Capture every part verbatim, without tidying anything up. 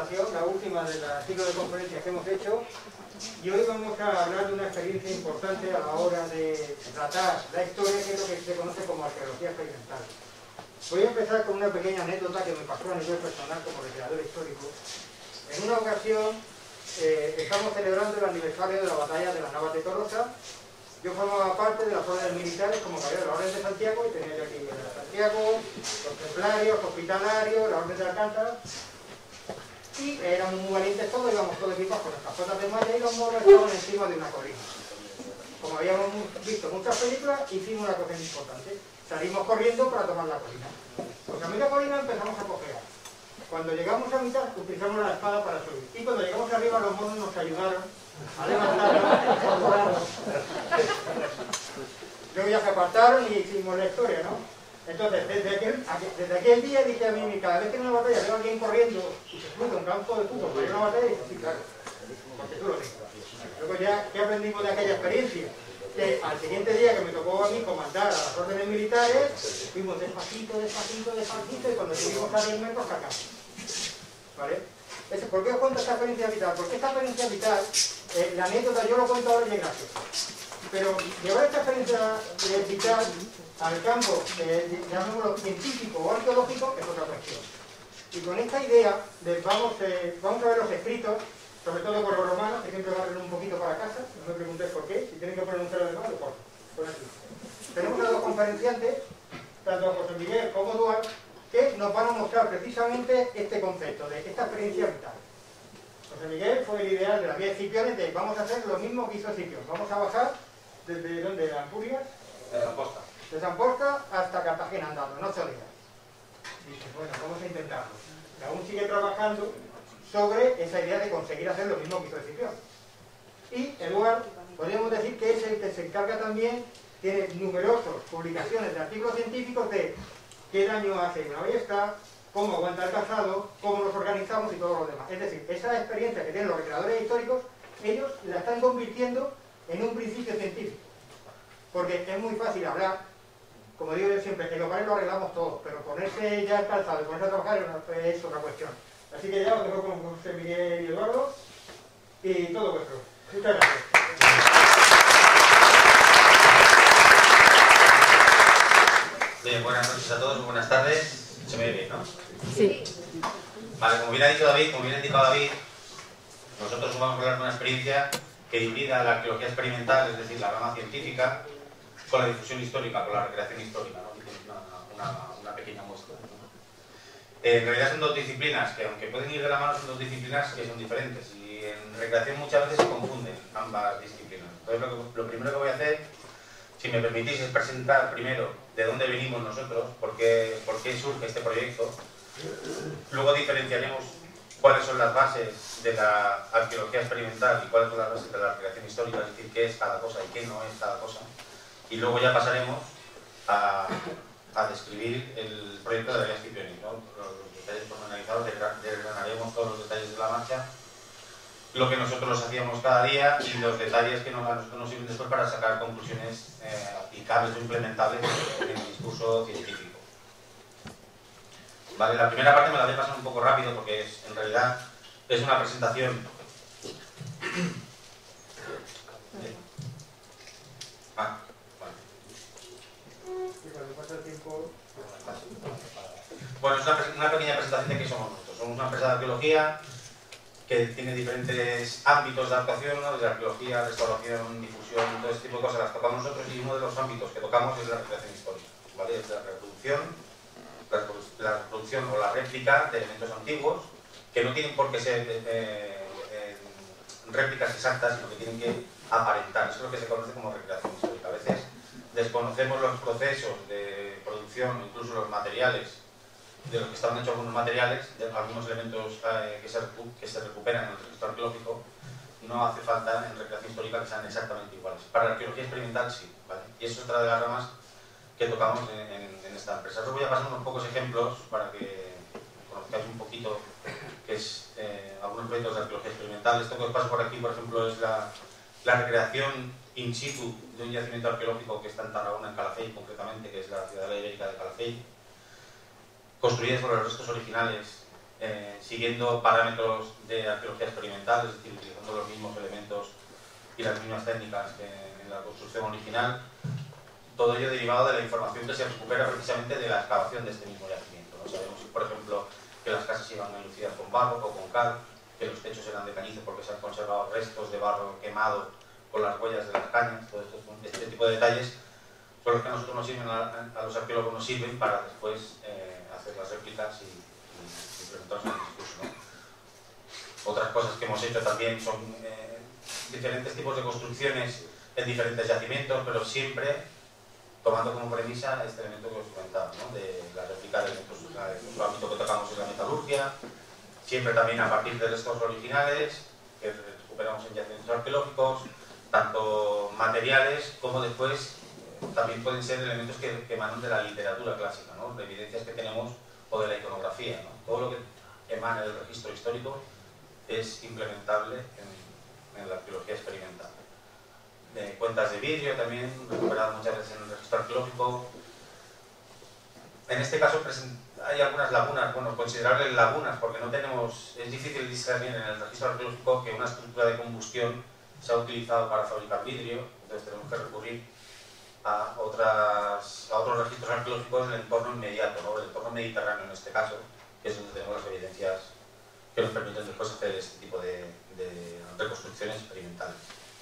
presentación, la última del ciclo de conferencias que hemos hecho, y hoy vamos a hablar de una experiencia importante a la hora de tratar la historia, que es lo que se conoce como arqueología experimental. Voy a empezar con una pequeña anécdota que me pasó a nivel personal como recreador histórico. En una ocasión eh, estamos celebrando el aniversario de la batalla de las Navas de Tolosa. Yo formaba parte de las órdenes militares como caballero de la Orden de Santiago, y tenía yo aquí la de Santiago, los templarios, hospitalarios, la Orden de Alcántara, y éramos muy valientes todos, íbamos todos equipados con nuestras botas de malla y los moros estaban encima de una colina. Como habíamos visto muchas películas, hicimos una cosa importante: salimos corriendo para tomar la colina. Pues a mitad de colina empezamos a cojear. Cuando llegamos a mitad, utilizamos la espada para subir. Y cuando llegamos arriba, los monos nos ayudaron a levantarnos. Luego ya se apartaron y hicimos la historia, ¿no? Entonces, desde aquel, desde aquel día dije a mí, cada vez que en una batalla veo a alguien corriendo y se cruza un campo de fútbol para ir a una batalla, dije, sí, claro, porque tú lo dices. Luego ya, ¿qué aprendimos de aquella experiencia? Que al siguiente día que me tocó a mí comandar a las órdenes militares, fuimos despacito, despacito, despacito, y cuando subimos a diez metros sacamos. ¿Vale? ¿Por qué os cuento esta experiencia vital? Porque esta experiencia vital, eh, la anécdota yo lo cuento ahora y es gracioso. Pero llevar esta experiencia vital al campo, eh, llamémoslo científico o arqueológico, es otra cuestión. Y con esta idea, de, vamos, eh, vamos a ver los escritos, sobre todo por los romanos, que siempre barren un poquito para casa, no me preguntéis por qué, si tienen que pronunciar el alemán, lo ponen. Por aquí. Tenemos a dos conferenciantes, tanto a José Miguel como Eduardo, que nos van a mostrar precisamente este concepto de esta experiencia vital. José Miguel fue el ideal de la vía de Escipiones de vamos a hacer lo mismo que hizo Escipión. Vamos a bajar desde donde, de Ampurias, de San Posta. de San Posta hasta Cartagena andando, en ocho días. Dice, bueno, vamos a intentarlo. Y aún sigue trabajando sobre esa idea de conseguir hacer lo mismo que hizo Escipión. Y Eduardo, podríamos decir que es el que se encarga también, tiene numerosas publicaciones de artículos científicos de qué daño hace una ballesta, cómo aguanta el cazado, cómo nos organizamos y todo lo demás. Es decir, esa experiencia que tienen los recreadores históricos, ellos la están convirtiendo en un principio científico. Porque es muy fácil hablar, como digo yo siempre, en los bares lo arreglamos todos, pero ponerse ya el calzado y ponerse a trabajar es, una, es otra cuestión. Así que ya os dejo con José Miguel y Eduardo, y todo vuestro. Muchas gracias. Bien, buenas noches a todos, buenas tardes. Se me ve bien, ¿no? Sí. Vale, como bien ha dicho David, como bien ha indicado David, nosotros vamos a hablar de una experiencia que hibrida la arqueología experimental, es decir, la rama científica, con la difusión histórica, con la recreación histórica, ¿no? Una, una, una pequeña muestra. Eh, en realidad son dos disciplinas que, aunque pueden ir de la mano, son dos disciplinas que son diferentes, y en recreación muchas veces se confunden ambas disciplinas. Entonces, lo, lo primero que voy a hacer, si me permitís, es presentar primero de dónde venimos nosotros, por qué, por qué surge este proyecto. Luego diferenciaremos cuáles son las bases de la arqueología experimental y cuáles son las bases de la recreación histórica, es decir, qué es cada cosa y qué no es cada cosa. Y luego ya pasaremos a, a describir el proyecto de la vía Escipiones, ¿no? Los detalles pormenorizados, desgranaremos todos los detalles de la marcha, lo que nosotros hacíamos cada día y los detalles que nos, a nosotros nos sirven después para sacar conclusiones eh, aplicables o implementables en el discurso científico. Vale, la primera parte me la voy a pasar un poco rápido porque es, en realidad es una presentación. Ah, vale. Bueno, es una, una pequeña presentación de qué somos nosotros. Somos una empresa de arqueología que tiene diferentes ámbitos de actuación, ¿no? Desde arqueología, restauración, difusión, todo este tipo de cosas las tocamos nosotros, y uno de los ámbitos que tocamos es la recreación histórica, ¿vale? Es la reproducción, la, la reproducción o la réplica de elementos antiguos que no tienen por qué ser eh, eh, réplicas exactas, sino que tienen que aparentar. Eso es lo que se conoce como recreación histórica. A veces desconocemos los procesos de producción, incluso los materiales, de los que estaban hechos algunos materiales, de algunos elementos eh, que, se que se recuperan en el registro arqueológico. No hace falta en recreación histórica que sean exactamente iguales. Para la arqueología experimental sí, ¿vale? Y eso es otra de las ramas que tocamos en, en, en esta empresa. Os voy a pasar unos pocos ejemplos para que conozcáis un poquito qué es eh, algunos proyectos de arqueología experimental. Esto que os paso por aquí, por ejemplo, es la, la recreación in situ de un yacimiento arqueológico que está en Tarragona, en Calafell concretamente, que es la ciudad ibérica de Calafell, construida sobre los restos originales eh, siguiendo parámetros de arqueología experimental, es decir, utilizando los mismos elementos y las mismas técnicas que en la construcción original, todo ello derivado de la información que se recupera precisamente de la excavación de este mismo yacimiento, ¿no? Sabemos, por ejemplo, que las casas iban enlucidas con barro o con cal, que los techos eran de cañizo porque se han conservado restos de barro quemado con las huellas de las cañas. Todo esto, este tipo de detalles son los que a nosotros nos sirven, a, a los arqueólogos nos sirven para después eh, hacer las réplicas y, y, y presentarnos en el discurso, ¿no? Otras cosas que hemos hecho también son eh, diferentes tipos de construcciones en diferentes yacimientos, pero siempre tomando como premisa este elemento que os comentaba, ¿no? De la réplica de elementos, el ámbito que tocamos es la metalurgia, siempre también a partir de restos originales que recuperamos en yacimientos arqueológicos, tanto materiales como después eh, también pueden ser elementos que, que emanan de la literatura clásica, ¿no? De evidencias que tenemos o de la iconografía, ¿no? Todo lo que emana del registro histórico es implementable en, en la arqueología experimental. De cuentas de vidrio también, recuperadas muchas veces en el registro arqueológico. En este caso hay algunas lagunas, bueno, considerables lagunas, porque no tenemos, es difícil discernir en el registro arqueológico que una estructura de combustión se ha utilizado para fabricar vidrio, entonces tenemos que recurrir a, otras, a otros registros arqueológicos en el entorno inmediato, ¿no? El entorno mediterráneo en este caso, que es donde tenemos las evidencias que nos permiten después hacer este tipo de, de reconstrucciones experimentales.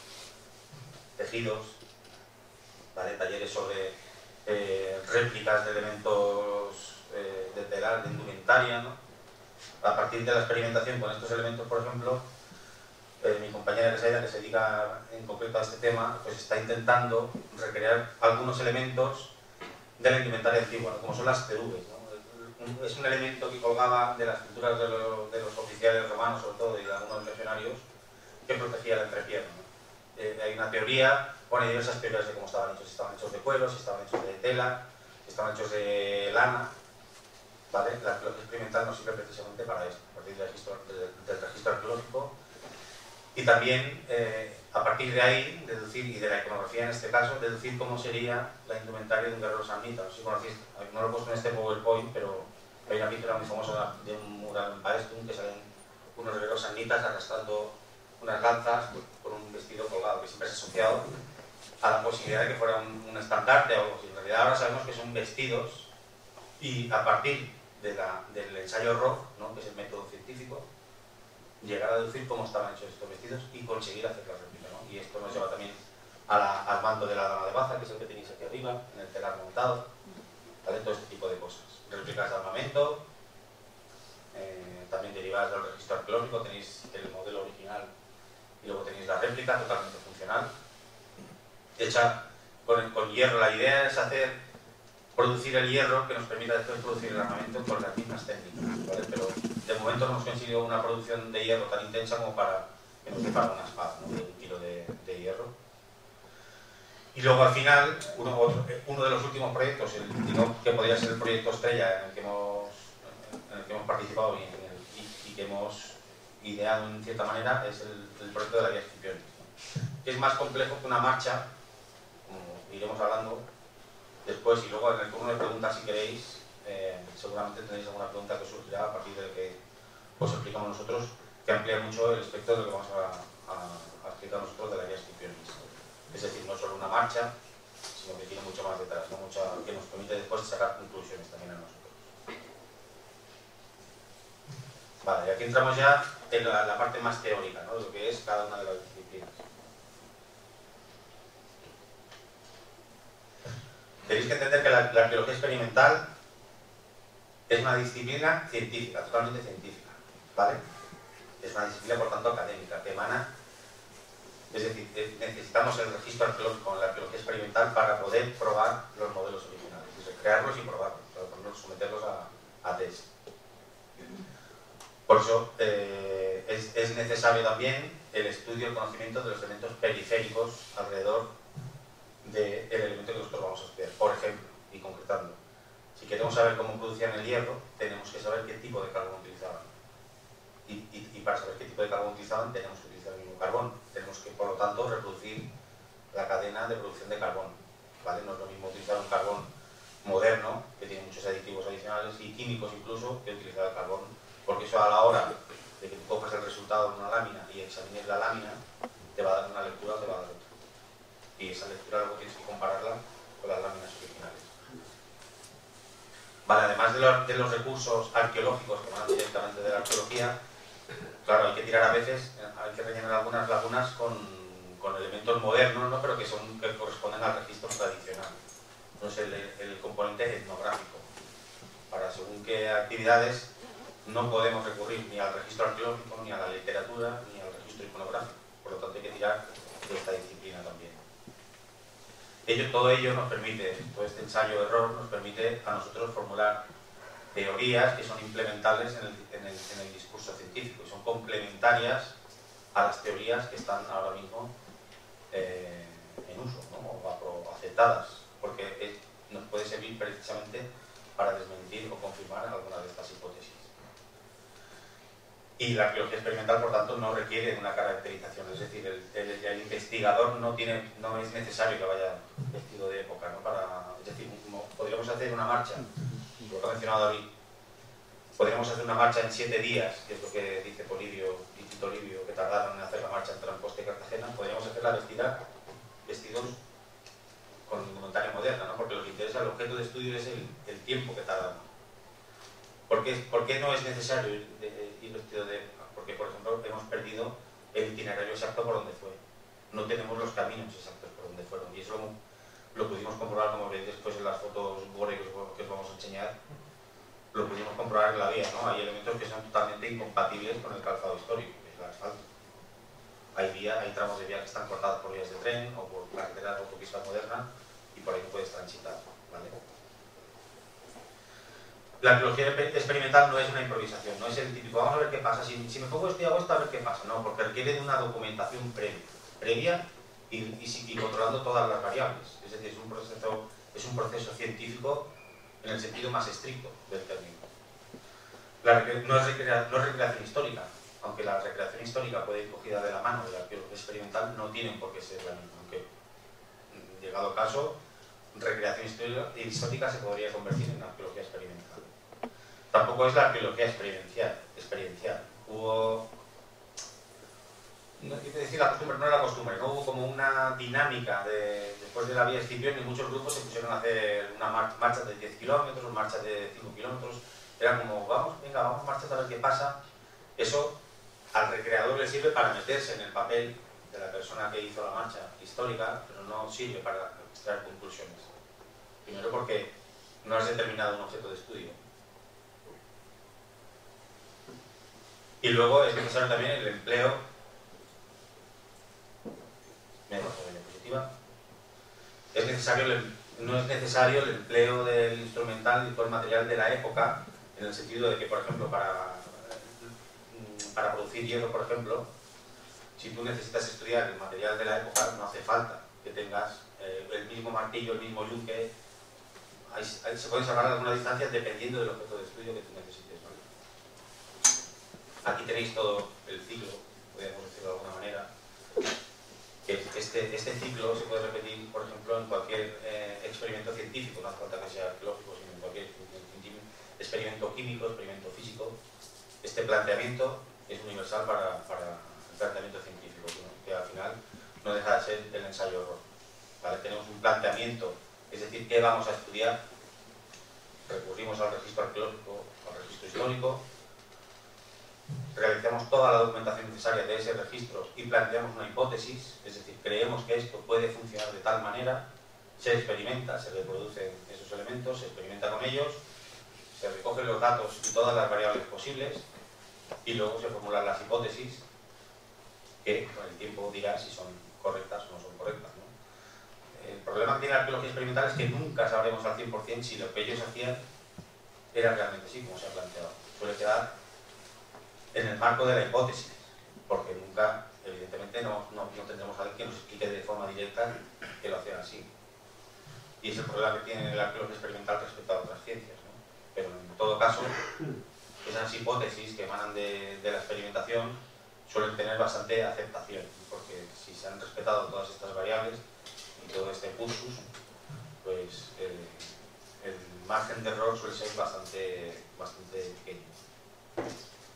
Tejidos, ¿vale? Talleres sobre eh, réplicas de elementos eh, de telar, de indumentaria, ¿no? A partir de la experimentación con estos elementos, por ejemplo, eh, mi compañera Resaida, que se dedica en concreto a este tema, pues está intentando recrear algunos elementos de la indumentaria antigua, ¿no? Como son las cerubes, ¿no? Es un elemento que colgaba de las pinturas de, lo, de los oficiales romanos, sobre todo, y de algunos legionarios, que protegía la entrepierna, ¿no? Eh, hay una teoría, bueno, hay diversas teorías de cómo estaban hechos, si estaban hechos de cuero, si estaban hechos de tela, si estaban hechos de lana, ¿vale? La arqueología experimental nos sirve precisamente para esto, a partir del registro, del, del registro arqueológico, y también eh, a partir de ahí, deducir, y de la iconografía en este caso, deducir cómo sería la indumentaria de un guerrero samnita. No sé si conocéis, no lo he puesto en este PowerPoint, pero hay una pintura muy famosa de un mural en Paestum que salen unos guerreros samnitas arrastrando unas lanzas con un vestido colgado, que siempre se ha asociado a la posibilidad de que fuera un, un estandarte o algo así. En realidad ahora sabemos que son vestidos y a partir de la, del ensayo R O C, ¿no? Que es el método científico, llegar a deducir cómo estaban hechos estos vestidos y conseguir hacer la réplica, ¿no? Y esto nos lleva también a la, al mando de la dama de Baza, que es el que tenéis aquí arriba, en el telar montado, ¿vale? Todo este tipo de cosas. Réplicas de armamento, eh, también derivadas del registro arqueológico, tenéis el modelo original y luego tenéis la réplica totalmente funcional, hecha con, con hierro. La idea es hacer, producir el hierro que nos permita después producir el armamento con las mismas técnicas, ¿vale? Pero de momento no hemos conseguido una producción de hierro tan intensa como para que nos dé para una espada, ¿no? De un kilo de, de hierro. Y luego al final, uno, otro, uno de los últimos proyectos, el, digamos, que podría ser el proyecto estrella en el que hemos, en el que hemos participado y, en el, y, y que hemos ideado en cierta manera, es el, el proyecto de la Vía Escipiones, ¿no? Que es más complejo que una marcha, como iremos hablando después, y luego en el turno de preguntas, si queréis, eh, seguramente tenéis alguna pregunta que surgirá a partir de lo que os explicamos nosotros, que amplía mucho el espectro de lo que vamos a, a, a explicar nosotros de la Vía Escipiones. Es decir, no solo una marcha, sino que tiene mucho más detrás, ¿no? Mucha, que nos permite después sacar conclusiones también a nosotros. Vale, y aquí entramos ya en la, la parte más teórica, ¿no? De lo que es cada una de las disciplinas. Tenéis que entender que la, la arqueología experimental es una disciplina científica, totalmente científica, ¿vale? Es una disciplina, por tanto, académica, que emana, es decir, necesitamos el registro arqueológico en la arqueología experimental para poder probar los modelos originales, es decir, crearlos y probarlos, para poder someterlos a, a test. Por eso eh, es, es necesario también el estudio y el conocimiento de los elementos periféricos alrededor del elemento que nosotros vamos a estudiar. Por ejemplo, y concretando, si queremos saber cómo producían el hierro, tenemos que saber qué tipo de carbón utilizaban. Y, y, y para saber qué tipo de carbón utilizaban, tenemos que utilizar el mismo carbón. Tenemos que, por lo tanto, reproducir la cadena de producción de carbón, ¿vale? No es lo mismo utilizar un carbón moderno, que tiene muchos aditivos adicionales y químicos incluso, que utilizar el carbón porque eso a la hora de que tú coges el resultado de una lámina y examines la lámina, te va a dar una lectura o te va a dar otra. Y esa lectura luego tienes que compararla con las láminas originales. Vale, además de los, de los recursos arqueológicos que van directamente de la arqueología, claro, hay que tirar a veces, hay que rellenar algunas lagunas con, con elementos modernos, ¿no? Pero que, son, que corresponden al registro tradicional. Entonces el, el componente etnográfico. Para según qué actividades no podemos recurrir ni al registro arqueológico, ni a la literatura, ni al registro iconográfico. Por lo tanto hay que tirar de esta disciplina también. Ello, todo ello nos permite, todo este ensayo-error nos permite a nosotros formular teorías que son implementables en el, en el, en el discurso científico y son complementarias a las teorías que están ahora mismo eh, en uso, ¿no? o, o aceptadas, porque es, nos puede servir precisamente para desmentir o confirmar alguna de estas hipótesis. Y la arqueología experimental, por tanto, no requiere una caracterización, es decir, el, el, el investigador no, tiene, no es necesario que vaya vestido de época, ¿no? Para, es decir, como podríamos hacer una marcha, lo que ha mencionado David, podríamos hacer una marcha en siete días, que es lo que dice Polibio y Tito Livio, que tardaron en hacer la marcha entre Amposta y Cartagena, podríamos hacerla vestida, vestidos con indumentaria moderna, ¿no? Porque lo que interesa, el objeto de estudio es el, el tiempo que tardamos. ¿Por qué, ¿Por qué no es necesario ir, de, ir vestido de época? Porque, por ejemplo, hemos perdido el itinerario exacto por donde fue. No tenemos los caminos exactos por donde fueron. Y eso lo, lo pudimos comprobar, como veis después en las fotos Bore que os, que os vamos a enseñar, lo pudimos comprobar en la vía, ¿no? Hay elementos que son totalmente incompatibles con el calzado histórico, que es el asfalto. Hay, vía, hay tramos de vía que están cortados por vías de tren o por carreteras o autopistas modernas y por ahí no puedes transitar, ¿vale? La arqueología experimental no es una improvisación, no es el típico, vamos a ver qué pasa, si, si me pongo esto y hago esto, a ver qué pasa. No, porque requiere de una documentación previa, previa y, y, y controlando todas las variables. Es decir, es un, proceso, es un proceso científico en el sentido más estricto del término. La, no, es recrea, no es recreación histórica, aunque la recreación histórica puede ir cogida de la mano de la arqueología experimental, no tienen por qué ser la misma, aunque, llegado caso, recreación histórica se podría convertir en arqueología experimental. Tampoco es la arqueología experiencial. experiencial. Hubo, no quiero decir la costumbre, no era la costumbre, no hubo como una dinámica de, después de la vía Escipión, y muchos grupos se pusieron a hacer una mar, marcha de diez kilómetros, marchas de cinco kilómetros, era como, vamos, venga, vamos a marchar a ver qué pasa. Eso al recreador le sirve para meterse en el papel de la persona que hizo la marcha histórica, pero no sirve para extraer conclusiones. Primero porque no has determinado un objeto de estudio. Y luego es necesario también el empleo, es necesario el, no es necesario el empleo del instrumental y todo el material de la época, en el sentido de que, por ejemplo, para, para producir hierro, por ejemplo, si tú necesitas estudiar el material de la época, no hace falta que tengas eh, el mismo martillo, el mismo yunque. Ahí, ahí se pueden salvar algunas distancias dependiendo del objeto de estudio que tú necesites, ¿vale? Aquí tenéis todo el ciclo, podemos decirlo de alguna manera. Que este, este ciclo se puede repetir, por ejemplo, en cualquier eh, experimento científico, no hace falta que sea arqueológico, sino en cualquier experimento químico, experimento físico. Este planteamiento es universal para, para el planteamiento científico, ¿no? Que al final no deja de ser el ensayo-error, ¿vale? Tenemos un planteamiento, es decir, ¿qué vamos a estudiar? Recurrimos al registro arqueológico, al registro histórico, realizamos toda la documentación necesaria de ese registro y planteamos una hipótesis, es decir, creemos que esto puede funcionar de tal manera, se experimenta, se reproducen esos elementos, se experimenta con ellos, se recogen los datos y todas las variables posibles y luego se formulan las hipótesis que con el tiempo dirá si son correctas o no son correctas, ¿no? El problema que tiene la arqueología experimental es que nunca sabremos al cien por cien si lo que ellos hacían era realmente así, como se ha planteado. Suele quedar en el marco de la hipótesis, porque nunca, evidentemente, no, no, no tendremos a alguien que nos explique de forma directa que lo hacían así. Y es el problema que tiene la arqueología experimental respecto a otras ciencias, ¿no? Pero en todo caso, esas hipótesis que emanan de, de la experimentación suelen tener bastante aceptación, porque si se han respetado todas estas variables y todo este cursus, pues el, el margen de error suele ser bastante, bastante pequeño.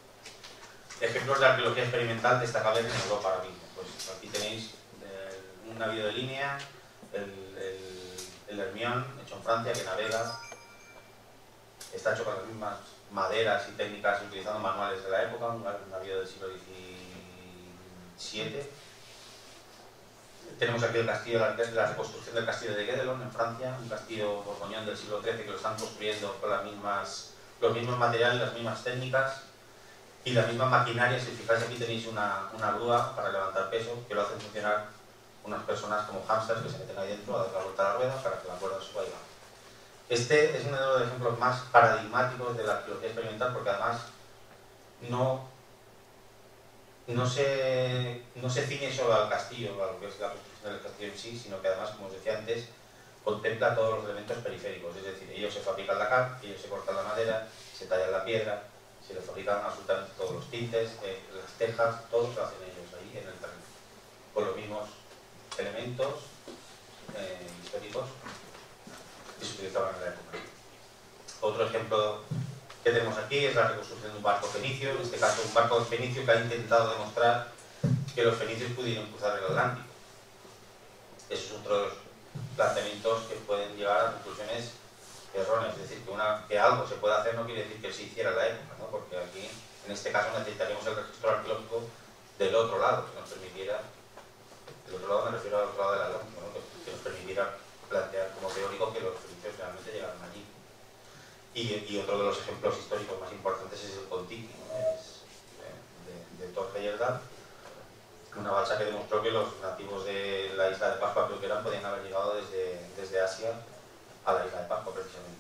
ejemplos de arqueología experimental destacables en Europa ahora mismo. Pues aquí tenéis eh, un navío de línea, el, el, el Hermión, hecho en Francia, que navega, está hecho con las mismas maderas y técnicas utilizando manuales de la época, un navío del siglo diecisiete. Tenemos aquí el castillo, la, la reconstrucción del castillo de Guédelon en Francia, un castillo borgoñón del siglo trece que lo están construyendo con las mismas, los mismos materiales, las mismas técnicas y la misma maquinaria. Si fijáis, aquí tenéis una, una grúa para levantar peso que lo hacen funcionar unas personas como hámsters que se meten ahí dentro a dar la vuelta a la rueda para que la cuerda suba y baje. Este es uno de los ejemplos más paradigmáticos de la arqueología experimental, porque además no, no, se, no se ciñe solo al castillo, a lo que es la construcción del castillo en sí, sino que además, como os decía antes, contempla todos los elementos periféricos. Es decir, ellos se fabrican la cal, ellos se cortan la madera, se tallan la piedra, se le fabrican absolutamente todos los tintes, eh, las tejas, todo lo hacen ellos ahí en el terreno, con los mismos elementos eh, históricos que se utilizaban en la época. Otro ejemplo que tenemos aquí es la reconstrucción de un barco fenicio, en este caso un barco fenicio que ha intentado demostrar que los fenicios pudieron cruzar el Atlántico. Esos son otros planteamientos que pueden llevar a conclusiones erróneas, es decir, que, una, que algo se puede hacer no quiere decir que se hiciera en la época, ¿no? Porque aquí, en este caso, necesitaríamos el registro arqueológico del otro lado, que nos permitiera, del otro lado me refiero al otro lado del Atlántico, ¿no? que, que nos permitiera plantear como teórico que los fenicios realmente llegaron allí. Y, y otro de los ejemplos históricos más importantes es el Kon-Tiki, ¿no? Es de, de, de Thor Heyerdahl, una balsa que demostró que los nativos de la isla de Pascua, creo que eran, podían haber llegado desde, desde Asia a la isla de Pascua, precisamente.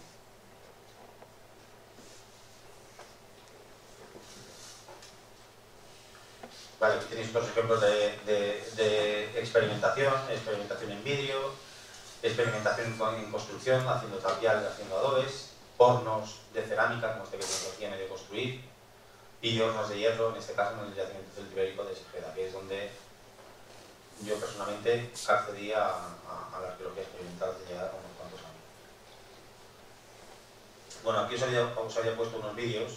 Vale, aquí tenéis otros ejemplos de, de, de experimentación, experimentación en vídeo, experimentación en construcción, haciendo tapial, haciendo adobes, hornos de cerámica, como este que tecnología medio construir, y hornos de hierro, en este caso en el yacimiento celtibérico de Segeda, que es donde yo personalmente accedí a, a, a la arqueología experimental de ya unos cuantos años. Bueno, aquí os había, os había puesto unos vídeos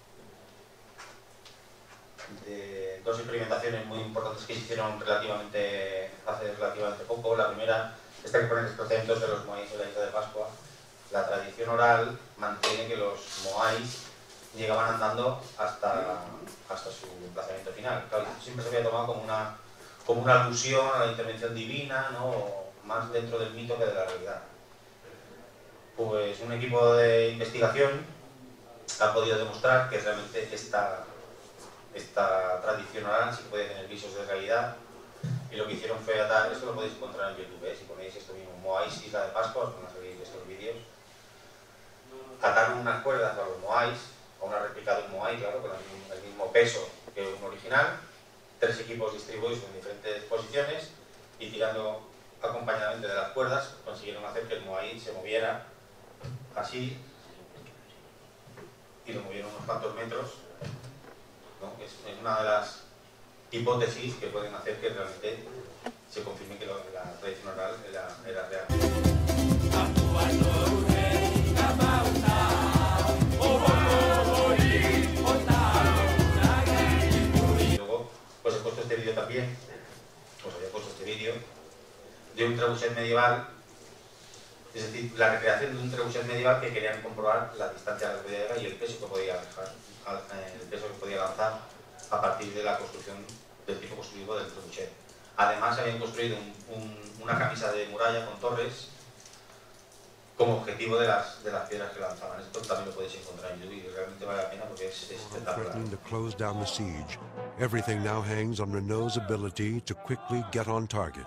de dos experimentaciones muy importantes que se hicieron relativamente, hace relativamente poco. La primera, esta que pone los procedimientos de los moáis de la isla de Pascua. La tradición oral mantiene que los moáis llegaban andando hasta, hasta su emplazamiento final. Claro, siempre se había tomado como una, como una alusión a la intervención divina, ¿no? O más dentro del mito que de la realidad. Pues un equipo de investigación ha podido demostrar que realmente esta, esta tradición oral sí puede tener visos de realidad, y lo que hicieron fue atar, esto lo podéis encontrar en YouTube, ¿eh? Si ponéis esto mismo, Moáis Isla de Pascua, os van a salir estos vídeos. Ataron unas cuerdas a los Moáis, a una réplica de un Moai, claro, con el mismo, el mismo peso que un original, tres equipos distribuidos en diferentes posiciones, y tirando acompañadamente de las cuerdas consiguieron hacer que el Moai se moviera así, y lo movieron unos cuantos metros, ¿no? Es una de las hipótesis que pueden hacer que realmente se confirme que lo, la tradición oral era, era real. Y luego, pues he puesto este vídeo también, os había puesto este vídeo de un trebuchet medieval. Es decir, la recreación de un trebuchet medieval que querían comprobar la distancia de la rueda y el peso que podía dejar, el peso que podía lanzar a partir de la construcción del tipo constructivo del trebuchet. Además, habían construido un, un, una camisa de muralla con torres como objetivo de las, de las piedras que lanzaban. Esto también lo podéis encontrar en YouTube y realmente vale la pena porque es espectacular. Threatening to close down the siege, everything now hangs on Renault's ability to quickly get on target.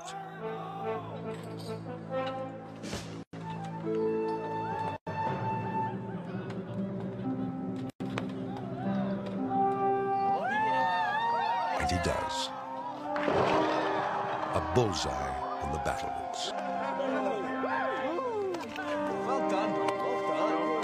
And he does. A bullseye on the battlements. Well done. Well done.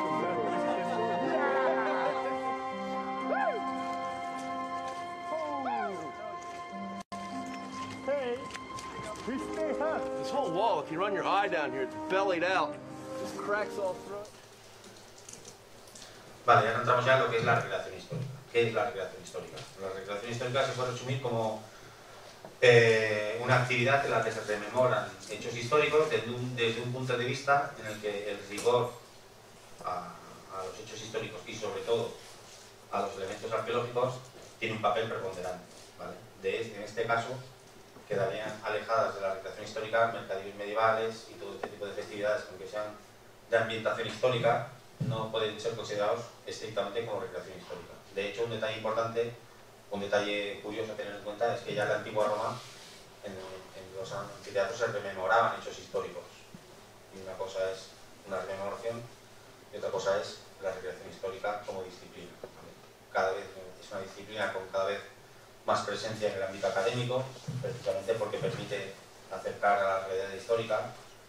Hey, we stay up. This whole wall, if you run your eye down here, it's bellied out. Just cracks all through it. Vale, ya entramos ya en lo que es la recreación histórica. ¿qué es la recreación histórica? La recreación histórica se puede resumir como eh, una actividad en la que se rememoran hechos históricos desde un, desde un punto de vista en el que el rigor a, a los hechos históricos y sobre todo a los elementos arqueológicos tiene un papel preponderante, ¿vale? De, en este caso quedarían alejadas de la recreación histórica mercadillos medievales y todo este tipo de festividades que aunque sean de ambientación histórica no pueden ser considerados estrictamente como recreación histórica. De hecho, un detalle importante, un detalle curioso a tener en cuenta es que ya en la antigua Roma en, en los anfiteatros se rememoraban hechos históricos y una cosa es una rememoración y otra cosa es la recreación histórica como disciplina, ¿vale? Cada vez es una disciplina con cada vez más presencia en el ámbito académico, precisamente porque permite acercar a la realidad histórica.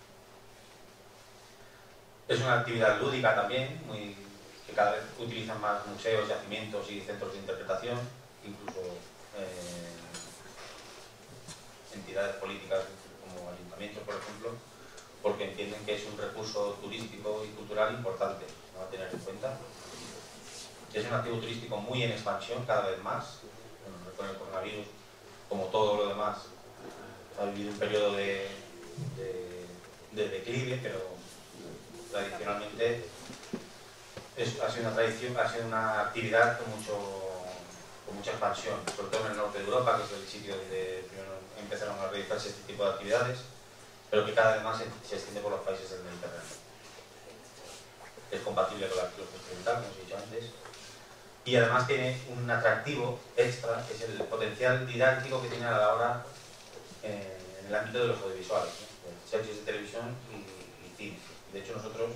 Es una actividad lúdica también, muy, que cada vez utilizan más museos, yacimientos y centros de interpretación, incluso eh, entidades políticas como ayuntamientos, por ejemplo, porque entienden que es un recurso turístico y cultural importante, ¿no?, a tener en cuenta. Es un activo turístico muy en expansión cada vez más. Bueno, con el coronavirus, como todo lo demás, ha vivido un periodo de, de, de declive, pero tradicionalmente es, ha sido una tradición, ha sido una actividad con, mucho, con mucha expansión, sobre todo en el norte de Europa, que es el sitio donde primero empezaron a realizarse este tipo de actividades, pero que cada vez más se, se extiende por los países del Mediterráneo. Es compatible con la arqueología occidental, como os he dicho antes, y además tiene un atractivo extra, que es el potencial didáctico que tiene a la hora eh, en el ámbito de los audiovisuales, ¿no?, series de televisión y, y cine. De hecho, nosotros,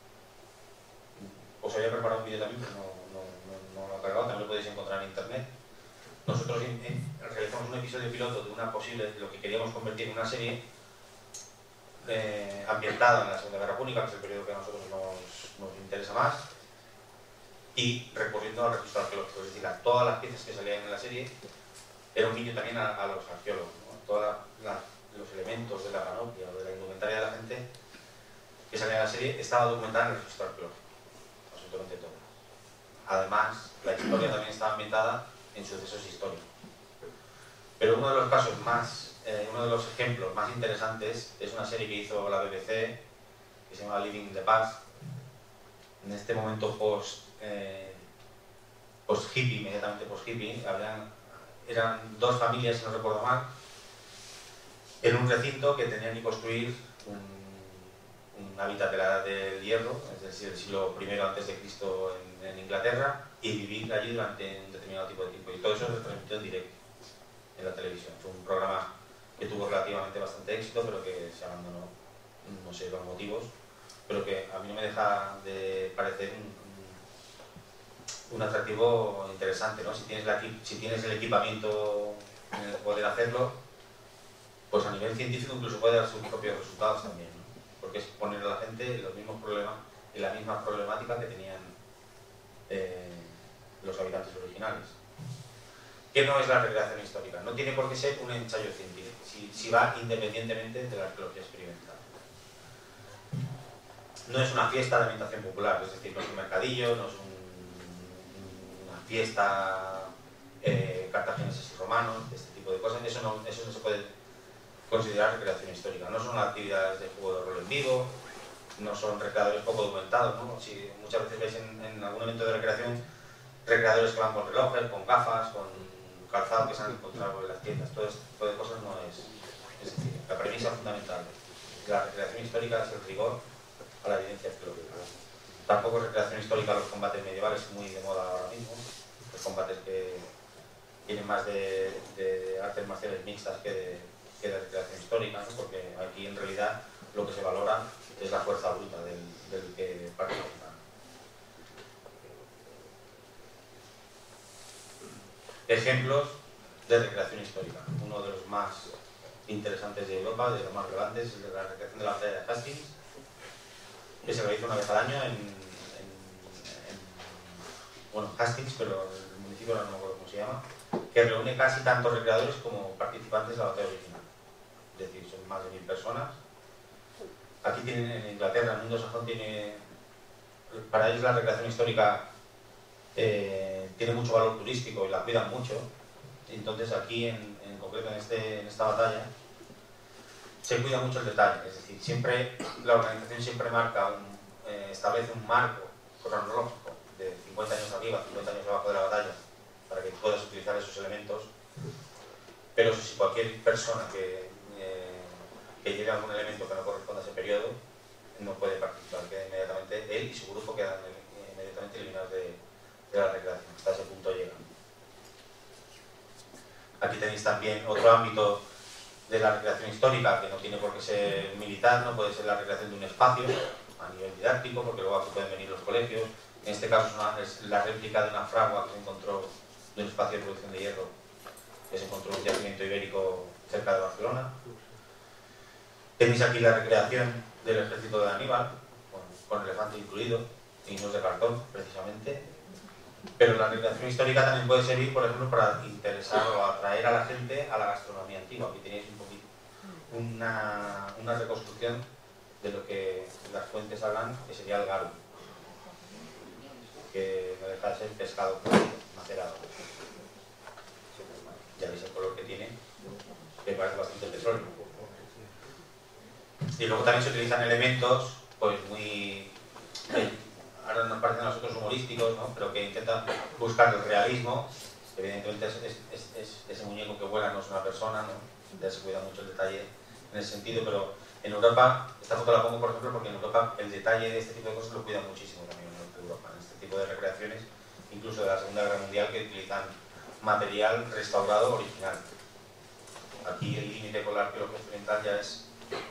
os había preparado un vídeo también, pero no, no, no, no lo he cargado, también lo podéis encontrar en internet. Nosotros en, en, realizamos un episodio piloto de una posible, de lo que queríamos convertir en una serie eh, ambientada en la Segunda Guerra Púnica, que es el periodo que a nosotros nos, nos interesa más, y recurriendo al registro arqueológico, es decir, a todas las piezas que salían en la serie, era un guiño también a, a los arqueólogos, ¿no?, todos los elementos de la panoplia o de la indumentaria de la gente que salía en la serie estaba documentada en el registro arqueológico, absolutamente todo. Además, la historia también estaba ambientada en sucesos históricos. Pero uno de los casos más, eh, uno de los ejemplos más interesantes es una serie que hizo la B B C, que se llama Living the Past. En este momento post, eh, post hippie, inmediatamente post hippie, habían, eran dos familias, si no recuerdo mal, en un recinto que tenían que construir un, un hábitat de la Edad del Hierro, es decir, el siglo primero antes de Cristo en, en Inglaterra, y vivir allí durante un determinado tipo de tiempo. Y todo eso se transmitió en directo en la televisión. Fue un programa que tuvo relativamente bastante éxito, pero que se abandonó, no sé los motivos, pero que a mí no me deja de parecer un, un, un atractivo interesante, ¿no? Si tienes, la, si tienes el equipamiento en el poder hacerlo, pues a nivel científico incluso puede dar sus propios resultados también, ¿no? Porque es poner a la gente los mismos problemas y la misma problemática que tenían eh, los habitantes originales. ¿Qué no es la recreación histórica? No tiene por qué ser un ensayo científico, si, si va independientemente de la arqueología experimental. No es una fiesta de ambientación popular, es decir, no es un mercadillo, no es un, una fiesta eh, cartagineses y romanos, de este tipo de cosas. Eso no, eso no se puede considerar recreación histórica. No son actividades de juego de rol en vivo, no son recreadores poco documentados, ¿no? Si muchas veces veis en, en algún evento de recreación recreadores que van con relojes, con gafas, con calzado que se han encontrado en las tiendas, todo este tipo de cosas no es. Es decir, la premisa fundamental de la recreación histórica es el rigor a la evidencia arqueológica. Tampoco es recreación histórica los combates medievales, muy de moda ahora mismo, los combates que tienen más de, de artes marciales mixtas que de, que de recreación histórica, ¿no? Porque aquí en realidad lo que se valora es la fuerza bruta del, del que participa. Ejemplos de recreación histórica. Uno de los más interesantes de Europa, de los más relevantes, es de la recreación de la batalla de Hastings, que se realiza una vez al año en, en, en bueno, Hastings, pero el municipio no me acuerdo cómo se llama, que reúne casi tantos recreadores como participantes de la batalla original. Es decir, son más de mil personas. Aquí tienen, en Inglaterra, el mundo sajón tiene, para ellos la recreación histórica eh, tiene mucho valor turístico y la cuidan mucho. Entonces aquí, en, en concreto en, este, en esta batalla, se cuida mucho el detalle. Es decir, siempre la organización siempre marca un, eh, establece un marco cronológico de cincuenta años arriba, cincuenta años abajo de la batalla, para que puedas utilizar esos elementos. Pero si cualquier persona que, eh, que lleve algún elemento que no corresponda a ese periodo, no puede participar, queda inmediatamente, él y su grupo quedan inmediatamente eliminados de, de la recreación. Hasta ese punto llegan. Aquí tenéis también otro ámbito de la recreación histórica, que no tiene por qué ser militar, no puede ser la recreación de un espacio a nivel didáctico, porque luego aquí pueden venir los colegios. En este caso es, una, es la réplica de una fragua que se encontró de un espacio de producción de hierro, que se encontró en un yacimiento ibérico cerca de Barcelona. Tenéis aquí la recreación del ejército de Aníbal, con, con elefante incluido, y no es de cartón, precisamente. Pero la recreación histórica también puede servir, por ejemplo, para interesar o atraer a la gente a la gastronomía antigua. Aquí tenéis un poquito una, una reconstrucción de lo que las fuentes hablan, que sería el garum, que no deja de ser pescado macerado. Ya veis el color que tiene, que parece bastante petróleo. Y luego también se utilizan elementos, pues muy... ahora nos parecen a nosotros humorísticos, ¿no? Pero que intentan buscar el realismo. Evidentemente es, es, es, es, ese muñeco que vuela no es una persona, ¿no? Ya se cuida mucho el detalle en ese sentido, pero en Europa, esta foto la pongo por ejemplo porque en Europa el detalle de este tipo de cosas lo cuidan muchísimo también en Europa, en este tipo de recreaciones, incluso de la Segunda Guerra Mundial, que utilizan material restaurado original. Aquí el límite con la arqueología occidental ya es,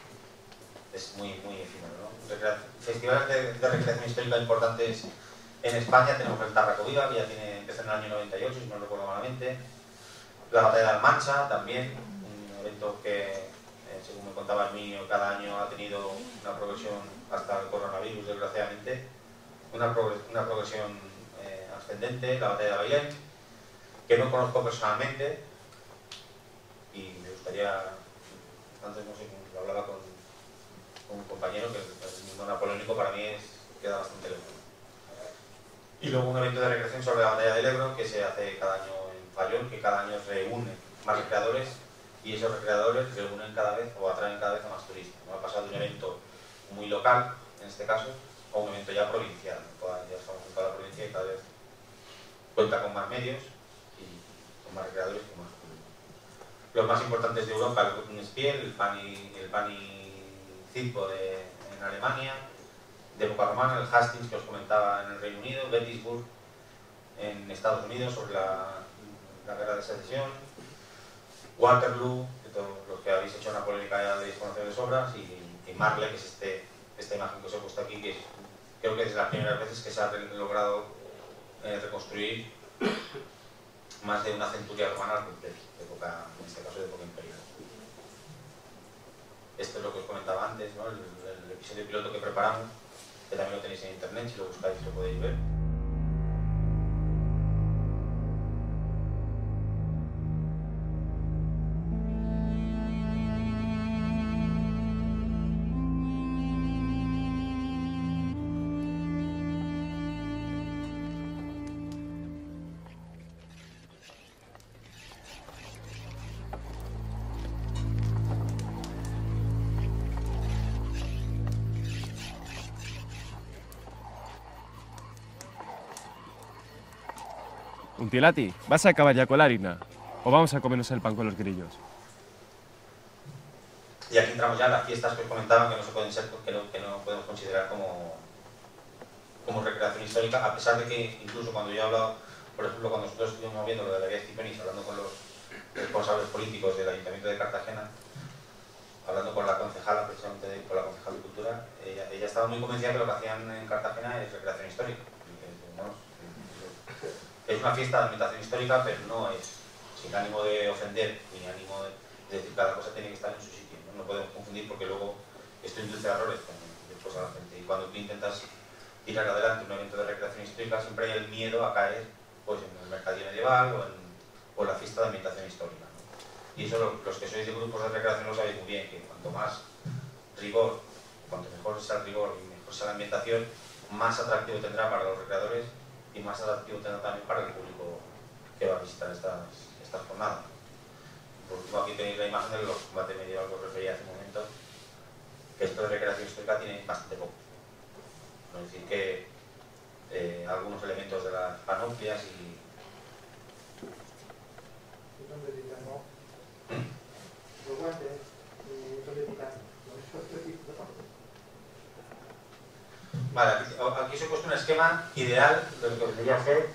es muy, muy efímero, ¿no? Festivales de, de recreación histórica importantes en España tenemos el Tarraco Viva, que ya tiene, empezó en el año noventa y ocho, si no recuerdo malamente. La Batalla de Almansa, también, un evento que, eh, según me contaba Herminio, cada año ha tenido una progresión, hasta el coronavirus, desgraciadamente, una, progres, una progresión eh, ascendente. La Batalla de Bailén, que no conozco personalmente, y me gustaría, antes no sé, lo hablaba con un compañero, que el mundo napoleónico para mí es, queda bastante lejos. Y luego un evento de recreación sobre la batalla del Ebro, que se hace cada año en Fallón, que cada año reúne más recreadores, y esos recreadores reúnen cada vez o atraen cada vez a más turistas, ¿no? Ha pasado de un evento muy local, en este caso, a un evento ya provincial, ¿no? Ya estamos en toda la provincia y cada vez cuenta con más medios y con más recreadores y con más público. Los más importantes de Europa, el Guttenspiel, el Pani, el Pani Circo de, en Alemania, de Boca Romana, el Hastings que os comentaba en el Reino Unido, Gettysburg en Estados Unidos sobre la, la guerra de secesión, Waterloo, que todos los que habéis hecho una polémica ya debéis conocer de sobras, y, y Marle, que es este, esta imagen que os he puesto aquí, que es, creo que es de las primeras veces que se ha logrado eh, reconstruir más de una centuria romana al completo, de época, en este caso de época imperial. Esto es lo que os comentaba antes, ¿no? el, el episodio piloto que preparamos, que también lo tenéis en internet, si lo buscáis lo podéis ver. Untilati, ¿vas a acabar ya con la harina? ¿O vamos a comernos el pan con los grillos? Y aquí entramos ya en las fiestas que os comentaba, que no se pueden ser, que no, que no podemos considerar como, como recreación histórica, a pesar de que incluso cuando yo he hablado, por ejemplo, cuando nosotros estuvimos viendo lo de la vía Cipenis, hablando con los responsables políticos del Ayuntamiento de Cartagena, hablando con la concejala, precisamente de, con la concejal de Cultura, ella, ella estaba muy convencida que lo que hacían en Cartagena es recreación histórica. ¿No? Es una fiesta de ambientación histórica, pero no es sin ánimo de ofender ni ánimo de, de decir cada cosa tiene que estar en su sitio. No, no podemos confundir porque luego esto induce a errores después a la gente. Y cuando tú intentas tirar adelante un evento de recreación histórica, siempre hay el miedo a caer pues, en el mercadillo medieval o en, o en la fiesta de ambientación histórica, ¿no? Y eso lo, los que sois de grupos de recreación lo sabéis muy bien, que cuanto más rigor, cuanto mejor sea el rigor y mejor sea la ambientación, más atractivo tendrá para los recreadores y y más atractivo tendrá también para el público que va a visitar estas, estas jornadas. Por último, aquí tenéis la imagen de los combates medievales que os refería hace un momento, que esto de recreación histórica tiene bastante poco. Es decir, que eh, algunos elementos de las panoplias y... Los guantes, son de titanio. Vale, aquí, aquí os he puesto un esquema ideal de lo que debería ser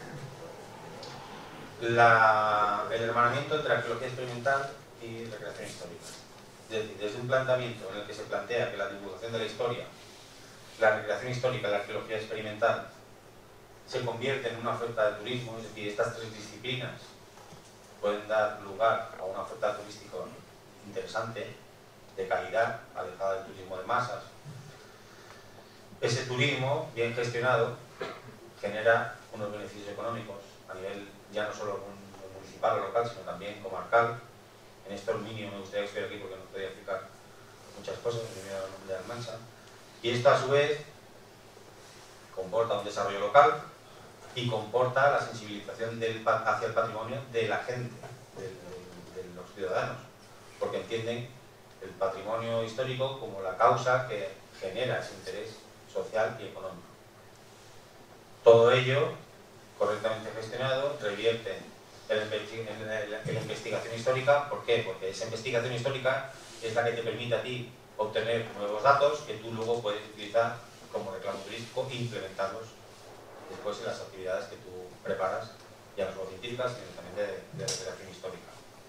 la, el hermanamiento entre arqueología experimental y recreación histórica. Es decir, desde un planteamiento en el que se plantea que la divulgación de la historia, la recreación histórica y la arqueología experimental se convierten en una oferta de turismo, es decir, estas tres disciplinas pueden dar lugar a una oferta turística interesante, de calidad, alejada del turismo de masas. Ese turismo, bien gestionado, genera unos beneficios económicos a nivel ya no solo municipal o local, sino también comarcal. En esto el mínimo me gustaría que estuviera aquí porque no podía explicar muchas cosas, primero de Almansa. Y esto a su vez comporta un desarrollo local y comporta la sensibilización del, hacia el patrimonio de la gente, de, de, de los ciudadanos, porque entienden el patrimonio histórico como la causa que genera ese interés social y económico. Todo ello, correctamente gestionado, revierte en la investigación histórica. ¿Por qué? Porque esa investigación histórica es la que te permite a ti obtener nuevos datos que tú luego puedes utilizar como reclamo turístico e implementarlos después en las actividades que tú preparas, ya no solo científicas, sino también de, de recreación histórica.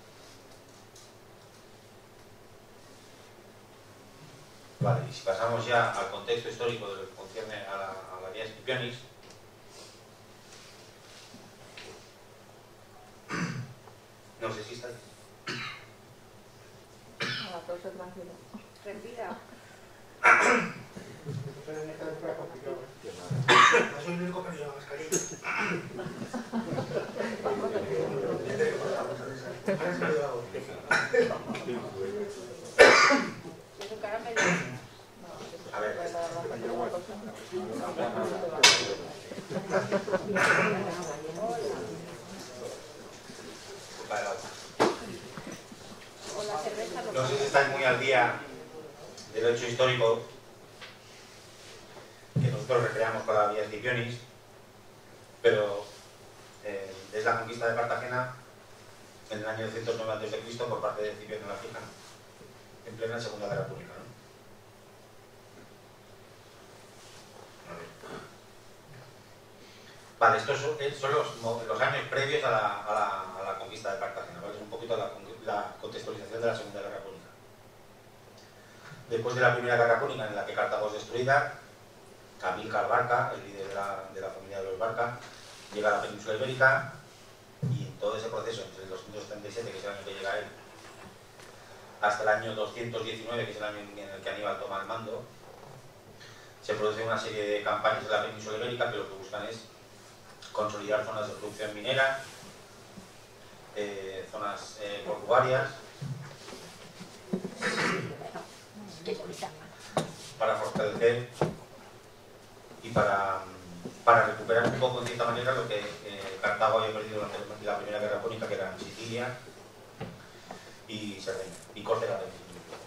Vale, y si pasamos ya al contexto histórico de lo que concierne a la, a la vía Scipionis, no sé si estáis. Ah, todo eso tranquilo. Respira. No soy el único que no lleva mascarilla. A ver, vale, vale. No sé si estáis muy al día del hecho histórico que nosotros recreamos con la vía Scipionis, pero eh, es la conquista de Cartagena en el año doscientos nueve antes de Cristo por parte de Escipión el Africano, en plena Segunda Guerra Púnica, ¿no? Vale, estos son, son los, los años previos a la, a la, a la conquista de Cartagena, ¿vale? Es un poquito la, la contextualización de la Segunda Guerra Púnica. Después de la Primera Guerra Púnica, en la que Cartago es destruida, Amílcar Barca, el líder de la, de la familia de los Barca, llega a la península ibérica y en todo ese proceso, entre el doscientos treinta y siete, que es el año que llega él, hasta el año doscientos diecinueve, que es el año en el que Aníbal toma el mando, se produce una serie de campañas en la península ibérica que lo que buscan es consolidar zonas de producción minera, eh, zonas eh, portuarias, para fortalecer y para, para recuperar un poco, en cierta manera, lo que eh, Cartago había perdido durante la Primera Guerra Púnica, que eran Sicilia y Cerdeña, y Córcega también.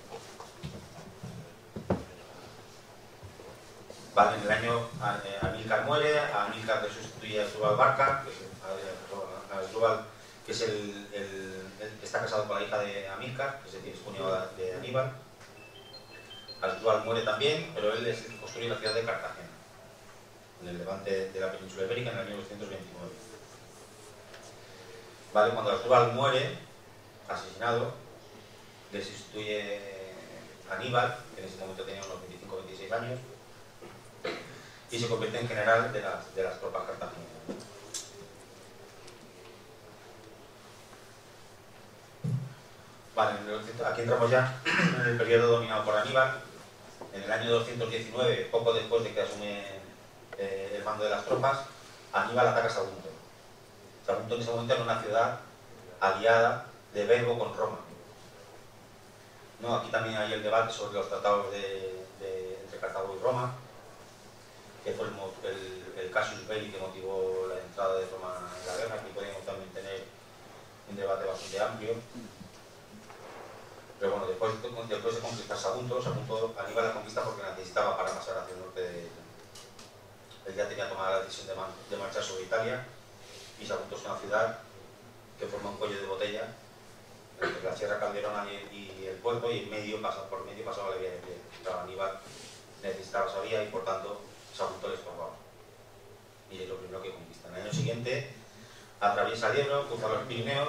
Vale, en el año eh, Amílcar muere, a Amílcar le sustituye a Asdrúbal Barca, que es, a Asdrúbal, que es el, el, el que está casado con la hija de Amílcar, que es decir, es cuñado de Aníbal. Asdrúbal muere también, pero él es el que construye la ciudad de Cartagena, en el levante de la península ibérica, en el año doscientos veintinueve. Vale, cuando Asdrúbal muere, asesinado, le sustituye Aníbal, que en ese momento tenía unos veinticinco o veintiséis años, y se convierte en general de las, de las tropas cartagineses. Vale, aquí entramos ya en el periodo dominado por Aníbal. En el año doscientos diecinueve, poco después de que asume eh, el mando de las tropas, Aníbal ataca Sagunto. Sagunto en ese momento era una ciudad aliada de Verbo con Roma. No, aquí también hay el debate sobre los tratados de, de, entre Cartago y Roma, que fue el, el, el casus belli que motivó la, entrado de Roma en la guerra. Aquí podemos también tener un debate bastante amplio. Pero bueno, después, después de conquistar Sagunto, Sagunto Aníbal la conquista porque necesitaba para pasar hacia el norte de... Él ya tenía tomada la decisión de, man, de marchar sobre Italia, y Sagunto es una ciudad que forma un cuello de botella entre la Sierra Calderona y, y el puerto, y en medio pasa, por medio pasaba la vía de pie. Claro, Aníbal necesitaba esa vía y por tanto Sagunto le estorbaba. Y es lo primero que conquista. En el año siguiente atraviesa el Ebro, cruza los Pirineos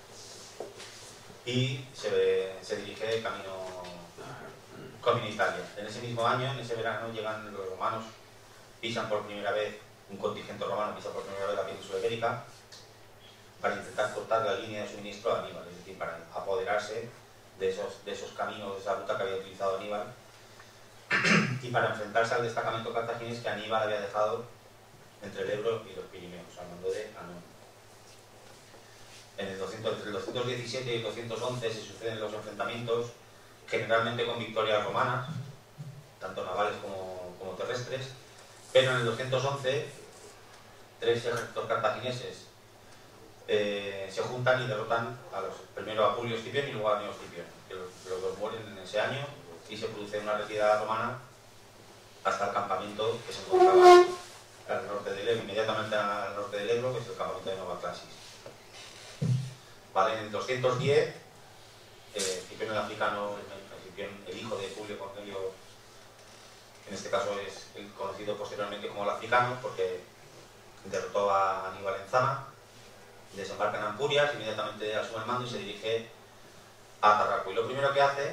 y se, se dirige camino, camino a Italia. En ese mismo año, en ese verano, llegan los romanos, pisan por primera vez, un contingente romano pisa por primera vez la península ibérica para intentar cortar la línea de suministro a Aníbal, es decir, para apoderarse de esos, de esos caminos, de esa ruta que había utilizado Aníbal, y para enfrentarse al destacamento cartaginés que Aníbal había dejado entre el Ebro y los Pirineos, hablando de Anón. En el doscientos, entre el doscientos diecisiete y el doscientos once se suceden los enfrentamientos, generalmente con victorias romanas, tanto navales como, como terrestres, pero en el doscientos once tres ejércitos cartagineses eh, se juntan y derrotan a los, primero a Publio Escipión y luego a Gneo Escipión, que los, los dos mueren en ese año, y se produce una retirada romana hasta el campamento que se encontraba al norte del Ebro, inmediatamente al norte del Ebro, que es el campamento de Nova Clasis. Vale, en el doscientos diez, eh, Escipión el africano, Escipión, el hijo de Publio Cornelio, en este caso es el conocido posteriormente como el africano, porque derrotó a Aníbal en Zama, desembarca en Ampurias, inmediatamente asume el mando y se dirige a Tarraco. Y lo primero que hace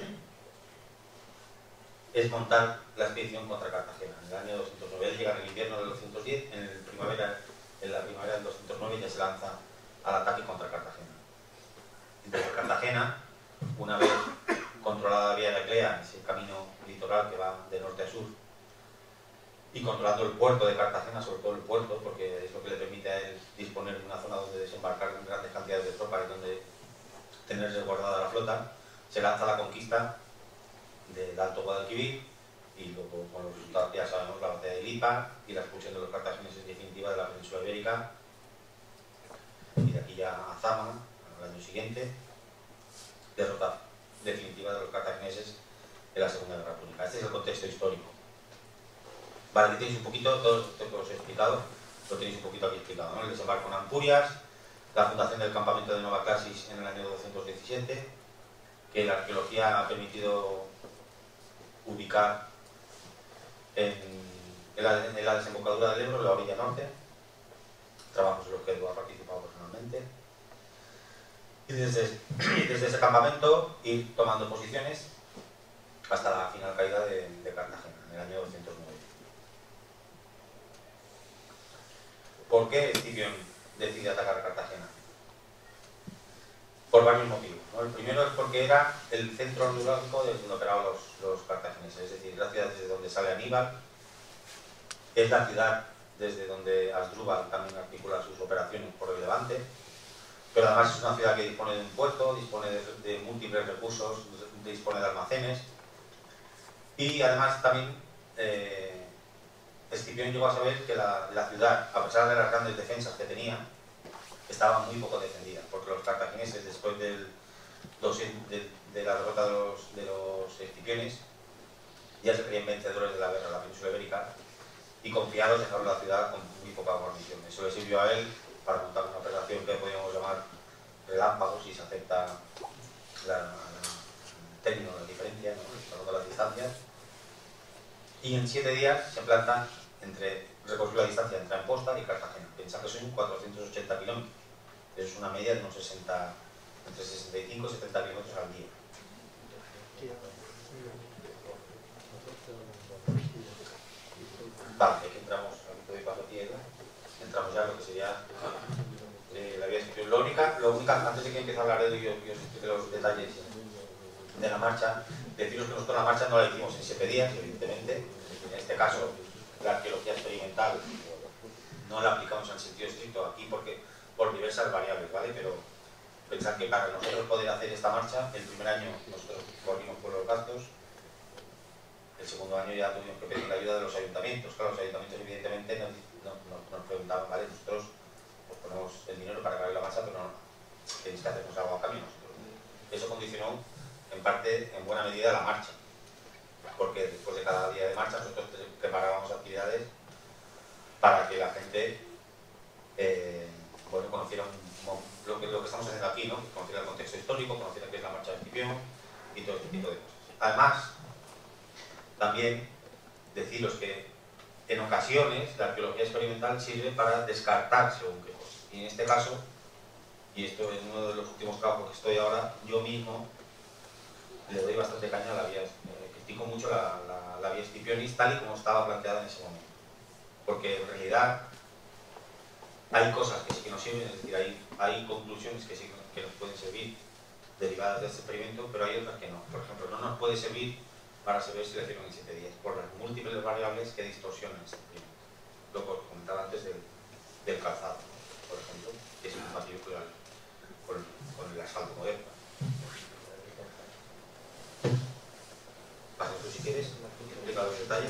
es montar la expedición contra Cartagena. En el año doscientos nueve, él llega en el invierno del doscientos diez, en, el primavera, en la primavera del doscientos nueve ya se lanza al ataque contra Cartagena. Desde Cartagena, una vez controlada la vía de Clea, ese camino litoral que va de norte a sur, y controlando el puerto de Cartagena, sobre todo el puerto, porque es lo que le permite a él disponer de una zona donde desembarcar grandes cantidades de tropas y donde tener resguardada la flota, se lanza a la conquista del Alto Guadalquivir, y luego con los resultados ya sabemos, la batalla de Lipa y la expulsión de los cartagineses definitiva de la península ibérica, y de aquí ya a Zama, al año siguiente, derrota definitiva de los cartagineses en la Segunda Guerra Púnica. Este es el contexto histórico. Vale, aquí tenéis un poquito, todo esto que os he explicado, lo tenéis un poquito aquí explicado, ¿no? El desembarco en Ampurias, la fundación del campamento de Nova Clasis en el año doscientos diecisiete, que la arqueología ha permitido ubicar en, en, la, en la desembocadura del Ebro, en la orilla norte, trabajos en los que Edu ha participado personalmente, y desde, y desde ese campamento ir tomando posiciones hasta la final caída de, de Cartagena, en el año doscientos nueve. ¿Por qué Escipión decide atacar a Cartagena? Por varios motivos, ¿no? El primero es porque era el centro neurálgico de donde operaban los, los cartagineses, es decir, la ciudad desde donde sale Aníbal, es la ciudad desde donde Asdrúbal también articula sus operaciones por el Levante, pero además es una ciudad que dispone de un puerto, dispone de, de múltiples recursos, dispone de almacenes, y además también eh, Escipión llegó a saber que la, la ciudad, a pesar de las grandes defensas que tenía, estaba muy poco defendida, porque los cartagineses, después del, de, de la derrota de los, de los Escipiones, ya se creían vencedores de la guerra en la península ibérica, y confiados dejaron la ciudad con muy poca guarnición. Eso le sirvió a él para montar una operación que podríamos llamar relámpagos, si se acepta la, la, el término, la diferencia, ¿no? de las distancias, y en siete días se plantan entre, recorrió la distancia entre Amposta y Cartagena. Pensad que son cuatrocientos ochenta kilómetros, es una media de unos sesenta, entre sesenta y cinco y setenta kilómetros al día. Vale, aquí entramos, aquí te doy paso a ti, Edu. Entramos ya en lo que sería eh, la vía de Escipión. Lo única, lo única, antes de que empiece a hablar Edu y yo, yo os explique los detalles de la marcha, deciros que nosotros la marcha no la hicimos en siete días, evidentemente. En este caso, la arqueología experimental no la aplicamos en sentido estricto aquí porque por diversas variables, ¿vale? Pero pensad que para nosotros poder hacer esta marcha, el primer año nosotros corrimos por los gastos, el segundo año ya tuvimos que pedir la ayuda de los ayuntamientos. Claro, los ayuntamientos evidentemente nos, nos, nos preguntaban, ¿vale? Nosotros ponemos el dinero para acabar la marcha, pero no, tenéis que hacernos algo a cambio. Eso condicionó, en parte, en buena medida, la marcha. Porque después de cada día de marcha nosotros preparábamos actividades para que la gente eh, bueno, conociera un, lo, que, lo que estamos haciendo aquí, ¿no? Conociera el contexto histórico, conociera qué es la marcha del Escipión y todo este tipo de cosas. Además, también deciros que en ocasiones la arqueología experimental sirve para descartar según qué cosas. Y en este caso, y esto es uno de los últimos campos que estoy ahora, yo mismo le doy bastante caña a la vía, eh, critico mucho la, la, la vía Scipionis tal y como estaba planteada en ese momento. Porque en realidad hay cosas que sí que nos sirven, es decir, hay, hay conclusiones que sí que nos pueden servir derivadas de este experimento, pero hay otras que no. Por ejemplo, no nos puede servir para saber si lo hicieron en siete días, por las múltiples variables que distorsionan este experimento. Lo que os comentaba antes del, del calzado, por ejemplo, que es incompatible con, con el asfalto moderno. Pasa tú si quieres, explica los detalles.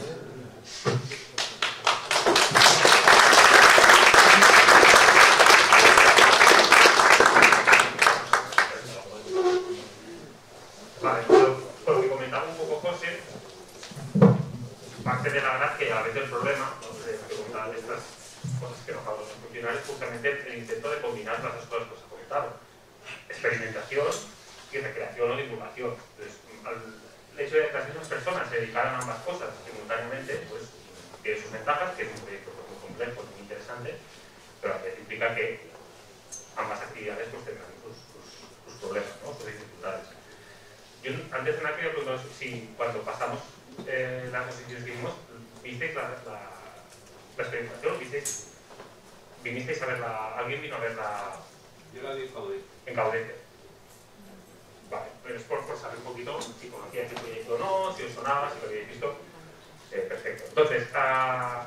Vale, por lo que comentaba un poco José, parte de la gracia, a veces el problema, ¿no? de lo que comentaba de estas cosas que no acabamos de funcionar, es justamente el intento de combinar las dos cosas que os he comentado. Experimentación y recreación o divulgación. Entonces, el hecho de que las mismas personas se dedicaran a ambas cosas simultáneamente, pues tiene sus ventajas, que es un proyecto muy complejo, muy interesante, pero a veces implica que ambas actividades pues tendrán sus, sus, sus problemas, ¿no? Sus dificultades. Yo antes de nada quería preguntaros si cuando pasamos eh, las exposiciones que vimos, ¿visteis la, la, la experimentación? ¿Visteis, ¿Vinisteis a verla? ¿Alguien vino a verla? Yo la vi en Caudete. En Caudete. Vale, pero es por, por saber un poquito si conocíais el proyecto o no, si os sonaba, si lo habíais visto. Eh, perfecto. Entonces, uh,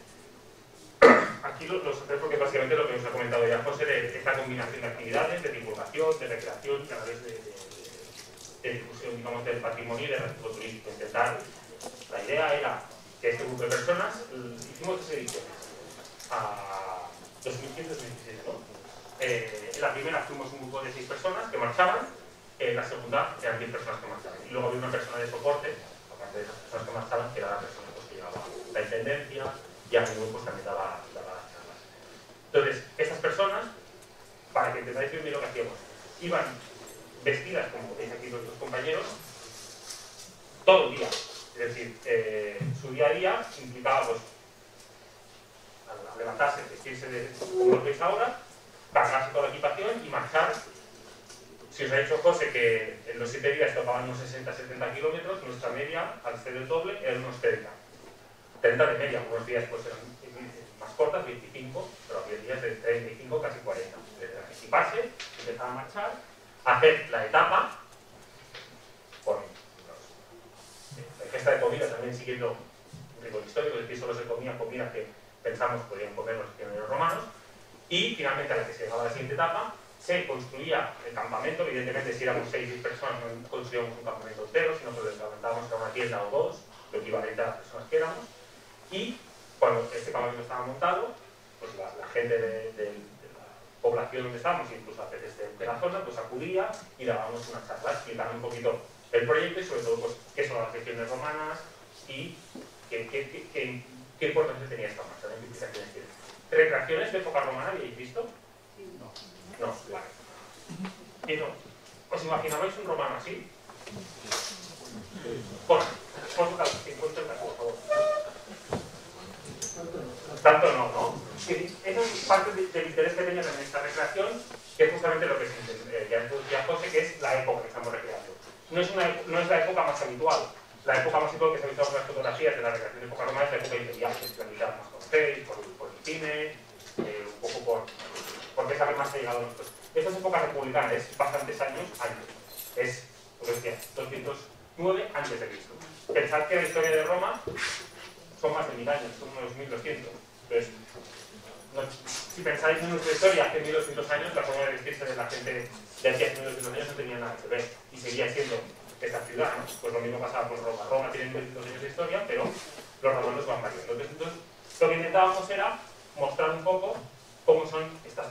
aquí los lo porque básicamente lo que os ha comentado ya José, de esta combinación de actividades, de divulgación, de recreación, y a la vez de, de, de difusión, digamos, del patrimonio y del atractivo turístico. Intentar, la idea era que este grupo de personas, hicimos tres ediciones, a dos mil quince a dos mil dieciséis, ¿no? Eh, en la primera fuimos un grupo de seis personas que marchaban, en la segunda eran diez personas que marchaban. Y luego había una persona de soporte, aparte de esas personas que marchaban, que era la persona pues, que llevaba la intendencia y a menudo pues, también daba, daba las charlas. Entonces, estas personas, para que entendáis bien lo que hacíamos, iban vestidas, como veis aquí nuestros compañeros, todo el día. Es decir, eh, su día a día implicaba pues, al levantarse, vestirse de, como lo veis ahora, cargarse toda la equipación y marchar. Si os ha dicho José que en los siete días tocaban unos sesenta a setenta kilómetros, nuestra media, al ser el doble, eran unos treinta. treinta de media, unos días pues eran más cortas, veinticinco, pero había días de treinta y cinco, casi cuarenta. Desde equiparse, empezar a marchar, hacer la etapa, por la ingesta de comida también siguiendo un rigor histórico, es decir, solo se comía comida que pensamos podían comer los pioneros romanos, y finalmente a la que se llegaba a la siguiente etapa, se construía el campamento. Evidentemente si éramos seis personas no construíamos un campamento entero, sino que levantábamos a una tienda o dos, lo equivalente a las personas que éramos, y cuando este campamento estaba montado, pues la, la gente de, de, de la población donde estábamos, incluso a veces de, de la zona, pues acudía y dábamos una charla explicando un poquito el proyecto y sobre todo pues, qué son las legiones romanas y qué, qué, qué, qué, qué importancia tenía esta marcha, ¿no? ¿Qué implicaciones tiene? ¿Recreaciones de época romana habéis visto? No. No, vale. Y no. ¿Os imaginabais un romano así? Bueno, por su caso, cincuenta caso, por favor. Tanto no, ¿no? Sí, eso es parte de, del interés que tenían en esta recreación, que es justamente lo que se eh, ya decía José, que es la época que estamos recreando. No es, una, no es la época más habitual. La época más habitual que se ha visto en las fotografías de la recreación de época romana es la época imperial, que es la mitad más conocéis, por, por el cine, eh, un poco por... porque es la que más ha llegado a nosotros. Esta es época republicana, es bastantes años antes. Es, como decía, doscientos nueve antes de Cristo. Pensad que la historia de Roma son más de mil años, son unos mil doscientos. Entonces, no, si pensáis en nuestra historia hace mil doscientos años, la forma de vestirse de la gente de aquí hace mil doscientos años no tenía nada que ver. Y seguía siendo esta ciudad, ¿no? Pues lo mismo pasaba con Roma. Roma tiene mil doscientos años de historia, pero los romanos van variando. Entonces, entonces, lo que intentábamos era mostrar un poco cómo son estas tropas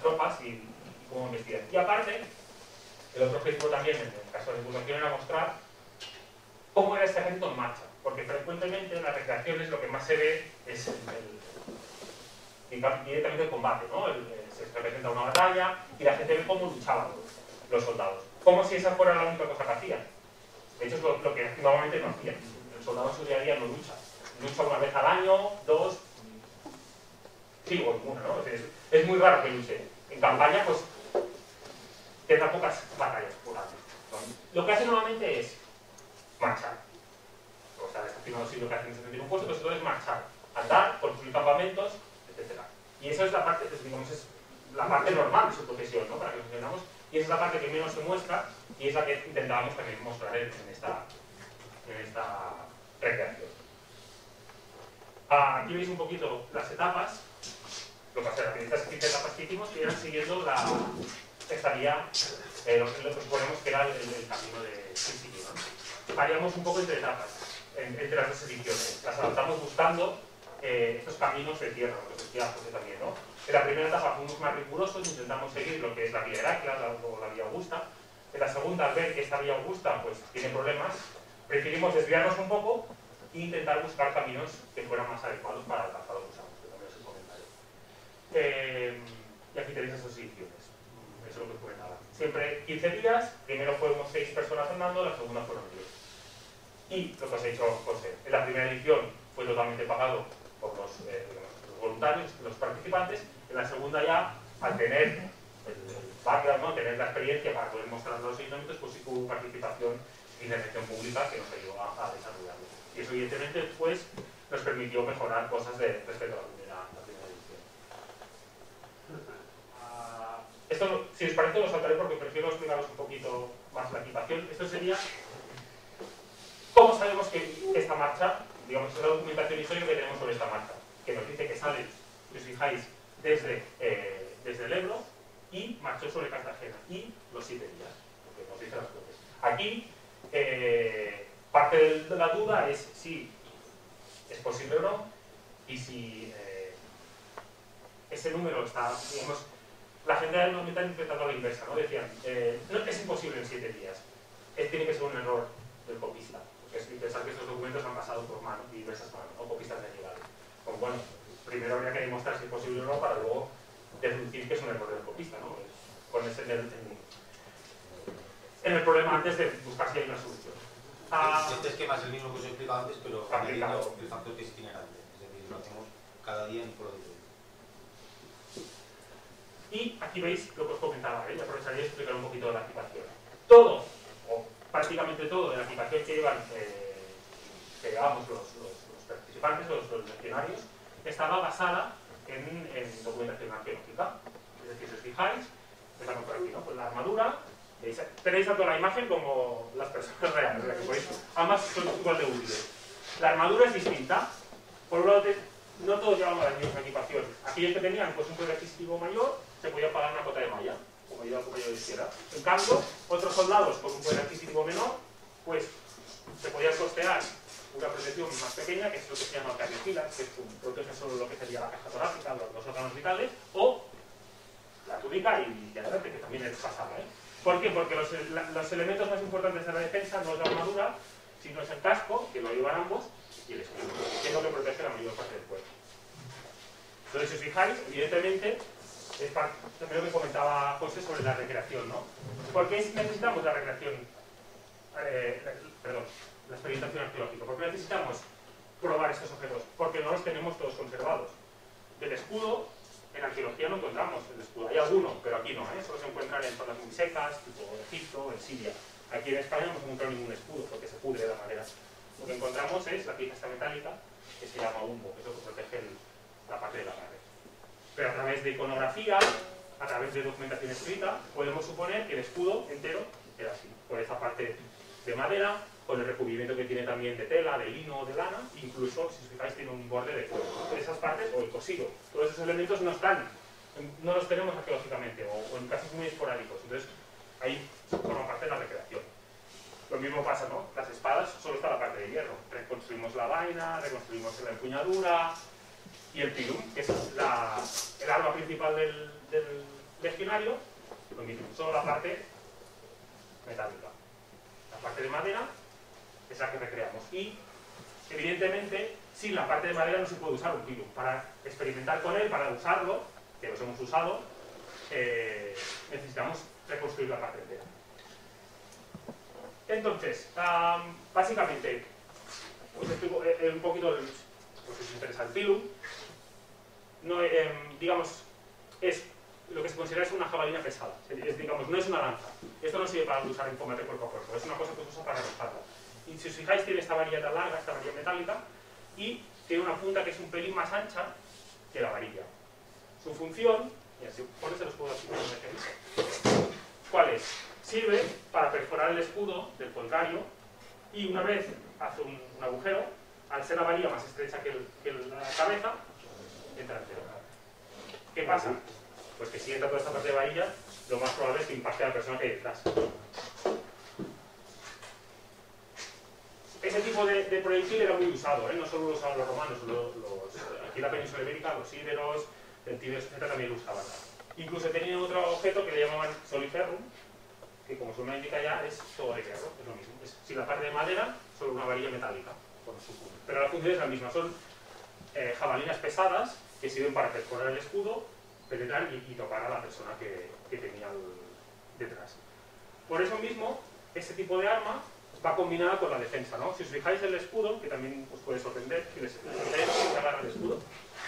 y cómo investigar. Y aparte, el otro objetivo también, en el caso de divulgación, era mostrar cómo era este ejército en marcha. Porque frecuentemente en las recreaciones lo que más se ve es el, el, directamente el combate, ¿no? El, el, se representa una batalla y la gente ve cómo luchaban los, los soldados. Como si esa fuera la única cosa que hacían. De hecho, es lo, lo que normalmente no hacían. El soldado en su día a día no lucha. Lucha una vez al año, dos, sí, o ninguna, ¿no? Es, es muy raro que luche. En campaña, pues, tendrá pocas batallas por año. Lo que hace normalmente es marchar. O sea, este no sí lo que hacen en setenta y un puestos, pero todo es marchar, andar, construir campamentos, etcétera. Y esa es la parte, pues, digamos, es la parte normal de su profesión, ¿no? Para que nos entendamos. Y esa es la parte que menos se muestra y es la que intentábamos también mostrar en, en, esta, en esta recreación. Ah, aquí veis un poquito las etapas. Lo que pasa es que estas quince etapas que hicimos que iban siguiendo la estaría, eh, lo que suponemos que era el, el camino de Sicilia, ¿no? Variamos un poco entre etapas, en, entre las dos ediciones. Las adaptamos buscando eh, estos caminos de tierra, lo que decía José también, ¿no? En la primera etapa fuimos más rigurosos, intentamos seguir lo que es la vía Heraclea o la, la vía Augusta. En la segunda, al ver que esta vía Augusta pues, tiene problemas, preferimos desviarnos un poco e intentar buscar caminos que fueran más adecuados para el calzado que usamos, que también os he comentado. Eh, y aquí tenéis esas ediciones, eso es lo que os comentaba. Siempre quince días, primero fuimos seis personas andando, la segunda fueron diez. Y lo que os he dicho José, en la primera edición fue totalmente pagado por los, eh, los voluntarios, los participantes. En la segunda ya, al tener el, el background, ¿no? Tener la experiencia para poder mostrar los ayuntamientos, pues sí hubo participación y financiación pública que nos ayudó a, a desarrollarlo. Y eso evidentemente después nos permitió mejorar cosas de, respecto a la primera, la primera edición. Uh, esto, si os parece, lo saltaré porque prefiero explicaros un poquito más la equipación. Esto sería cómo sabemos que esta marcha, digamos, es la documentación histórica que tenemos sobre esta marcha, que nos dice que sale, si os fijáis, desde, eh, desde el Ebro y marchó sobre Cartagena, y los siete días, porque nos dice las cosas. Aquí, eh, parte de la duda es si es posible o no, y si eh, ese número está, digamos, la gente lo está interpretando a la inversa, ¿no? Decían, eh, no es imposible en siete días, es, tiene que ser un error del copista, porque es pensar que estos documentos han pasado por manos, diversas manos, o copistas medievales. Pues bueno, primero habría que demostrar si es posible o no para luego deducir que es un error del copista, ¿no? Ponerse en el, en, en el problema antes de buscar si hay una solución. Ah, este esquema es el mismo que os he explicado antes, pero añadiendo el factor que es itinerante. Es decir, lo hacemos cada día en un pueblo diferente. Y aquí veis lo que os comentaba, ¿eh? Y aprovecharía de explicar un poquito de la equipación. Todo, o prácticamente todo de la equipación que llevan, eh, que llevamos los, los, los participantes, los, los legionarios, estaba basada en, en documentación arqueológica. Es decir, si os fijáis, empezamos por aquí, ¿no? Pues la armadura, veis, tenéis tanto la imagen como las personas reales, ¿verdad? Que podéis, ambas son igual de útiles. La armadura es distinta. Por un lado, no todos llevaban la misma equipación. Aquellos que tenían pues, un poder adquisitivo mayor, se podía pagar una cota de malla, como yo como yo hiciera. En cambio, otros soldados con un poder adquisitivo menor, pues se podían costear una protección más pequeña, que es lo que se llama cardiofilas, que protege solo lo que sería la caja torácica, los, los órganos vitales, o la túnica y ya sabes que también es pasada, ¿eh? ¿Por qué? Porque los, la, los elementos más importantes de la defensa no es la armadura, sino es el casco, que lo llevan ambos, y el escudo, que es lo que protege la mayor parte del cuerpo. Entonces, si os fijáis, evidentemente, es parte, también lo que comentaba José sobre la recreación, ¿no? ¿Por qué necesitamos la recreación? Eh, perdón, la experimentación arqueológica. ¿Por qué necesitamos probar estos objetos? Porque no los tenemos todos conservados. Del escudo, en arqueología no encontramos el escudo. Hay alguno, pero aquí no, ¿eh? Solo se encuentran en zonas muy secas, tipo Egipto, en Siria. Aquí en España no hemos encontrado ningún escudo, porque se pudre de la madera. Lo que encontramos es la pieza esta metálica, que se llama humbo, que es lo que protege el, la parte de la madera. Pero a través de iconografía, a través de documentación escrita, podemos suponer que el escudo entero era así, por esa parte de madera, con el recubrimiento que tiene también de tela, de lino o de lana, incluso, si os fijáis, tiene un borde de cuero. Esas partes, o el cosido, todos esos elementos no están, no los tenemos arqueológicamente, o, o en casos muy esporádicos. Entonces, ahí forma parte de la recreación. Lo mismo pasa, ¿no? Las espadas, solo está la parte de hierro. Reconstruimos la vaina, reconstruimos la empuñadura y el pilum, que es la, el arma principal del, del, legionario, lo mismo, solo la parte metálica. La parte de madera es la que recreamos. Y, evidentemente, sin la parte de madera no se puede usar un pilum. Para experimentar con él, para usarlo, que los hemos usado, eh, necesitamos reconstruir la parte entera. Entonces, um, básicamente, os explico eh, un poquito, el, pues si os interesa el pilum. No, eh, digamos, es lo que se considera es una jabalina pesada. Es, digamos, no es una lanza. Esto no sirve para usar en combate cuerpo a cuerpo, es una cosa que se usa para rozarla. Y si os fijáis, tiene esta varilla tan larga, esta varilla metálica, y tiene una punta que es un pelín más ancha que la varilla. Su función, mira, si pones los puedo explicar un ejemplo. ¿Cuál es? Sirve para perforar el escudo del polcario y una vez hace un, un agujero, al ser la varilla más estrecha que, el, que la cabeza, entra entero. ¿Qué pasa? Pues que si entra toda esta parte de varilla, lo más probable es que impacte a la persona que hay detrás. Ese tipo de, de proyectil era muy usado, ¿eh? No solo lo usaban los romanos, los, los, aquí en la península ibérica, los íberos, centíberos, etcétera, también lo usaban. Incluso tenían otro objeto que le llamaban soliferrum, que como su nombre indica ya, es todo de hierro, es lo mismo. Es, si la parte de madera, solo una varilla metálica. Pero la función es la misma, son eh, jabalinas pesadas que sirven para perforar el escudo, penetrar y, y tocar a la persona que, que tenía el, detrás. Por eso mismo, este tipo de arma va combinada con la defensa, ¿no? Si os fijáis el escudo, que también os puede sorprender, que les se agarra el escudo.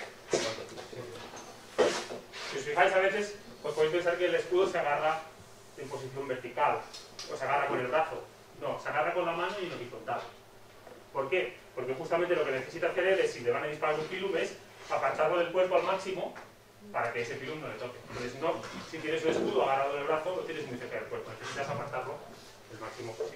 Si os fijáis a veces, pues podéis pensar que el escudo se agarra en posición vertical, o se agarra con el brazo. No, se agarra con la mano y en horizontal. ¿Por qué? Porque justamente lo que necesita hacer él es, si le van a disparar un pilum, es apartarlo del cuerpo al máximo para que ese pilum no le toque. Entonces, no, si tienes un escudo agarrado en el brazo, lo tienes muy cerca del cuerpo, necesitas apartarlo el máximo posible.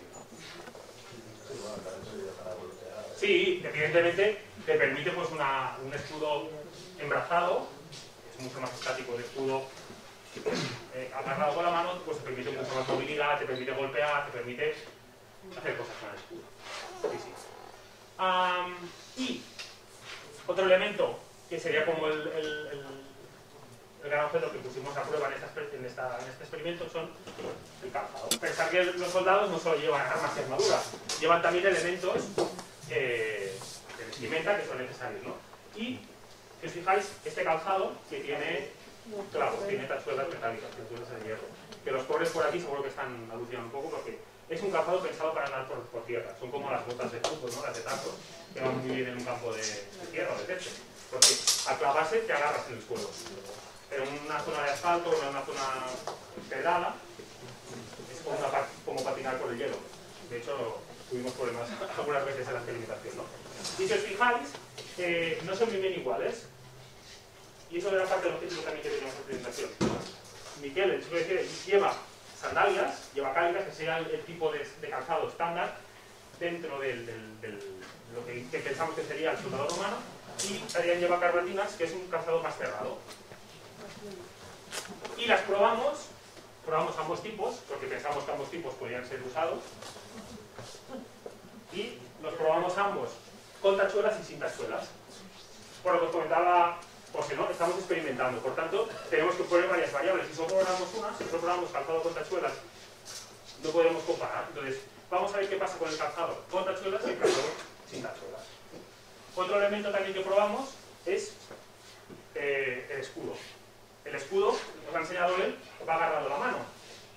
Sí, evidentemente te permite pues una, un escudo embrazado, es mucho más estático el escudo eh, agarrado con la mano, pues te permite mucha más movilidad, te permite golpear, te permite hacer cosas con el escudo. Sí, sí. Um, y otro elemento que sería como el, el, el, el gran objeto que pusimos a prueba en, esta, en, esta, en este experimento son el calzado. Pensar que los soldados no solo llevan armas y armaduras, llevan también elementos eh, de vestimenta que son necesarios, ¿no? Y si os fijáis, este calzado que tiene clavos, tiene tachuelas metálicas, tachuelas de hierro, que los pobres por aquí seguro que están alucinando un poco porque es un calzado pensado para andar por, por tierra, son como las botas de fútbol, ¿no? Las de taco, que van muy bien en un campo de, de tierra o de techo, porque al clavarse te agarras en el suelo. Pero en una zona de asfalto o en una zona pedrada es como, una, como patinar por el hielo. De hecho, tuvimos problemas algunas veces en la experimentación, ¿no? Y si os fijáis, eh, no son muy bien iguales. Y eso era parte del objetivo también que teníamos en la presentación. Miquel, el chico de lleva sandalias, lleva cálicas, que sería el, el tipo de, de calzado estándar dentro del, del, del lo que, que pensamos que sería el soldado romano, y Adrián lleva carbatinas, que es un calzado más cerrado. Y las probamos, probamos ambos tipos, porque pensamos que ambos tipos podían ser usados, y los probamos ambos con tachuelas y sin tachuelas. Por lo que os comentaba, porque no, estamos experimentando, por tanto, tenemos que poner varias variables. Si solo probamos una, si solo probamos calzado con tachuelas, no podemos comparar. Entonces, vamos a ver qué pasa con el calzado con tachuelas y el calzado sin tachuelas. Otro elemento también que probamos es eh, el escudo. El escudo, os ha enseñado él, va agarrado a la mano.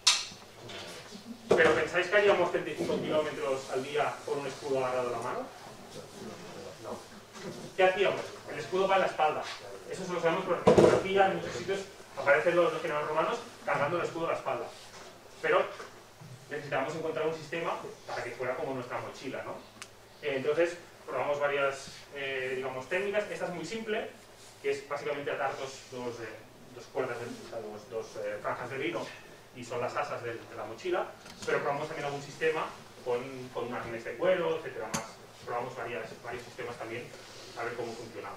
¿Pero pensáis que haríamos treinta y cinco kilómetros al día con un escudo agarrado a la mano? No. ¿Qué hacíamos? El escudo va en la espalda. Eso se lo sabemos porque en fotografía en muchos sitios aparecen los legionarios romanos cargando el escudo a la espalda. Pero necesitamos encontrar un sistema para que fuera como nuestra mochila, ¿no? Eh, entonces, probamos varias, eh, digamos, técnicas. Esta es muy simple, que es básicamente atar dos, dos, eh, dos cuerdas, de, o sea, dos, dos eh, franjas de lino, y son las asas de, de la mochila, pero probamos también algún sistema con, con un arnés de cuero, etcétera más. Probamos varias, varios sistemas también, a ver cómo funcionaba.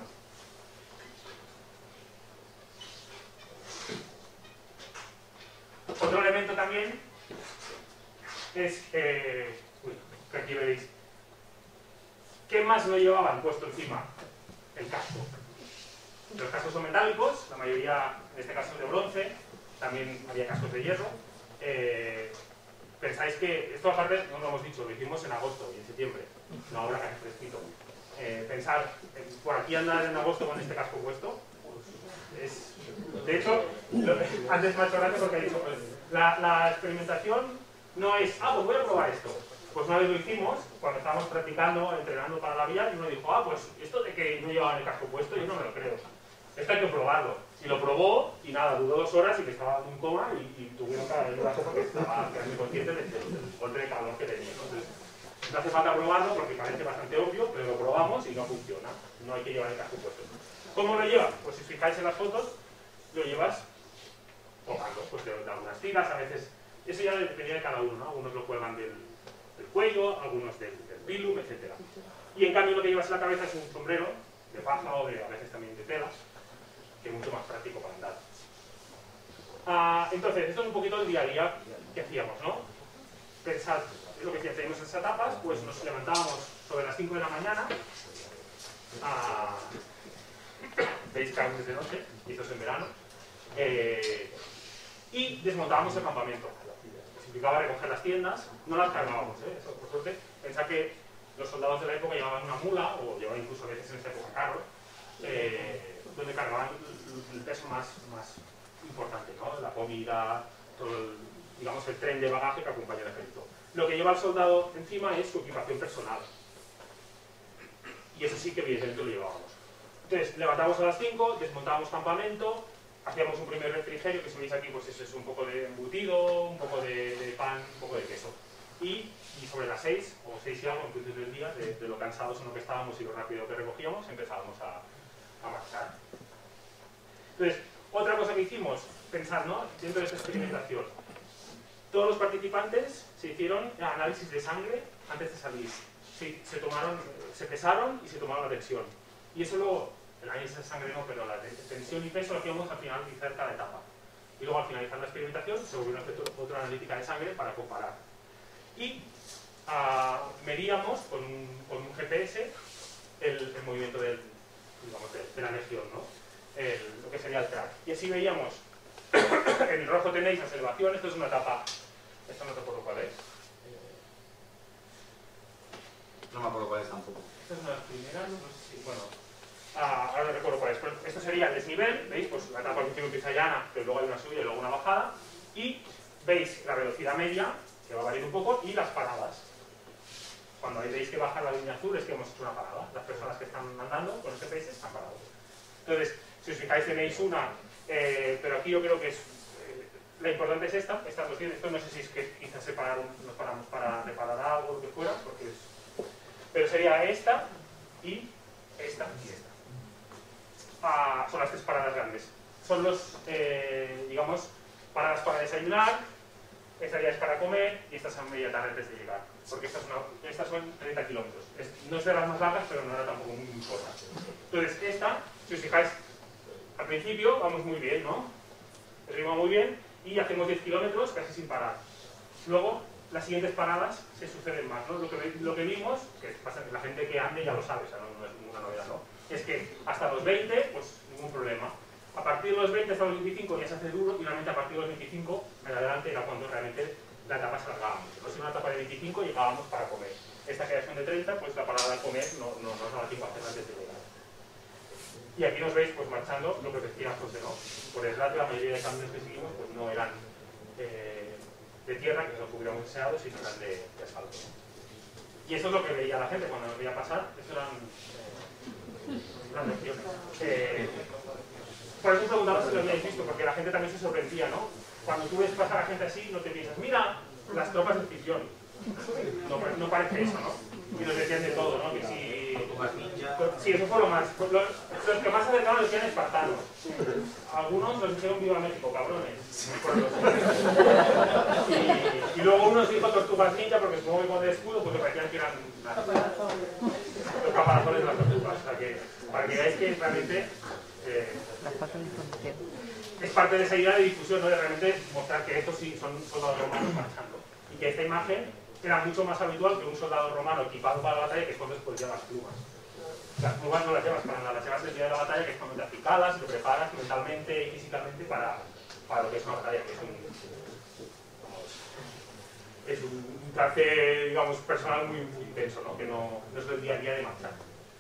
Otro elemento también es, eh, uy, que aquí veréis, ¿qué más no llevaban puesto encima? El casco. Los cascos son metálicos, la mayoría, en este caso, de bronce, también había cascos de hierro. Eh, pensáis que, esto aparte no lo hemos dicho, lo hicimos en agosto y en septiembre, no ahora casi fresquito. Eh, pensar, eh, por aquí andar en agosto con este casco puesto, pues es... De hecho, lo, antes me ha hecho gracia porque ha dicho, pues, la, la experimentación no es, ah, pues voy a probar esto. Pues una vez lo hicimos, cuando estábamos practicando, entrenando para la vía, y uno dijo, ah, pues esto de que no llevaban el casco puesto, yo no me lo creo. Esto hay que probarlo. Y lo probó, y nada, duró dos horas y que estaba en un coma, y, y tuvieron que darle un brazo porque estaba quedando inconsciente del, del golpe de calor que tenía. Entonces, no hace falta probarlo porque parece bastante obvio, pero lo probamos y no funciona. No hay que llevar el casco puesto. ¿Cómo lo llevas? Pues si os fijáis en las fotos, lo llevas colgando, pues de, de algunas tiras, a veces. Eso ya dependía de cada uno, ¿no? Algunos lo cuelgan del, del cuello, algunos del, del pilum, etcétera. Y en cambio lo que llevas en la cabeza es un sombrero de paja o de, a veces también de tela, que es mucho más práctico para andar. Ah, entonces, esto es un poquito el día a día que hacíamos, ¿no? Pensad, es lo que decía, teníamos esas etapas, pues nos levantábamos sobre las cinco de la mañana, a... veis que aún es de noche, y esto es en verano, eh, y desmontábamos el campamento. Implicaba recoger las tiendas, no las cargábamos, ¿eh? Eso por suerte. Pensad que los soldados de la época llevaban una mula, o llevaban incluso a veces en esa época carros, eh, donde cargaban el peso más, más importante, ¿no? La comida, todo el, digamos, el tren de bagaje que acompaña al ejército. Lo que lleva el soldado encima es su equipación personal. Y eso sí que evidentemente lo llevábamos. Entonces, levantábamos a las cinco, desmontábamos campamento, hacíamos un primer refrigerio, que si veis aquí, pues eso es un poco de embutido, un poco de, de pan, un poco de queso. Y, y sobre las seis, o seis y algo, en función del día, de, de lo cansados en lo que estábamos y lo rápido que recogíamos, empezábamos a, a marchar. Entonces, otra cosa que hicimos, pensar, ¿no? Dentro de esta experimentación, todos los participantes se hicieron análisis de sangre antes de salir. Se, se, tomaron, se pesaron y se tomaron la tensión. Y eso luego, el análisis de sangre no, pero la de tensión y peso lo hacíamos al finalizar cada etapa. Y luego al finalizar la experimentación se volvió a hacer otra analítica de sangre para comparar. Y uh, medíamos con un, con un G P S el, el movimiento del, digamos, de, de la legión, ¿no? El, lo que sería el track. Y así veíamos, en rojo tenéis las elevaciones, esto es una etapa, esta no recuerdo cuál es. No me acuerdo cuál es tampoco. Esta es una de las primeras, no sé si, bueno, ah, ahora no recuerdo cuál es. Pero esto sería el desnivel, ¿veis? Pues la etapa al principio empieza llana, pero luego hay una subida y luego una bajada. Y veis la velocidad media, que va a variar un poco, y las paradas. Cuando ahí veis que baja la línea azul es que hemos hecho una parada. Las personas que están andando con el G P S están parados. Entonces, si os fijáis tenéis una, eh, pero aquí yo creo que es, eh, la importante es esta, estas dos tienen, esto no sé si es que quizás separaron, nos paramos para reparar algo o lo que fuera, porque es, pero sería esta y esta y esta. Ah, son las tres paradas grandes. Son los, eh, digamos, paradas para desayunar, esta ya es para comer y estas son media tarde antes de llegar. Porque estas, una, estas son treinta kilómetros. Es, no es de las más largas, pero no era tampoco muy, muy corta. Entonces, esta, si os fijáis, al principio vamos muy bien, ¿no? El ritmo muy bien y hacemos diez kilómetros casi sin parar. Luego, las siguientes paradas se suceden más, ¿no? Lo que, lo que vimos, que pasa que la gente que ande ya lo sabe, o sea, no, no es ninguna novedad, ¿no? Es que hasta los veinte, pues ningún problema. A partir de los veinte hasta los veinticinco ya se hace duro y realmente a partir de los veinticinco en adelante era cuando realmente la etapa se alargaba mucho. Si una etapa de veinticinco llegábamos para comer. Esta generación de treinta, pues la parada de comer no, no, no nos daba tiempo a hacer antes de llegar. Y aquí nos veis pues marchando lo que decía José, ¿no? Por el lado la mayoría de caminos que seguimos pues no eran eh, de tierra, que es lo que hubiéramos deseado, sino eran de, de asfalto. Y eso es lo que veía la gente cuando nos veía pasar, eso eran eh, las lecciones. Eh, por eso preguntaba si lo habíais visto, porque la gente también se sorprendía, ¿no? Cuando tú ves pasar a gente así, no te piensas, mira, las tropas de ficción. No, no parece eso, ¿no? Y nos decían de todo, ¿no? Que si... Sí, eso fue lo más... Los, los que más acercaron decían espartanos. Algunos nos dijeron viva México, cabrones. Y, y luego unos dijo tortugas ninja, porque supongo que con el escudo pues me parecían que eran las, los caparazones de las tortugas. O sea que, para que veáis que realmente... Eh, es parte de esa idea de difusión, ¿no? De realmente mostrar que estos sí son soldados romanos marchando. Y que esta imagen era mucho más habitual que un soldado romano equipado para la batalla, que es cuando después llevas plumas. Las plumas no las llevas para nada, las llevas el día de la batalla, que es cuando te acicalas, te preparas mentalmente y físicamente para, para lo que es una batalla, que es un, es un trance, digamos, personal muy, muy intenso, ¿no? Que no, no es el día a día de marchar.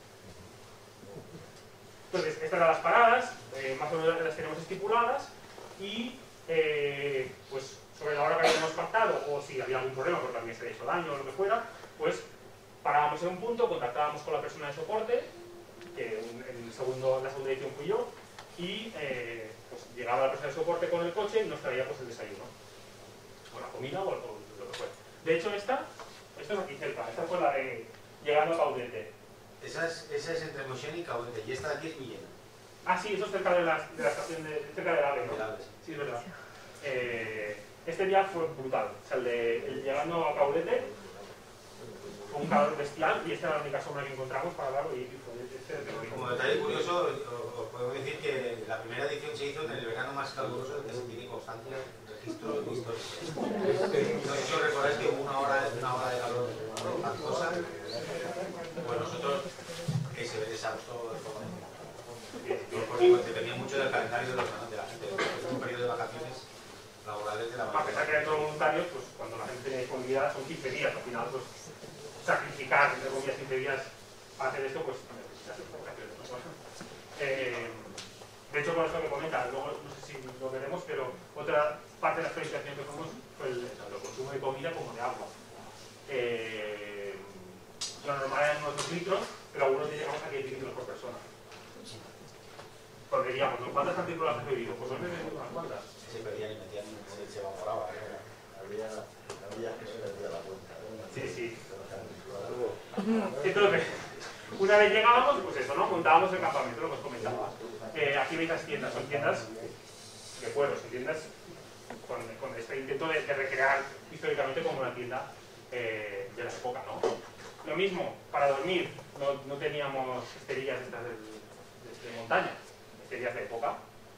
Entonces, estas eran las paradas, eh, más o menos las tenemos estipuladas, y eh, pues sobre la hora que habíamos pactado, o si había algún problema porque alguien se le hizo daño o lo que fuera, pues parábamos en un punto, contactábamos con la persona de soporte, que en el segundo, la segunda edición fui yo, y eh, pues llegaba la persona de soporte con el coche y nos traía pues el desayuno, o la comida o, o lo que fuera. De hecho, esta, esto es aquí cerca, esta fue la de llegando a Caudete. Esa es, esa es entre Moixent y Caudete, y esta de aquí es Villena. Ah, sí, eso es cerca de la, de la estación de, cerca del AVE, ¿no? Del AVE, sí. Sí, es verdad. Eh, este día fue brutal, o sea, el de el llegando a Caudete fue un calor bestial y esta era la única sombra que encontramos para hablar y fue este de terrorismo. Como detalle curioso, os puedo decir que la primera edición se hizo en el verano más caluroso del que se tiene constancia registro histórico. No sé si os recordáis que hubo una hora, una hora de calor espantosa. Pues nosotros, ese ver exhausto, porque dependía mucho del calendario de, los, de la gente. Es un periodo de vacaciones laborales de la A pesar que hay todos voluntarios, pues cuando la gente tiene disponibilidad son quince días, al final, pues sacrificar, entre comillas, quince días para hacer esto, pues necesitas vacaciones, ¿no? Eh, de hecho, con esto que comenta, luego no sé si lo veremos, pero otra parte de la experimentación que fuimos fue el, el consumo de comida como de agua. Eh, lo normal eran unos dos litros, pero algunos llegamos a diez litros por persona. Porque digamos, ¿cuántas antículas has bebido? Pues hoy me he bebido unas cuantas. Se pedían y metían, se, se evaporaba. Había, había que se perdía la cuenta. Sí, sí. Entonces, una vez llegábamos, pues eso, ¿no? Montábamos el campamento, lo que os comentaba. Eh, aquí veis las tiendas, son tiendas de cuero, son tiendas con, con este intento de, de recrear históricamente como una tienda eh, de la época, ¿no? Lo mismo, para dormir, no, no teníamos esterillas estas de, de, de montaña, esterillas de época,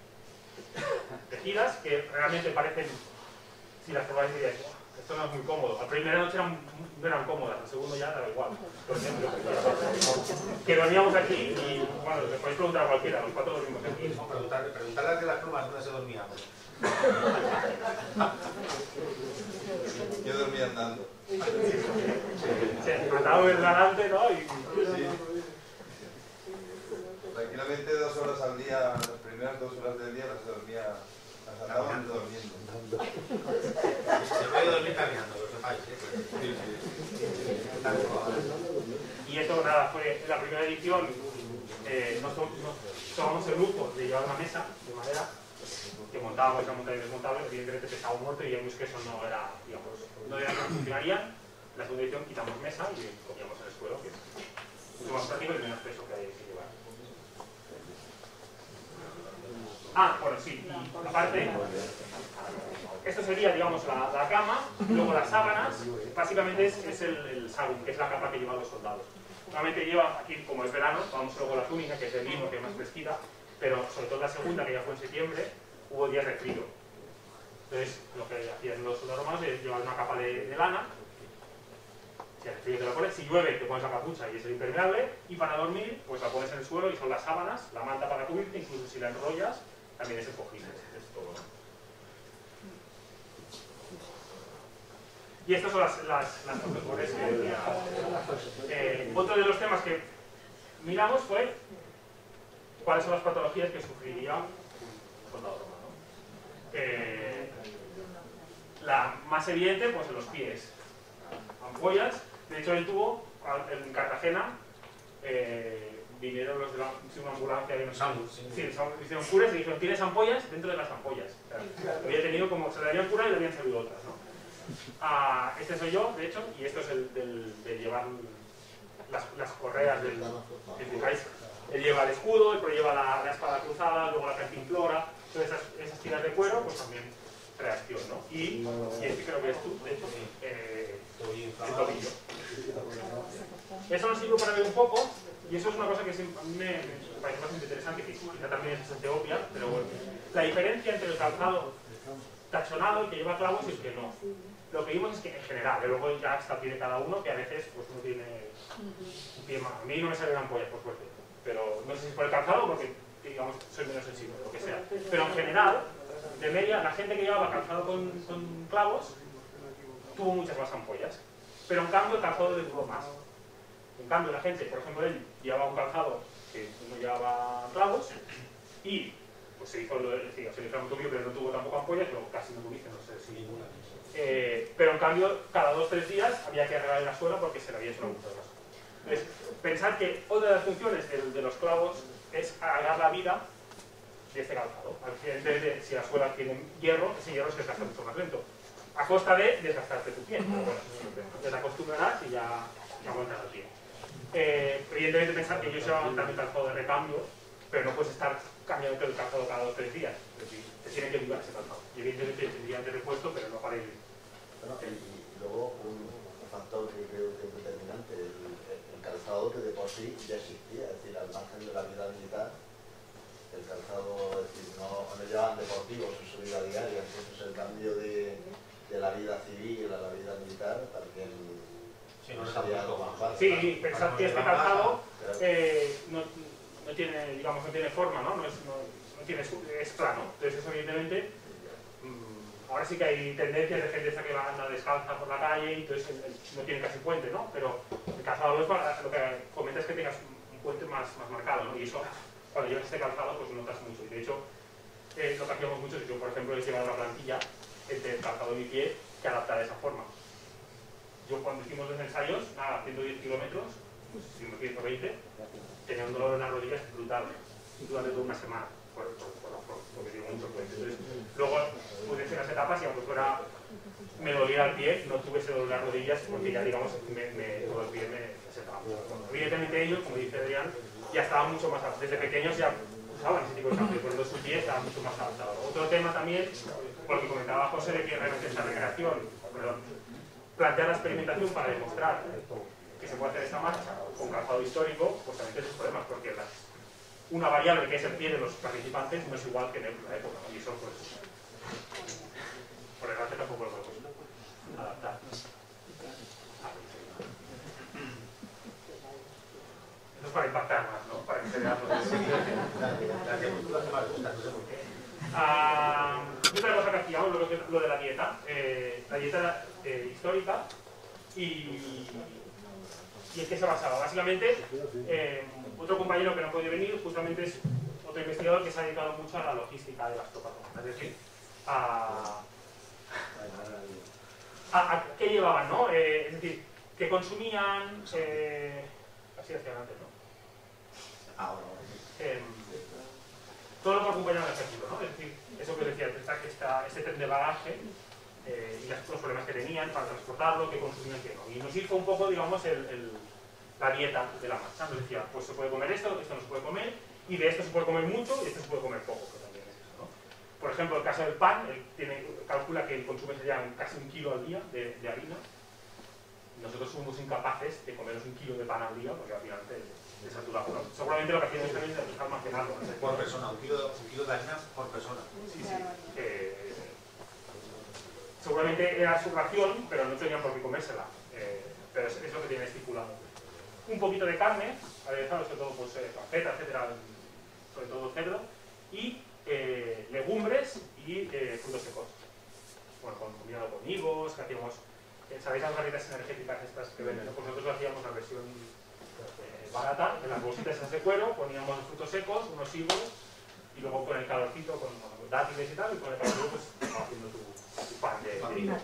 tejidas que realmente parecen, si las probáis diréis, esto no es muy cómodo. La primera noche eran, no eran cómodas, la segunda ya daba igual. Por ejemplo, que dormíamos aquí y, bueno, le podéis preguntar a cualquiera, los cuatro dormimos aquí. No, preguntarle, preguntarle de las plumas dónde se dormíamos. Yo dormía andando. Se mataba el delante, ¿no? Y... Sí. Tranquilamente dos horas al día, las primeras dos horas del día las dormía, las andaban durmiendo. Se puede dormir caminando, lo sepáis, ¿eh? Sí, sí. Y esto, nada, fue la primera edición. Eh, nos, nos tomamos el lujo de llevar una mesa de madera que montábamos esa montaña desmontable, evidentemente pesaba un muerto y vimos que eso no era, digamos, no era que funcionaría. La segunda edición quitamos mesa y comíamos en el suelo, que es mucho más práctico y menos peso que hay que llevar. Ah, bueno, sí, y aparte, esto sería, digamos, la, la cama, luego las sábanas, básicamente es, es el, el sagum, que es la capa que llevan los soldados. Normalmente lleva, aquí como es verano, vamos luego la túnica, que es el lino, que es más fresquita, pero sobre todo la segunda, que ya fue en septiembre, hubo días de frío. Entonces, lo que hacían los soldados romanos es llevar una capa de, de lana, si hace frío te la pones, si llueve te pones la capucha y es el impermeable, y para dormir, pues la pones en el suelo y son las sábanas, la manta para cubrirte, incluso si la enrollas, también es el cojín, es todo. Y estas son las, las, las mejores que decía. Eh, otro de los temas que miramos fue cuáles son las patologías que sufriría un soldado romano. Eh, la más evidente, pues en los pies. Ampollas. De hecho, él tuvo, en Cartagena, eh, vinieron los de la, una ambulancia de unos años. Sí, hicieron curas y dijeron, tienes ampollas dentro de las ampollas. O sea, había tenido como, se le habían curado y le habían salido otras, ¿no? Ah, este soy yo, de hecho, y esto es el del, de llevar las, las correas del, que fijáis. Él lleva el escudo, él lleva la, la espada cruzada, luego la cantimplora, todas esas, esas tiras de cuero, pues también reacción, ¿no? Y, y este creo que es tú, de hecho, eh, el tobillo. Eso nos sirve para ver un poco, y eso es una cosa que siempre, a mí me, me parece bastante interesante, que quizá también es bastante obvia, pero bueno. La diferencia entre el calzado tachonado, el que lleva clavos, y el que no. Lo que vimos es que en general, que luego ya hasta pie de cada uno, que a veces pues uno tiene un pie más. A mí no me salen ampollas, por suerte, pero no sé si es por el calzado o porque, digamos, soy menos sensible, lo que sea. Pero en general, de media, la gente que llevaba calzado con, con clavos tuvo muchas más ampollas. Pero en cambio el calzado duró más. En cambio la gente, por ejemplo, él llevaba un calzado que no llevaba clavos y pues se hizo, lo, decía, se le hizo un tobillo, pero no tuvo tampoco ampollas, pero casi no tuviste, no sé si ninguna. Eh, pero en cambio, cada dos o tres días había que arreglar la suela porque se le había hecho un agujero. Entonces, pensad que otra de las funciones de, de los clavos es alargar la vida de este calzado. En vez de, si la suela tiene hierro, ese hierro se desgasta mucho más lento. A costa de desgastarte tu pie. Pero bueno, te desacostumbrarás y ya, ya aguantas el pie. Eh, evidentemente pensad que yo llevaba también calzado de recambio, pero no puedes estar cambiando el calzado cada dos o tres días. Es decir, te tiene que durar ese calzado. Y evidentemente tendría de repuesto, pero no para ir. Bueno, y, y luego un, un factor que creo que es determinante, el, el, el calzado que de por sí ya existía, es decir, al margen de la vida militar, el calzado, es decir, no, no llevaban deportivos en su vida diaria, entonces el cambio de, de la vida civil a la vida militar también sí, no sería algo más fácil. Sí, pensad que este calzado eh, no, no tiene, digamos, no tiene forma, ¿no? No es, no, no tiene, es plano, entonces eso evidentemente mmm, ahora sí que hay tendencias de gente esta que va anda descalza por la calle y entonces el, el, no tiene casi puente, ¿no? Pero el calzado es para, lo que comenta es que tengas un puente más, más marcado, ¿no? Y eso, cuando llevas este calzado, pues notas mucho. Y de hecho, eh, lo que hacíamos mucho es yo, por ejemplo, he llevado una plantilla entre el calzado y mi pie que adapta de esa forma. Yo cuando hicimos los ensayos, nada, ciento diez kilómetros, pues si me ciento veinte, tenía un dolor en las rodillas brutal durante toda una semana, por, por, por, por, porque digo mucho puente. Entonces, luego pude hacer las etapas y aunque fuera, me dolía el pie, no tuve ese dolor en las rodillas porque ya, digamos, me, me, todo el pie me, me sentaba. Bueno, evidentemente ellos, como dice Adrián, ya estaban mucho más, desde pequeños ya usaban ese tipo de cambio, por lo tanto su pie estaba mucho más adaptado. Otro tema también, por lo que comentaba José, de que realmente esta recreación, perdón, plantear la experimentación para demostrar que se puede hacer esta marcha con calzado histórico, pues también tiene sus problemas, porque la, una variable que es el pie de los participantes no es igual que en la época, y eso pues, por desgracia tampoco lo podemos adaptar. Eso es para impactar más, ¿no? Para que se vea todo eso. Ah, otra cosa que hacíamos, lo, que, lo de la dieta, eh, la dieta eh, histórica y, y en qué se basaba. Básicamente, eh, otro compañero que no puede venir justamente es otro investigador que se ha dedicado mucho a la logística de las tropas romanas, es decir, a, a, a qué llevaban, ¿no? Eh, es decir, qué consumían, eh, así hacia adelante, ¿no? Eh, todo lo que acompañaba al ejército, ¿no? Es decir, eso que decía, esta, esta, este tren de bagaje eh, y los problemas que tenían para transportarlo, que consumían, que no. Y nos hizo un poco, digamos, el, el, la dieta de la marcha. Nos decía, pues se puede comer esto, esto no se puede comer, y de esto se puede comer mucho y de esto se puede comer poco, que también es eso, ¿no? Por ejemplo, el caso del pan, él tiene, calcula que el consumo sería casi un kilo al día de, de harina. Nosotros somos incapaces de comernos un kilo de pan al día, porque al final te, te satura. Bueno, seguramente lo que hacíamos también es almacenarlo, ¿no? Por persona, un kilo, de, un kilo de harina por persona. Sí, sí. Eh, seguramente era su ración, pero no tenían por qué comérsela. Eh, pero es, es lo que tiene estipulado. Un poquito de carne, aderezado sobre todo pues, eh, panceta, etcétera, sobre todo cerdo, y eh, legumbres y eh, frutos secos. Bueno, con, combinado con higos, que hacíamos. ¿Sabéis las barritas energéticas estas que venden? Pues nosotros lo hacíamos la versión eh, barata, en las bolsitas esas de cuero, poníamos los frutos secos, unos higos, y luego con el calorcito, con, con dátiles y tal, y con el calor pues estaba haciendo tu, tu pan de, de higo.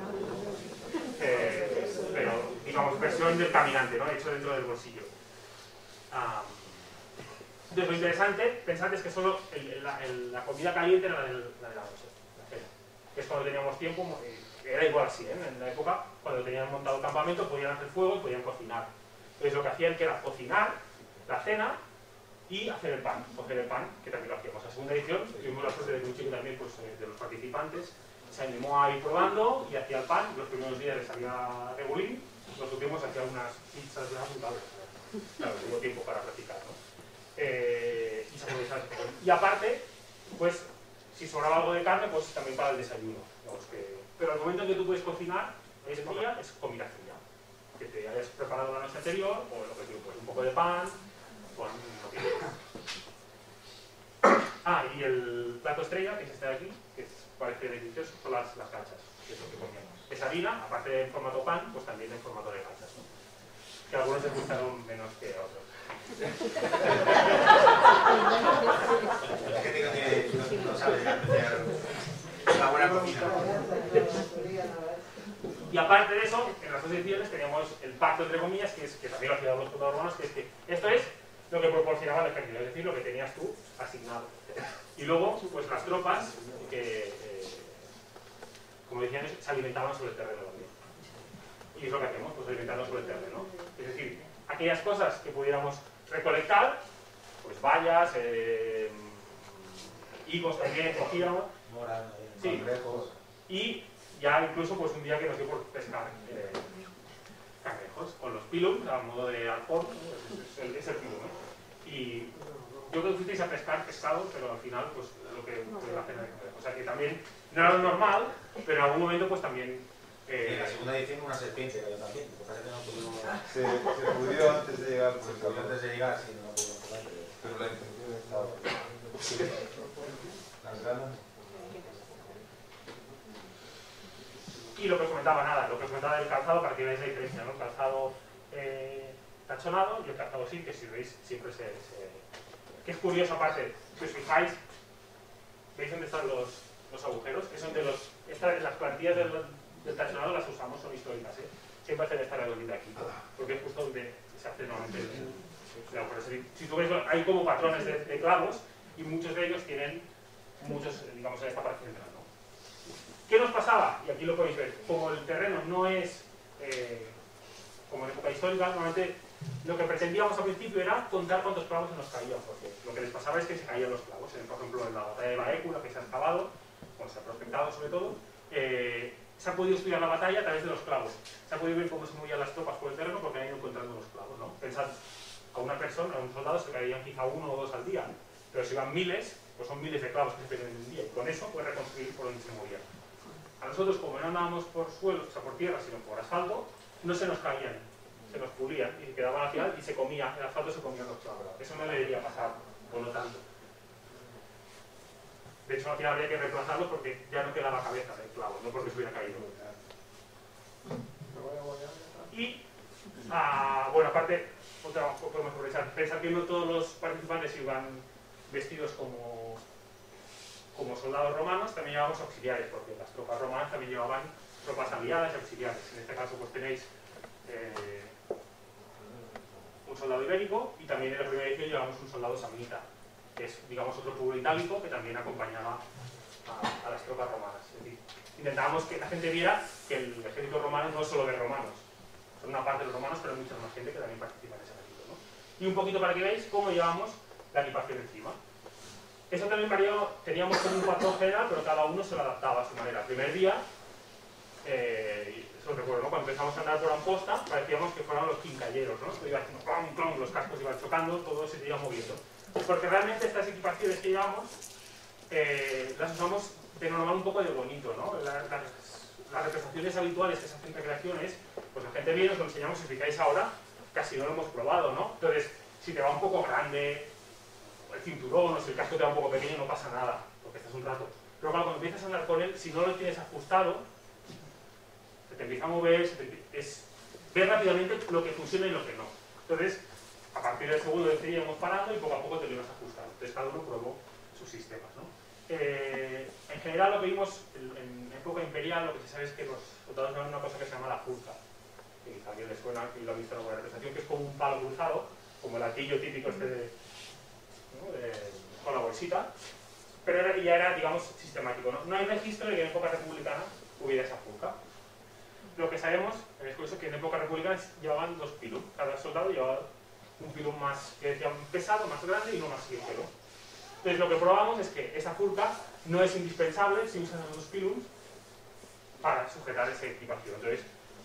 Eh, pero, digamos, versión del caminante, ¿no? Hecho dentro del bolsillo. Ah, entonces, lo interesante, pensad es que solo el, el, la, el, la comida caliente era la, del, la de la noche, la cena. Que es cuando teníamos tiempo. Eh, Era igual así, ¿eh? En la época, cuando tenían montado el campamento, podían hacer fuego y podían cocinar. Entonces lo que hacían que era cocinar la cena y hacer el pan. Coger el pan, que también lo hacíamos. La segunda edición, tuvimos la suerte de que un chico también, pues, de los participantes, se animó a ir probando y hacía el pan. Los primeros días le salía regulín, los últimos hacía unas pizzas de brutales. Claro, tuvo tiempo para practicar, ¿no? Eh, y, se y aparte, pues, si sobraba algo de carne, pues también para el desayuno. Digamos que pero al momento en que tú puedes cocinar, ese día es comida fría. Que te hayas preparado la noche anterior, o lo que digo, pues un poco de pan, con lo que quieras. Ah, y el plato estrella, que es este de aquí, que es, parece delicioso, son las, las gachas, que es lo que comíamos. Es harina, aparte de en formato pan, pues también en formato de gachas, ¿no? Que a algunos les gustaron menos que a otros. La gente que no, no sabe apreciar una buena comida. Y aparte de eso, en las dos ediciones teníamos el pacto entre comillas, que, es, que también lo hacían los soldados romanos, que es que esto es lo que proporcionaba el ejército, es decir, lo que tenías tú asignado. Y luego, pues las tropas, que, eh, como decían, se alimentaban sobre el terreno también. Y es lo que hacemos, pues alimentarnos sobre el terreno. Es decir, aquellas cosas que pudiéramos recolectar, pues bayas, eh, higos también cogíamos. Sí. Y ya incluso pues un día que nos dio por pescar eh, cangrejos con los pilums a modo de arpón, es, es, el, es el pilum, ¿no? Y yo creo que fuisteis a pescar pescado, pero al final pues lo que fue la cena de cangrejos. O sea que también no era lo normal, pero en algún momento pues también... Eh, en la segunda edición una serpiente cayó también, lo que pasa es que no pudimos... Se, se pudrió antes de llegar. Se pudrió antes de llegar, sí, no pudimos comer, pero la intención estaba... Las ganas... Y lo que os comentaba, nada, lo que os comentaba del calzado, para que veáis la diferencia, ¿no? El calzado eh, tachonado y el calzado sí, que si veis siempre se, se... Que es curioso aparte, si os fijáis, ¿veis dónde están los, los agujeros? Que son de los... Estas, las plantillas del, del tachonado las usamos, son históricas, ¿eh? Siempre hacen esta redondita aquí, porque es justo donde se hace normalmente el, el agujero. Si tú ves, hay como patrones de, de clavos y muchos de ellos tienen muchos, digamos, en esta parte central, ¿no? ¿Qué nos pasaba? Y aquí lo podéis ver. Como el terreno no es eh, como en época histórica, normalmente lo que pretendíamos al principio era contar cuántos clavos se nos caían, porque lo que les pasaba es que se caían los clavos. Por ejemplo, en la batalla de Baécula, que se ha excavado, bueno, se ha prospectado sobre todo, eh, se ha podido estudiar la batalla a través de los clavos. Se ha podido ver cómo se movían las tropas por el terreno porque han ido encontrando los clavos, ¿no? Pensad, a una persona, a un soldado se caían quizá uno o dos al día, pero si van miles, pues son miles de clavos que se pierden en un día, y con eso puedes reconstruir por donde se movían. A nosotros, como no andábamos por suelo, o sea, por tierra, sino por asfalto, no se nos caían, se nos pulían y quedaban al final y se comía, el asfalto se comía los clavos. Eso no le debería pasar, por lo tanto. De hecho, al final habría que reemplazarlo porque ya no quedaba cabeza del clavo, no porque se hubiera caído. Y, ah, bueno, aparte, otra cosa podemos aprovechar, pensar que no todos los participantes iban vestidos como... como soldados romanos, también llevábamos auxiliares, porque las tropas romanas también llevaban tropas aliadas y auxiliares. En este caso pues tenéis eh, un soldado ibérico y también en la primera edición llevamos un soldado samnita, que es, digamos, otro pueblo itálico que también acompañaba a, a las tropas romanas. Es decir, intentábamos que la gente viera que el ejército romano no es solo de romanos, son una parte de los romanos, pero hay mucha más gente que también participa en ese ejército, ¿no? Y un poquito para que veáis cómo llevamos la equipación encima. Eso también varió, teníamos como un patrón general, pero cada uno se lo adaptaba a su manera. El primer día, eh, eso lo recuerdo, ¿no? Cuando empezamos a andar por Amposta, parecíamos que fueran los quincalleros, ¿no? Iba haciendo clon, clon, los cascos iban chocando, todo se iba moviendo. Porque realmente estas equipaciones que llevamos, eh, las usamos de normal un poco de bonito, ¿no? La, la, las representaciones habituales que se hacen en recreaciones, pues la gente viene, os lo enseñamos, si fijáis ahora, casi no lo hemos probado, ¿no? Entonces, si te va un poco grande, el cinturón o si el casco te va un poco pequeño, no pasa nada, porque estás un rato. Pero claro, cuando empiezas a andar con él, si no lo tienes ajustado, se te empieza a mover, se te, es ver rápidamente lo que funciona y lo que no. Entonces, a partir del segundo de serie íbamos parando y poco a poco te lo ibas ajustando. Entonces cada uno probó sus sistemas, ¿no? Eh, en general lo que vimos en, en época imperial, lo que se sabe es que los soldados llevan una cosa que se llama la furca, que a alguien le suena y lo ha visto en alguna representación, que es como un palo cruzado, como el latillo típico este de, ¿no? de, con la bolsita, pero era, ya era, digamos, sistemático, ¿no? No hay registro de que en época republicana hubiera esa furca. Lo que sabemos es por eso que en época republicana llevaban dos pilum, cada soldado llevaba un pilum más, que decía, pesado, más grande y uno más ligero. Entonces lo que probamos es que esa furca no es indispensable si usas esos dos pilums para sujetar esa equipación. Entonces,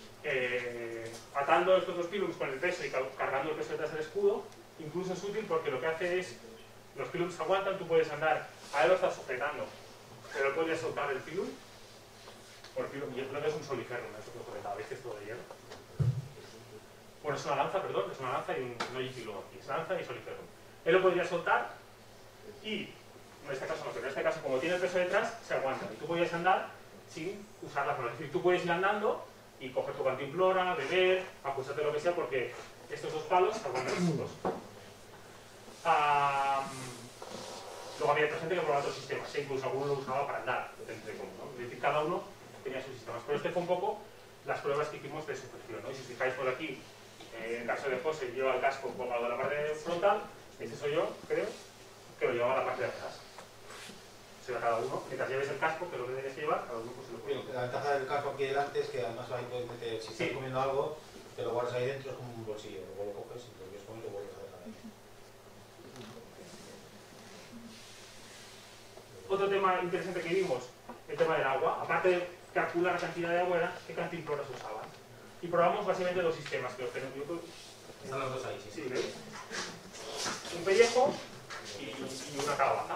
eh, atando estos dos pilums con el peso y cargando el peso detrás del escudo, incluso es útil porque lo que hace es, los pilums aguantan, tú puedes andar, a él lo estás sujetando, pero puedes soltar el pilum, por el pilum, y creo que es un soliferro, no es otro sujetado, ¿veis que es todo de hierro? Bueno, es una lanza, perdón, es una lanza y un, no hay pilum aquí, es lanza y soliferro. Él lo podría soltar y en este caso no, pero en este caso como tiene el peso detrás, se aguanta. Y tú podías andar sin usar las manos. Es decir, tú puedes ir andando y coger tu cantimplora, beber, ajustarte lo que sea, porque estos dos palos aguantan juntos. Ah, luego había otra gente que probaba otros sistemas, ¿eh? Incluso alguno lo usaba para andar, depende de cómo, ¿no? Es decir, cada uno tenía sus sistemas. Pero este fue un poco las pruebas que hicimos de sujeción, ¿no? Y si os fijáis por aquí, eh, en el caso de José lleva el casco colgado de la parte frontal, este soy yo, creo, que lo llevaba a la parte de atrás. O sea, cada uno, mientras lleves el casco, que es lo que tienes que llevar, cada uno pues se lo puede. La ventaja del casco aquí delante es que además ahí puedes meter, si estás Sí. comiendo algo, te lo guardas ahí dentro, es como un bolsillo, luego lo coges y te lo quieres comer y lo vuelves a dejar ahí. Otro tema interesante que vimos, el tema del agua. Aparte de calcular la cantidad de agua, era qué cantimploras usaban. Y probamos básicamente dos sistemas que os tenemos. Están los dos ahí, sí. Sí, ¿veis? Un pellejo y, y una calabaza.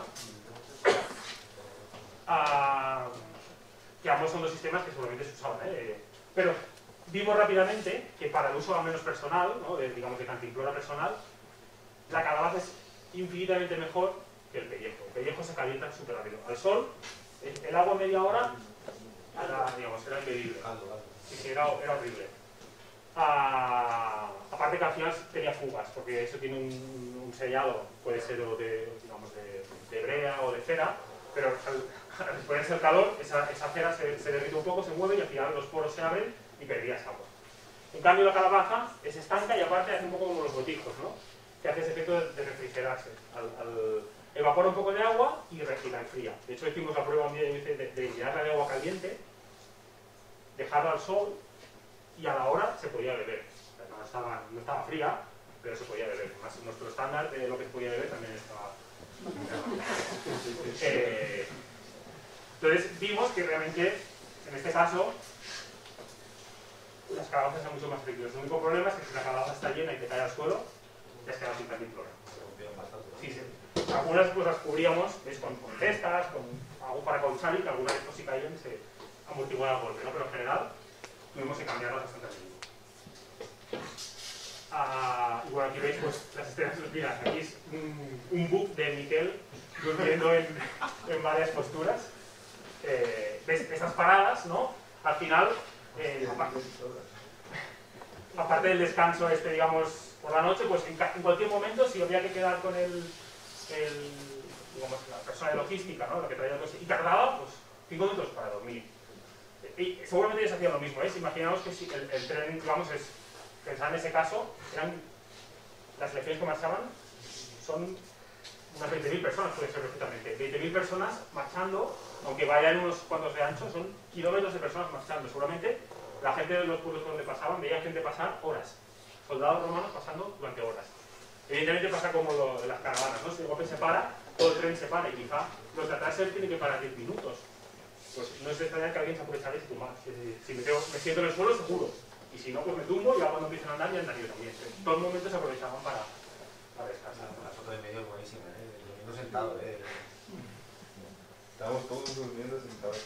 Ah, que ambos son dos sistemas que seguramente se usaban, ¿eh? Pero vimos rápidamente que para el uso al menos personal, ¿no? de, digamos de cantimplora personal, la calabaza es infinitamente mejor que el pellejo. El pellejo se calienta súper rápido. Al sol, el, el agua media hora era, digamos, era inbebible. Sí, sí, era, era horrible. Ah, aparte que al final tenía fugas, porque eso tiene un, un sellado, puede ser de, digamos, de, de brea o de cera, pero al, al ponerse el calor, esa, esa cera se, se derrite un poco, se mueve y al final los poros se abren y perdías agua. En cambio la calabaza es estanca y aparte hace un poco como los botijos, ¿no? Que hace ese efecto de, de refrigerarse. Al, al, evapora un poco de agua y la enfría. De hecho hicimos la prueba un día de, de, de llenarla de agua caliente, dejarla al sol y a la hora se podía beber. No estaba, no estaba fría, pero se podía beber. Más nuestro estándar de lo que se podía beber también estaba... eh, entonces vimos que realmente, en este caso, las calabazas son mucho más efectivas. El único problema es que si la calabaza está llena y te cae al suelo, te has quedado sin cantimplora. Sí, sí. Algunas pues las cubríamos, ¿ves? Con, con cestas, con algo para causar y que algunas veces si caían se amortiguaba el golpe, ¿no? Pero en general tuvimos que cambiarlas bastante a menudo. Ah, y bueno, aquí veis pues las escenas, mira, aquí es un, un bug de Miquel durmiendo en, en varias posturas. Eh, ¿Ves? Esas paradas, ¿no? Al final, eh, aparte, aparte del descanso este, digamos, por la noche, pues en, en cualquier momento, si había que quedar con el, el digamos, la persona de logística, ¿no? La que traía el coche, y tardaba, pues, cinco minutos para dormir. Y seguramente ellos hacían lo mismo, ¿eh? Imaginaos que si el, el tren, digamos, es, pensar en ese caso, eran, las elecciones que marchaban son unas veinte mil personas, puede ser perfectamente. veinte mil personas marchando, aunque vayan unos cuantos de ancho, son kilómetros de personas marchando. Seguramente la gente de los pueblos donde pasaban veía gente pasar horas. Soldados romanos pasando durante horas. Evidentemente pasa como lo de las caravanas, ¿no? Si el golpe se para, todo el tren se para y quizá los de atrás tienen que parar diez minutos. Pues no es de extrañar que alguien se aprovecha y se tumba. Si me, quedo, me siento en el suelo, seguro. Y si no, pues me tumbo y ya cuando empiezan a andar ya andan yo también. En todo momento se aprovechaban para, para descansar. La foto de medio es buenísima, ¿eh? Durmiendo sentado, ¿eh? Estamos todos durmiendo sentados.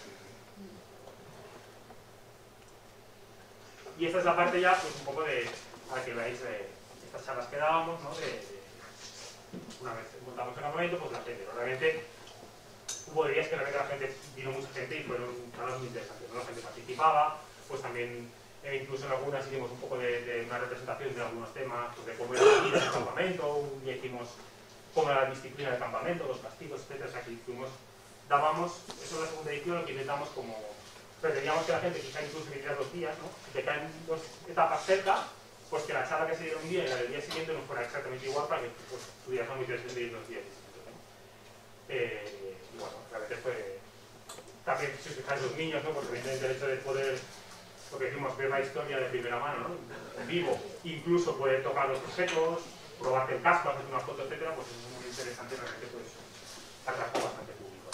Y esta es la parte ya, pues un poco de, para que veáis de estas charlas que dábamos, ¿no? De, de, una vez montamos el campamento, pues la gente, ¿no? Realmente hubo días que realmente la gente, vino mucha gente y fueron charlas muy interesantes, ¿no? La gente participaba, pues también, eh, incluso en algunas hicimos un poco de, de una representación de algunos temas, pues de cómo era la vida en el campamento, un día hicimos cómo era la disciplina del campamento, los castigos, etcétera. O sea, que fuimos, dábamos, eso es la segunda edición, lo que intentamos como, pretendíamos que la gente quizá incluso viniera dos días, ¿no? Si te caen dos etapas cerca, pues que la charla que se diera un día y la del día siguiente no fuera exactamente igual para que pues, pudieras muy interesante ir dos días distintos, ¿no? Eh, y bueno, realmente fue, también si os fijáis los niños, ¿no? Porque tienen el derecho de poder, lo que decimos, ver la historia de primera mano, ¿no? En vivo, incluso poder tocar los objetos, probarte el casco, hacer una foto, etcétera, pues es muy interesante, realmente pues atrajo bastante público.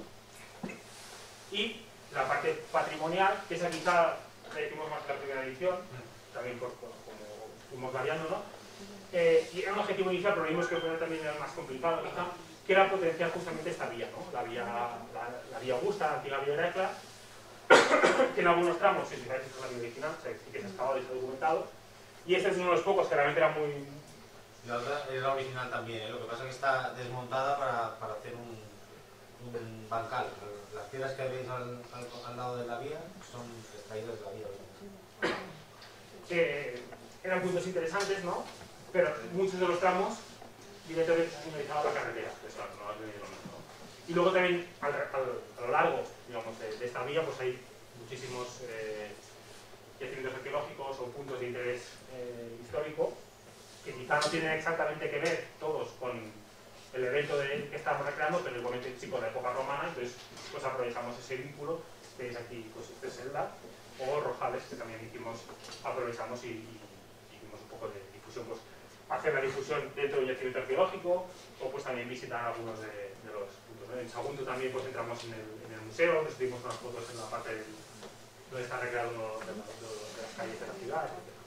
Y la parte patrimonial, que esa quizá la hicimos más que la primera edición, también por, por, como fuimos variando, ¿no? Eh, y era un objetivo inicial, pero vimos que fue también era más complicado, quizá, que era potenciar justamente esta vía, ¿no? La vía, la, la vía Augusta, la antigua vía Herecla, que en algunos tramos, si fijáis, esta es la vía original, o sea, sí que se ha excavado y se ha documentado, y este es uno de los pocos que realmente era muy... La otra es la original también, ¿eh? Lo que pasa es que está desmontada para, para hacer un, un bancal. Las piedras que veis al, al, al lado de la vía son extraídas de la vía. Eh, eran puntos interesantes, ¿no? Pero muchos de los tramos directamente se han finalizado la carretera, pues claro, no has venido lo mismo. Y luego también al, al, a lo largo, digamos, de, de esta vía, pues hay muchísimos eh, yacimientos arqueológicos o puntos de interés eh, histórico que quizá no tienen exactamente que ver todos con el evento de, que estamos recreando, pero igualmente sí con la época romana, entonces pues aprovechamos ese vínculo. Veis aquí pues este es Elda o Rojales, que también hicimos, aprovechamos y, y hicimos un poco de difusión, pues hacer la difusión dentro del yacimiento arqueológico o pues también visitar algunos de, de los puntos, ¿no? En Sagunto también pues entramos en el, en el museo, nos dimos unas fotos en la parte del, donde está recreado uno de, de, de las calles de la ciudad, etcétera.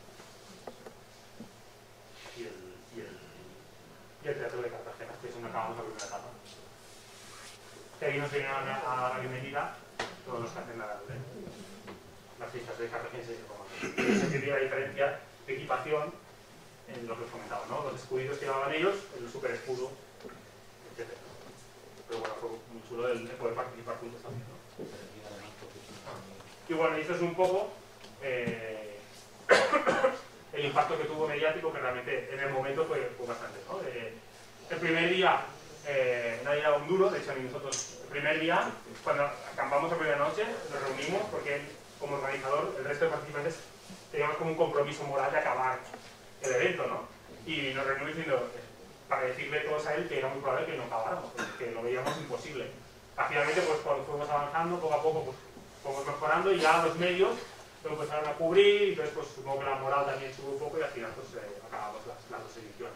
Y el, y, el, y el Teatro de Cartagena, que es donde acabamos la primera etapa. Que ahí nos vienen a, a la bienvenida todos los que hacen la, las fiestas de cartageneses y romanos. Se tiene la diferencia de equipación en lo que os comentaba, ¿no? Los escuditos que llevaban ellos, el super escudo, etcétera. Pero bueno, fue muy chulo el, el poder participar juntos también, ¿no? Y bueno, esto es un poco eh, el impacto que tuvo mediático, que realmente en el momento fue, fue bastante, ¿no? Eh, el primer día eh, nadie daba un duro, de hecho ni nosotros, el primer día, cuando acampamos la primera noche, nos reunimos porque como organizador, el resto de participantes teníamos como un compromiso moral de acabar el evento, ¿no? Y nos reunimos diciendo, para decirle todos a él que era muy probable que no acabáramos, porque lo veíamos imposible. Finalmente, pues cuando fuimos avanzando, poco a poco, pues fuimos mejorando y ya los medios lo empezaron a cubrir, y entonces pues supongo que la moral también subió un poco y al final pues eh, acabamos las, las dos ediciones.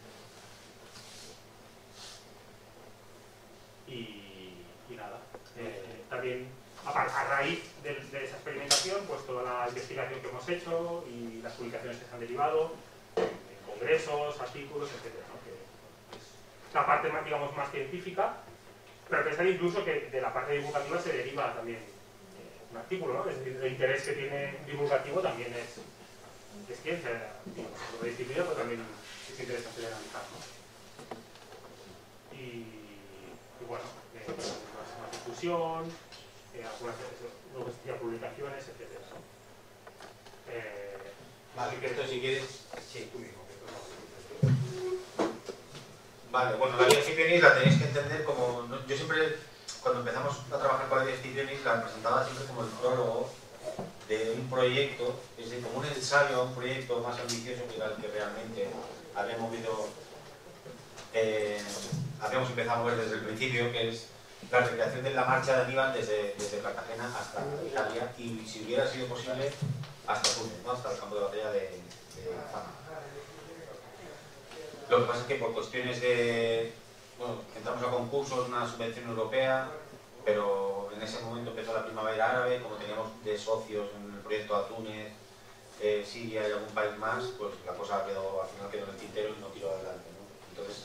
Y, y nada, eh, también a, a raíz de, de esa experimentación, pues toda la investigación que hemos hecho y las publicaciones que se han derivado, en congresos, artículos, etcétera, ¿no? Que es la parte más, digamos, más científica, pero pensar incluso que de la parte divulgativa se deriva también eh, un artículo, ¿no? Es decir, el interés que tiene divulgativo también es, es ciencia, digamos, sobre disciplina, pero también es interesante de analizar, ¿no? Y, y bueno, eh, más, más difusión, eh, algunas luego ya publicaciones, etcétera, ¿no? Eh, vale, que, esto si quieres, sí, tú mismo. Vale, bueno, la Vía Scipionis la tenéis que entender como... Yo siempre, cuando empezamos a trabajar con la Vía Scipionis, la presentaba siempre como el prólogo de un proyecto, es decir, como un ensayo a un proyecto más ambicioso que era el que realmente habíamos visto, eh, habíamos empezado a mover desde el principio, que es la recreación de la marcha de Aníbal desde, desde Cartagena hasta Italia y, si hubiera sido posible, hasta Túnez, ¿no? Hasta el campo de batalla de, de Fama. Lo que pasa es que por cuestiones de... Bueno, entramos a concursos, una subvención europea, pero en ese momento empezó la primavera árabe, como teníamos de socios en el proyecto a Túnez, eh, Siria y algún país más, pues la cosa quedó, al final quedó en el tintero y no tiró adelante, ¿no? Entonces,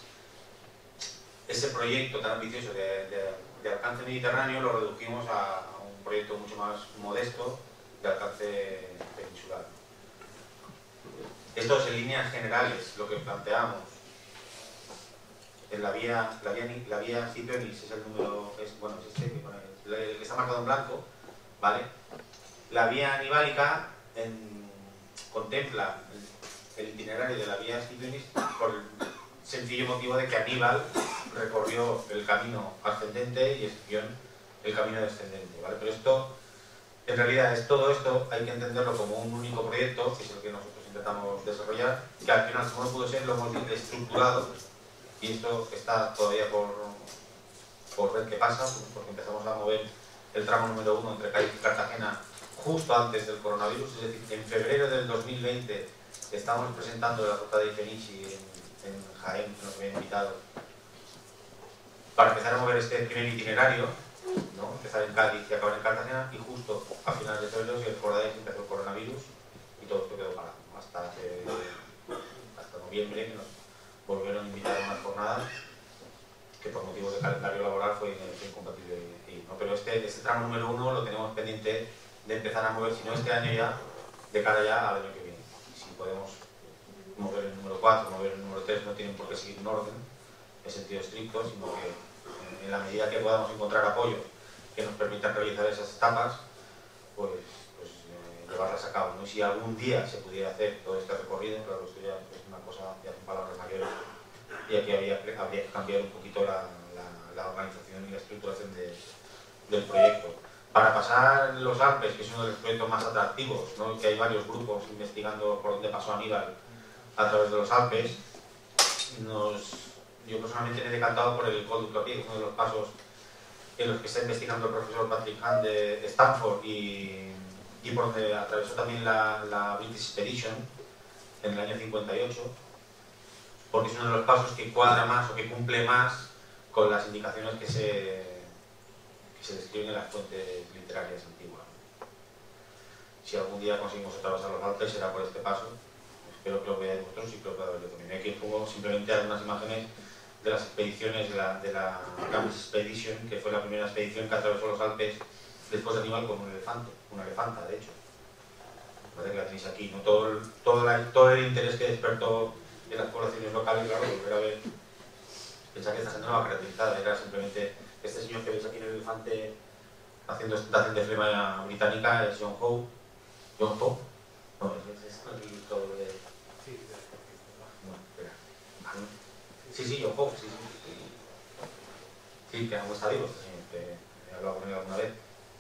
ese proyecto tan ambicioso de, de, de alcance mediterráneo lo redujimos a, a un proyecto mucho más modesto de alcance peninsular. Esto es en líneas generales lo que planteamos. En la vía, la vía, la vía Scipionis es el número, es, bueno, es este que, pone, el que está marcado en blanco, ¿vale? La vía anibálica en, contempla el, el itinerario de la vía Scipionis por el sencillo motivo de que Aníbal recorrió el camino ascendente y Escipión el camino descendente, ¿vale? Pero esto, en realidad, es todo esto hay que entenderlo como un único proyecto, que es el que nosotros intentamos desarrollar, que al final, como no pudo ser, lo hemos estructurado. Y esto está todavía por, por ver qué pasa, porque empezamos a mover el tramo número uno entre Cádiz y Cartagena justo antes del coronavirus, es decir, en febrero del dos mil veinte estábamos presentando la ruta de Fenici en, en Jaén, que nos habían invitado, para empezar a mover este primer itinerario, ¿no? Empezar en Cádiz y acabar en Cartagena, y justo a finales de febrero, si recordáis, empezó el coronavirus y todo esto quedó parado, hasta, hace, hasta noviembre, que nos volvieron a invitar a unas jornadas que por motivos de calendario laboral fue incompatible ir, ¿no? Pero este, este tramo número uno lo tenemos pendiente de empezar a mover, si no este año ya, de cara ya al año que viene. Y si podemos mover el número cuatro, mover el número tres, no tienen por qué seguir un orden en sentido estricto, sino que en en la medida que podamos encontrar apoyo que nos permitan realizar esas etapas, pues, pues eh, llevarlas a cabo, ¿no? Y si algún día se pudiera hacer todo este recorrido, claro, esto ya es una cosa, ya son palabras mayores, y aquí habría, habría que cambiar un poquito la, la, la organización y la estructuración de, del proyecto. Para pasar los Alpes, que es uno de los proyectos más atractivos, ¿no? Que hay varios grupos investigando por dónde pasó Aníbal a través de los Alpes, nos, yo personalmente me he decantado por el Col du Clapier, que es uno de los pasos en los que está investigando el profesor Patrick Hahn de Stanford y, y por donde atravesó también la, la British Expedition en el año cincuenta y ocho, porque es uno de los pasos que cuadra más o que cumple más con las indicaciones que se, que se describen en las fuentes literarias antiguas. Si algún día conseguimos atravesar los Alpes será por este paso. Espero que lo veáis vosotros y que lo pueda ver yo también. Aquí pongo simplemente algunas imágenes de las expediciones de la, de la Campbell's Expedition, que fue la primera expedición que atravesó los Alpes después de Aníbal con un elefante, una elefanta de hecho. ¿Vale? Que la tenéis aquí, ¿no? Todo el, todo, la, todo el interés que despertó en las poblaciones locales, claro, volver a ver, pensar que esta gente no va caracterizada, era simplemente este señor que veis aquí en el elefante haciendo ostentación de flema británica, es John Howe. John Howe. No, es, es, es aquí todo lo de... No, espera. Sí, sí, John Howe, sí, sí. Sí, que aún está vivo este señor, que he hablado con él alguna vez.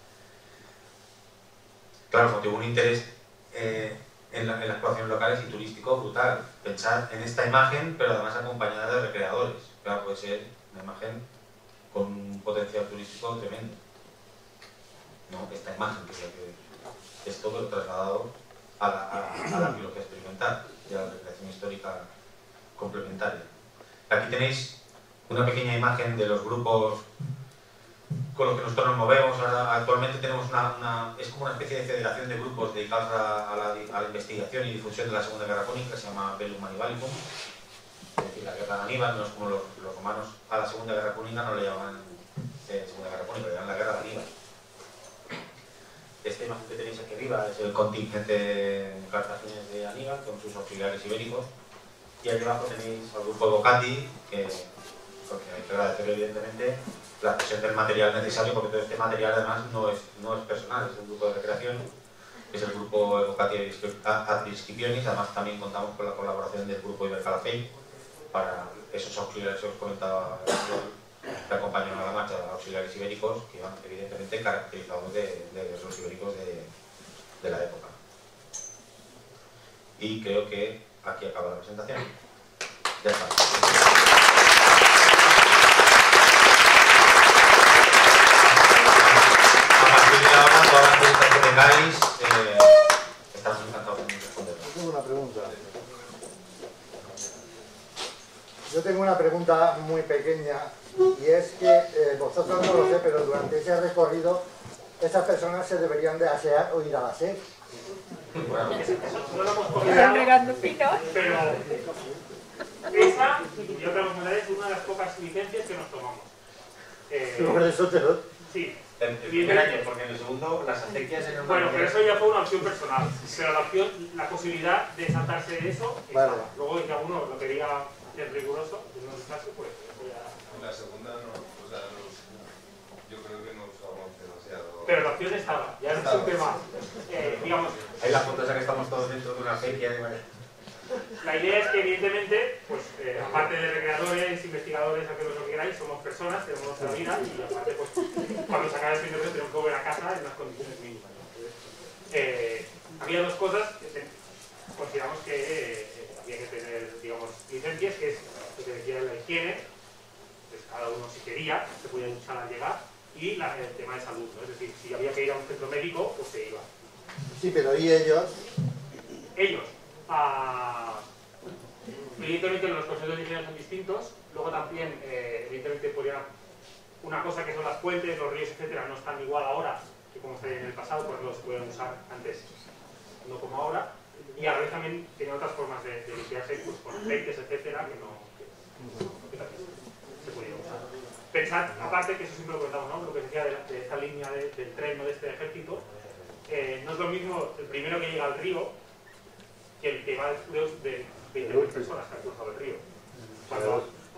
Claro, motivó un interés eh, en, la, en las poblaciones locales y turístico brutal. Pensar en esta imagen, pero además acompañada de recreadores. Claro, puede ser una imagen con un potencial turístico tremendo. No, esta imagen que, que es todo trasladado a la, a, a la arqueología experimental y a la recreación histórica complementaria. Aquí tenéis una pequeña imagen de los grupos con los que nosotros nos movemos. Ahora, actualmente tenemos una, una, es como una especie de federación de grupos dedicados a, a, la, a la investigación y difusión de la Segunda Guerra Púnica, que se llama Bellum Hannibalicum, es decir, la guerra de Aníbal. No es como los, los romanos a la Segunda Guerra Púnica no le llaman eh, Segunda Guerra Púnica, le llaman la guerra de Aníbal. Esta imagen que tenéis aquí arriba es el contingente cartaginés de Aníbal con sus auxiliares ibéricos, y aquí abajo tenéis al grupo Evocati, que porque hay que agradecerle evidentemente la cesión del material necesario, porque todo este material además no es, no es personal, es un grupo de recreación, es el grupo Evocati ad Inscriptionis. Además también contamos con la colaboración del grupo Ibercalafell para esos auxiliares que os comentaba que acompañan a la marcha, auxiliares ibéricos, que van evidentemente caracterizados de, de los ibéricos de, de la época. Y creo que aquí acaba la presentación. Ya está. A partir de ahora, todas las preguntas que tengáis, eh, estamos encantados de responderlas. Tengo una pregunta. Yo tengo una pregunta muy pequeña, y es que eh, vosotros no lo sé, pero durante ese recorrido esas personas se deberían de asear o ir a la SER. Bueno, no lo hemos comentado, pero esa y otra cosa es una de las pocas licencias que nos tomamos. Eh, Por eso te lo... Sí. El primer año, porque en el segundo las acequias eran... Bueno, pero eso ya fue una opción personal. Pero la opción, la posibilidad de saltarse de eso, vale. Luego de que a uno lo quería ser riguroso, en un caso, pues eso ya... En la segunda no, o sea, nos, yo creo que no usamos demasiado... Pero la opción estaba, ya no es un tema, eh, digamos... Hay la foto esa que estamos todos dentro de una acequia. La idea es que evidentemente, pues eh, aparte de recreadores, investigadores, aquellos lo que queráis, somos personas, tenemos nuestra vida y aparte pues cuando se acaba el fin de semana tenemos que volver a casa en unas condiciones mínimas, ¿no? Entonces, eh, había dos cosas que te, consideramos que eh, había que tener, digamos, licencias, que es lo que decía la higiene, pues cada uno si quería, se podía duchar al llegar, y la, el tema de salud, ¿no? Es decir, si había que ir a un centro médico, pues se iba. Sí, pero ¿y ellos? Ellos. A... Evidentemente los conceptos de higiene son distintos, luego también eh, evidentemente podría una cosa que son las fuentes, los ríos, etcétera, no están igual ahora que como estaban en el pasado, pues los pueden usar antes, no como ahora, y a la vez también tienen otras formas de, de limpiarse, pues con aceites, etcétera, que no que, que también se podían usar. Pensad, aparte, que eso siempre lo comentamos, ¿no? Lo que decía de, de esta línea de, del tren o de este ejército, eh, no es lo mismo el primero que llega al río que el que va de, de veinte mil personas que han cruzado el río. Cuando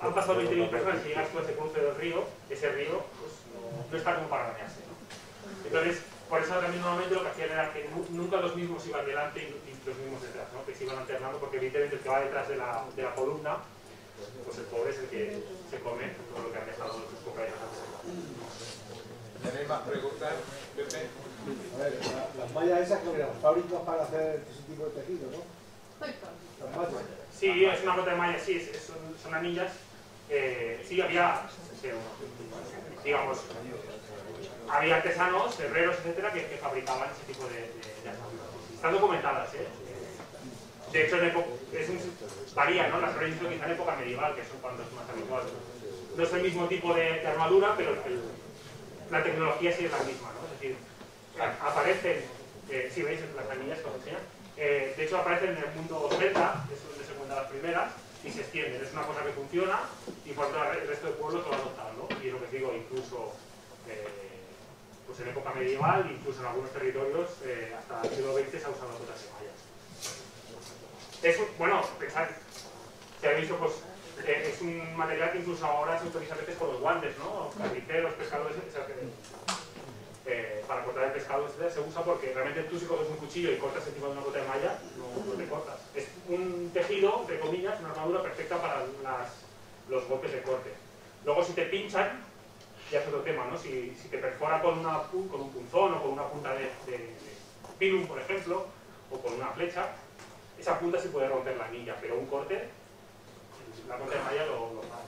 han pasado veinte mil personas y llegas tú a ese cruce del río, ese río pues no, no está como para bañarse, ¿no? Entonces, por eso también normalmente lo que hacían era que nu nunca los mismos iban delante y, y los mismos detrás, ¿no? Que se iban alternando, porque evidentemente el que va detrás de la, de la columna, pues el pobre es el que se come todo lo que han dejado sus compañeros antes. ¿Tenéis más preguntas, Pepe? A ver, la, las mallas esas que eran fábricas para hacer ese tipo de tejido, ¿no? Las mallas. Sí, es una bota de malla, sí, es, es, son, son anillas. Eh, sí, había, eh, digamos, había artesanos, herreros, etcétera, que, que fabricaban ese tipo de, de, de ataduras. Están documentadas, ¿eh? De hecho, en época, es un, varía, ¿no? Las herreras quizá en época medieval, que son cuando es más habitual. No es el mismo tipo de, de armadura, pero el, la tecnología sí es la misma, ¿no? Es decir, aparecen, eh, si veis las anillas que os enseñan, eh, de hecho aparecen en el mundo celta, es donde se cuentan las primeras, y se extienden. Es una cosa que funciona y por todo el resto del pueblo lo va adoptando. Y lo que digo, incluso eh, pues en época medieval, incluso en algunos territorios, eh, hasta el siglo veinte se ha usado botas de mallas. Es, bueno, pensad, se ha visto, pues, eh, es un material que incluso ahora se utiliza a veces con los guantes, ¿no? Carniceros, pescadores, o sea, que, eh, para cortar el pescado, etcétera, se usa porque realmente tú si coges un cuchillo y cortas encima de una bota de malla, no, no te cortas. Es un tejido, entre comillas, una armadura perfecta para las, los golpes de corte. Luego si te pinchan, ya es otro tema, ¿no? Si, si te perfora con, una, con un punzón o con una punta de, de, de pilum, por ejemplo, o con una flecha, esa punta se puede romper la anilla, pero un corte, la bota de malla lo, lo para.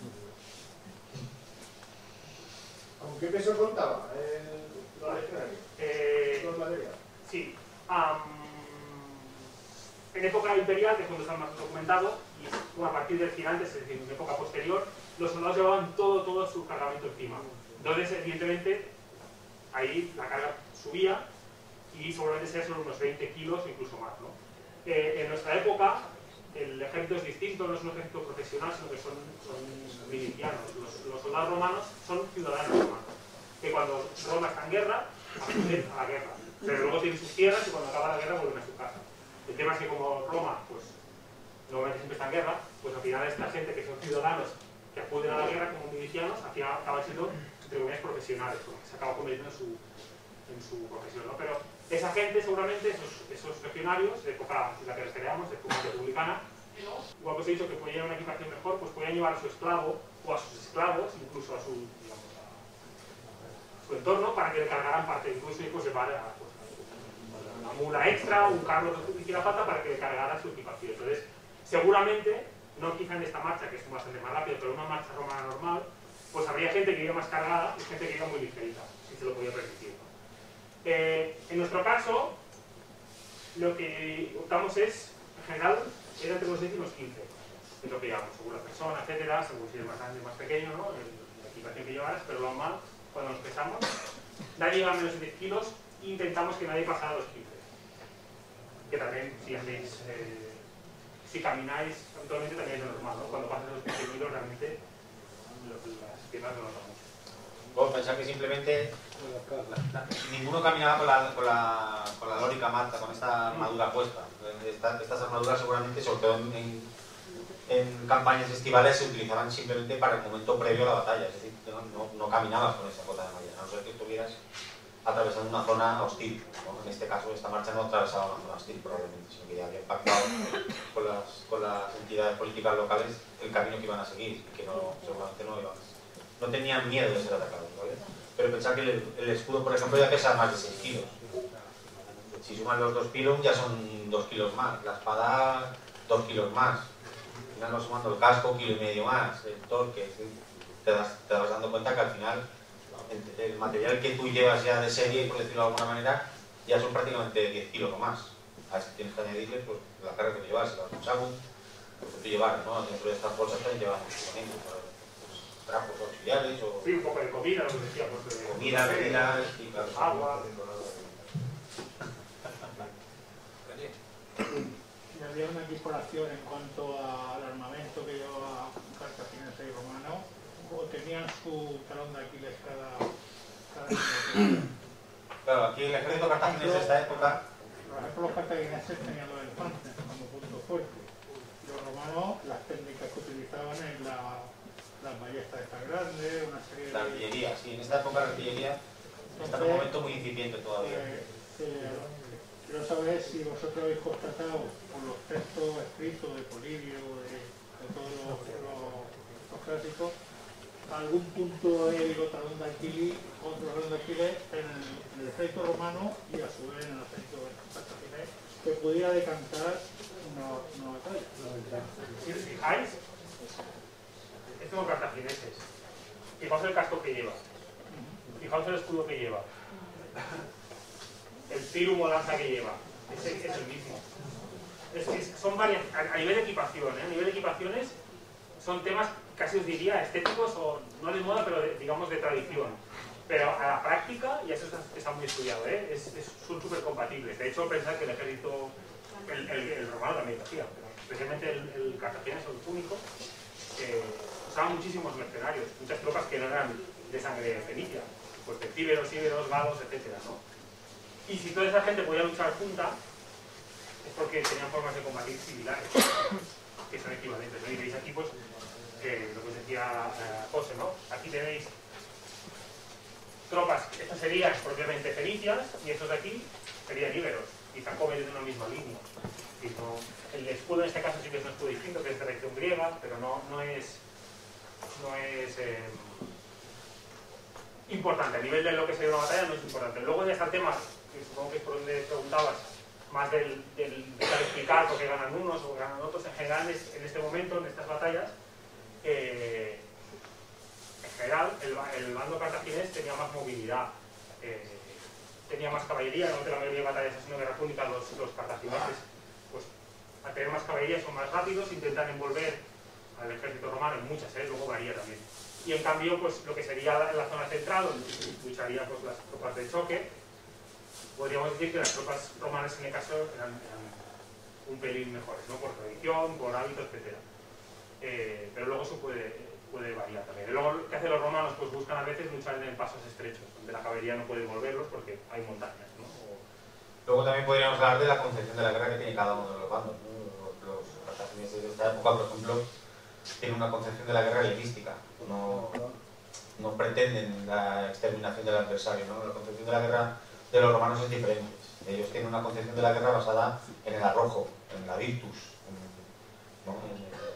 ¿Con qué peso contaba el, los legionarios? Eh, ¿Los materiales? Sí. Um, en época imperial, que es cuando está más documentado, y bueno, a partir del gigantes, es decir, en época posterior, los soldados llevaban todo, todo su cargamento encima. Entonces, evidentemente, ahí la carga subía y seguramente sería solo unos veinte kilos o incluso más, ¿no? Eh, en nuestra época, el ejército es distinto, no es un ejército profesional, sino que son, son milicianos. Los, los soldados romanos son ciudadanos romanos, que cuando Roma está en guerra, acuden a la guerra. Pero luego tienen sus tierras y cuando acaba la guerra vuelven a su casa. El tema es que como Roma, pues, normalmente siempre está en guerra, pues al final esta gente que son ciudadanos que acuden a la guerra como milicianos, al final acaban siendo, entre comillas, profesionales, porque se acaba convirtiendo en su, en su profesión, ¿no? Pero esa gente, seguramente, esos, esos legionarios, de época, si la que les creamos, de época republicana, igual que os he dicho que podían llevar una equipación mejor, pues podían llevar a su esclavo, o a sus esclavos, incluso a su, digamos, a su entorno, para que le cargaran parte, incluso y pues llevar a, pues, una mula extra, un carro que hiciera falta para que le cargara su equipación. Entonces, seguramente, no quizá en esta marcha, que es bastante más rápido, pero una marcha romana normal, pues habría gente que iba más cargada y gente que iba muy ligerita, si se lo podía permitir, ¿no? Eh, en nuestro caso, lo que optamos es, en general, era entre los diez y los quince, es lo que llevamos, según la persona, etcétera, según si es más grande o más pequeño, ¿no? La equipación que llevaras, pero lo normal, cuando nos pesamos, nadie lleva menos de diez kilos e intentamos que nadie pasara los quince. Que también, si hacéis, eh, si camináis habitualmente, también es lo normal, ¿no? Cuando pasas los quince kilos, realmente las piernas no notan mucho. Vos pensar que simplemente la, la, ninguno caminaba con la, con la, con la lórica marcha, con esta armadura puesta. Esta, estas armaduras seguramente, sobre todo en, en, en campañas estivales, se utilizaban simplemente para el momento previo a la batalla. Es decir, no, no, no caminabas con esa bota de malla, a no ser que estuvieras atravesando una zona hostil, ¿no? En este caso, esta marcha no atravesaba una zona hostil probablemente, sino que ya había pactado con las, con las entidades políticas locales el camino que iban a seguir y que no, seguramente no iban a no tenían miedo de ser atacados, ¿vale? Pero pensar que el, el escudo, por ejemplo, ya pesa más de seis kilos. Si suman los dos kilos, ya son dos kilos más. La espada, dos kilos más. Al final vas sumando el casco, kilo y medio más. El torque, te, das, te vas dando cuenta que al final el, el material que tú llevas ya de serie, por decirlo de alguna manera, ya son prácticamente diez kilos o más. A esto tienes que añadirle pues, la carga que llevas, si vas con sabu, lo que tú llevas, ¿no? Dentro de estas bolsas también llevas equipamiento. Trapos auxiliares o... Sí, un poco de comida, lo que decíamos. De comida, bebidas y claro, agua. Y había una equiparación en cuanto al armamento que llevaba cartaginense y romano, o tenían su talón de Aquiles cada... cada claro, aquí el ejército cartaginense de esta época... Por ejemplo, los cartagineses tenían los elefantes como punto fuerte. Los romanos, las técnicas que utilizaban en la las ballestas estas grandes, una serie de... La artillería, sí, en esta época la artillería está en un momento muy incipiente todavía. Eh, eh, quiero saber si vosotros habéis constatado por los textos escritos de Polibio, de, de todos los, los, los clásicos, algún punto épico, talón de Aquiles, otro talón de Aquiles en el, en el ejército romano y a su vez en el ejército cartaginés que pudiera decantar una, una batalla. Si os fijáis, estos son cartagineses. Fijaos el casco que lleva. Fijaos el escudo que lleva. El tirum o lanza que lleva. Es el, es el mismo. Es, es, son varias, a, a nivel de equipación, ¿eh? A nivel de equipaciones son temas, casi os diría, estéticos o no de moda, pero de, digamos de tradición. Pero a la práctica, y eso está, está muy estudiado, ¿eh? es, es, son súper compatibles. De hecho, pensad que el ejército, el, el, el romano también lo hacía, pero especialmente el, el cartaginés o el púnico, eh, usaban muchísimos mercenarios, muchas tropas que no eran de sangre fenicia, pues de tíberos, íberos, galos, etcétera, ¿no? Y si toda esa gente podía luchar junta, es porque tenían formas de combatir similares, que son equivalentes, ¿no? Y veis aquí, pues, eh, lo que os decía eh, José, ¿no? Aquí tenéis tropas, estas serían propiamente fenicias, y estos de aquí serían íberos, quizá comen de una misma línea. Y no, el escudo en este caso sí que es un escudo distinto, que es de reacción griega, pero no, no es, no es eh, importante. A nivel de lo que sería una batalla no es importante. Luego ya está el tema, que supongo que es por donde preguntabas, más del, del de explicar por qué ganan unos o ganan otros. En general, en este momento, en estas batallas, eh, en general, el, el bando cartaginés tenía más movilidad, eh, tenía más caballería. Durante la mayoría de batallas de la guerra púnica, los, los cartagineses, pues, al tener más caballería son más rápidos, intentan envolver al ejército romano en muchas, ¿eh? Luego varía también. Y en cambio, pues lo que sería la, la zona central, donde lucharían pues, las tropas de choque, podríamos decir que las tropas romanas en el caso eran, eran un pelín mejores, ¿no? Por tradición, por hábitos, etcétera. Eh, pero luego eso puede, puede variar también. Y luego, ¿qué hacen los romanos? Pues buscan a veces luchar en pasos estrechos, donde la caballería no puede envolverlos porque hay montañas, ¿no? O... Luego también podríamos hablar de la concepción de la guerra que tiene cada uno de los bandos, ¿no? Los, los cartagineses de esta época, por ejemplo, tienen una concepción de la guerra helenística. No, no pretenden la exterminación del adversario, ¿no? La concepción de la guerra de los romanos es diferente. Ellos tienen una concepción de la guerra basada en el arrojo, en la virtus, en, ¿no?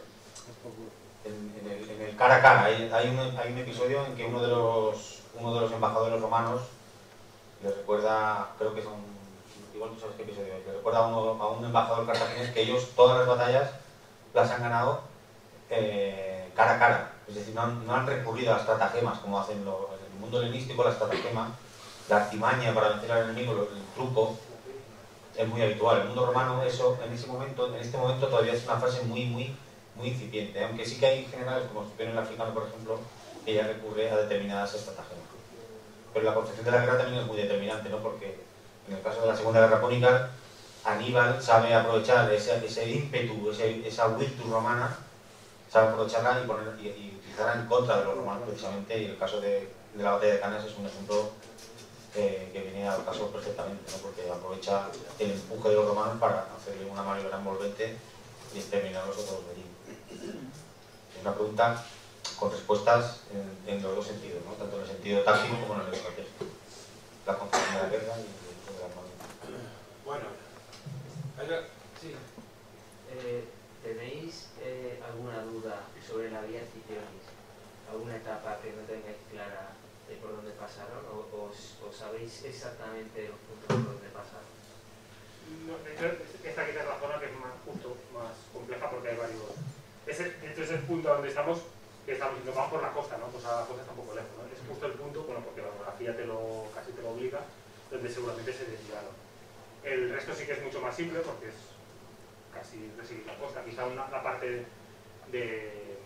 en, en, el, en el cara a cara. Hay, hay, un, hay un episodio en que uno de los, uno de los embajadores romanos les recuerda, creo que son, igual tú sabes qué episodio es, les recuerda a, uno, a un embajador cartaginés que ellos todas las batallas las han ganado eh, cara a cara. Es decir, no han, no han recurrido a las estratagemas como hacen los, en el mundo helenístico. La estratagema, la artimaña para vencer al enemigo, el truco, es muy habitual. En el mundo romano eso, en ese momento, en este momento todavía es una fase muy, muy, muy incipiente, aunque sí que hay generales, como en el africano, por ejemplo, que ya recurre a determinadas estratagemas. Pero la concepción de la guerra también es muy determinante, ¿no? Porque en el caso de la Segunda Guerra Púnica, Aníbal sabe aprovechar ese, ese ímpetu, ese, esa virtus romana, sabe aprovecharla y, poner, y, y utilizarla en contra de los romanos, precisamente, y el caso de, de la batalla de Cannas es un ejemplo eh, que viene al caso perfectamente, ¿no? Porque aprovecha el empuje de los romanos para hacerle una maniobra envolvente y exterminarlos a todos de allí. Es una pregunta con respuestas en, en los dos sentidos, ¿no? Tanto en el sentido táctico como en el estratégico. La concepción de la guerra y de la armamento. Bueno, sí. Eh, ¿Tenéis eh, alguna duda sobre la vía Cicionis? ¿Alguna etapa que no tengáis clara de por dónde pasaron? ¿O, o, o sabéis exactamente los puntos por donde pasaron? No, esta quizás es la zona que es más, justo, más compleja porque hay varios... Ese, este es el punto donde estamos, que estamos diciendo, vamos por la costa, ¿no? Pues ahora la costa está un poco lejos, ¿no? Es justo el punto, bueno, porque la geografía te lo, casi te lo obliga, donde seguramente se desviaron. El resto sí que es mucho más simple porque es casi seguir la costa. Quizá una, la parte de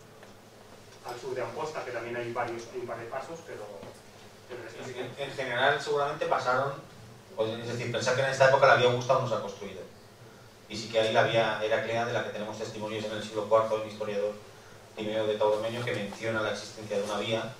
al sur de Amposta, que también hay varios, hay un par de pasos, pero el resto sí que... En, en general seguramente pasaron, es decir, pensar que en esta época la vía Augusta aún no se ha construido. Y sí que hay la vía Heraclea, de la que tenemos testimonios en el siglo cuarto del historiador Timeo de Taudomenio, que menciona la existencia de una vía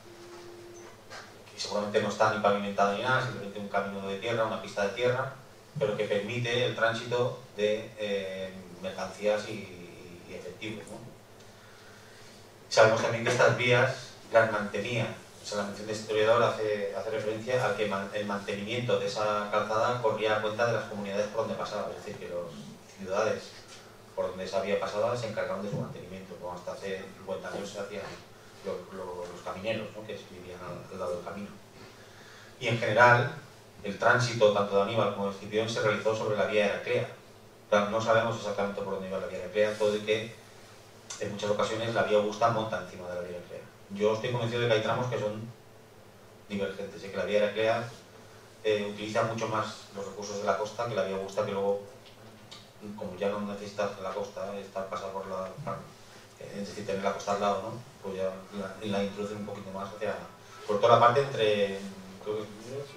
que seguramente no está ni pavimentada ni nada, simplemente un camino de tierra, una pista de tierra, pero que permite el tránsito de eh, mercancías y, y efectivos, ¿no? Sabemos también que estas vías las mantenía, o sea, la mención de historiador hace, hace referencia a que man, el mantenimiento de esa calzada corría a cuenta de las comunidades por donde pasaba, es decir, que los ciudades por donde esa vía pasaba se encargaban de su mantenimiento, como hasta hace cincuenta años se hacían los, los, los camineros, ¿no?, que vivían al, al lado del camino. Y en general, el tránsito tanto de Aníbal como de Escipión se realizó sobre la vía Heraclea. Claro, no sabemos exactamente por dónde iba la vía Heraclea, todo de que en muchas ocasiones la vía Augusta monta encima de la vía Heraclea. Yo estoy convencido de que hay tramos que son divergentes, y que la vía Heraclea eh, utiliza mucho más los recursos de la costa que la vía Augusta, que luego, como ya no necesitas la costa, estar pasar por la, es decir, tener la costa al lado, ¿no?, pues ya la, la introduce un poquito más hacia, por toda la parte entre, creo que es Nules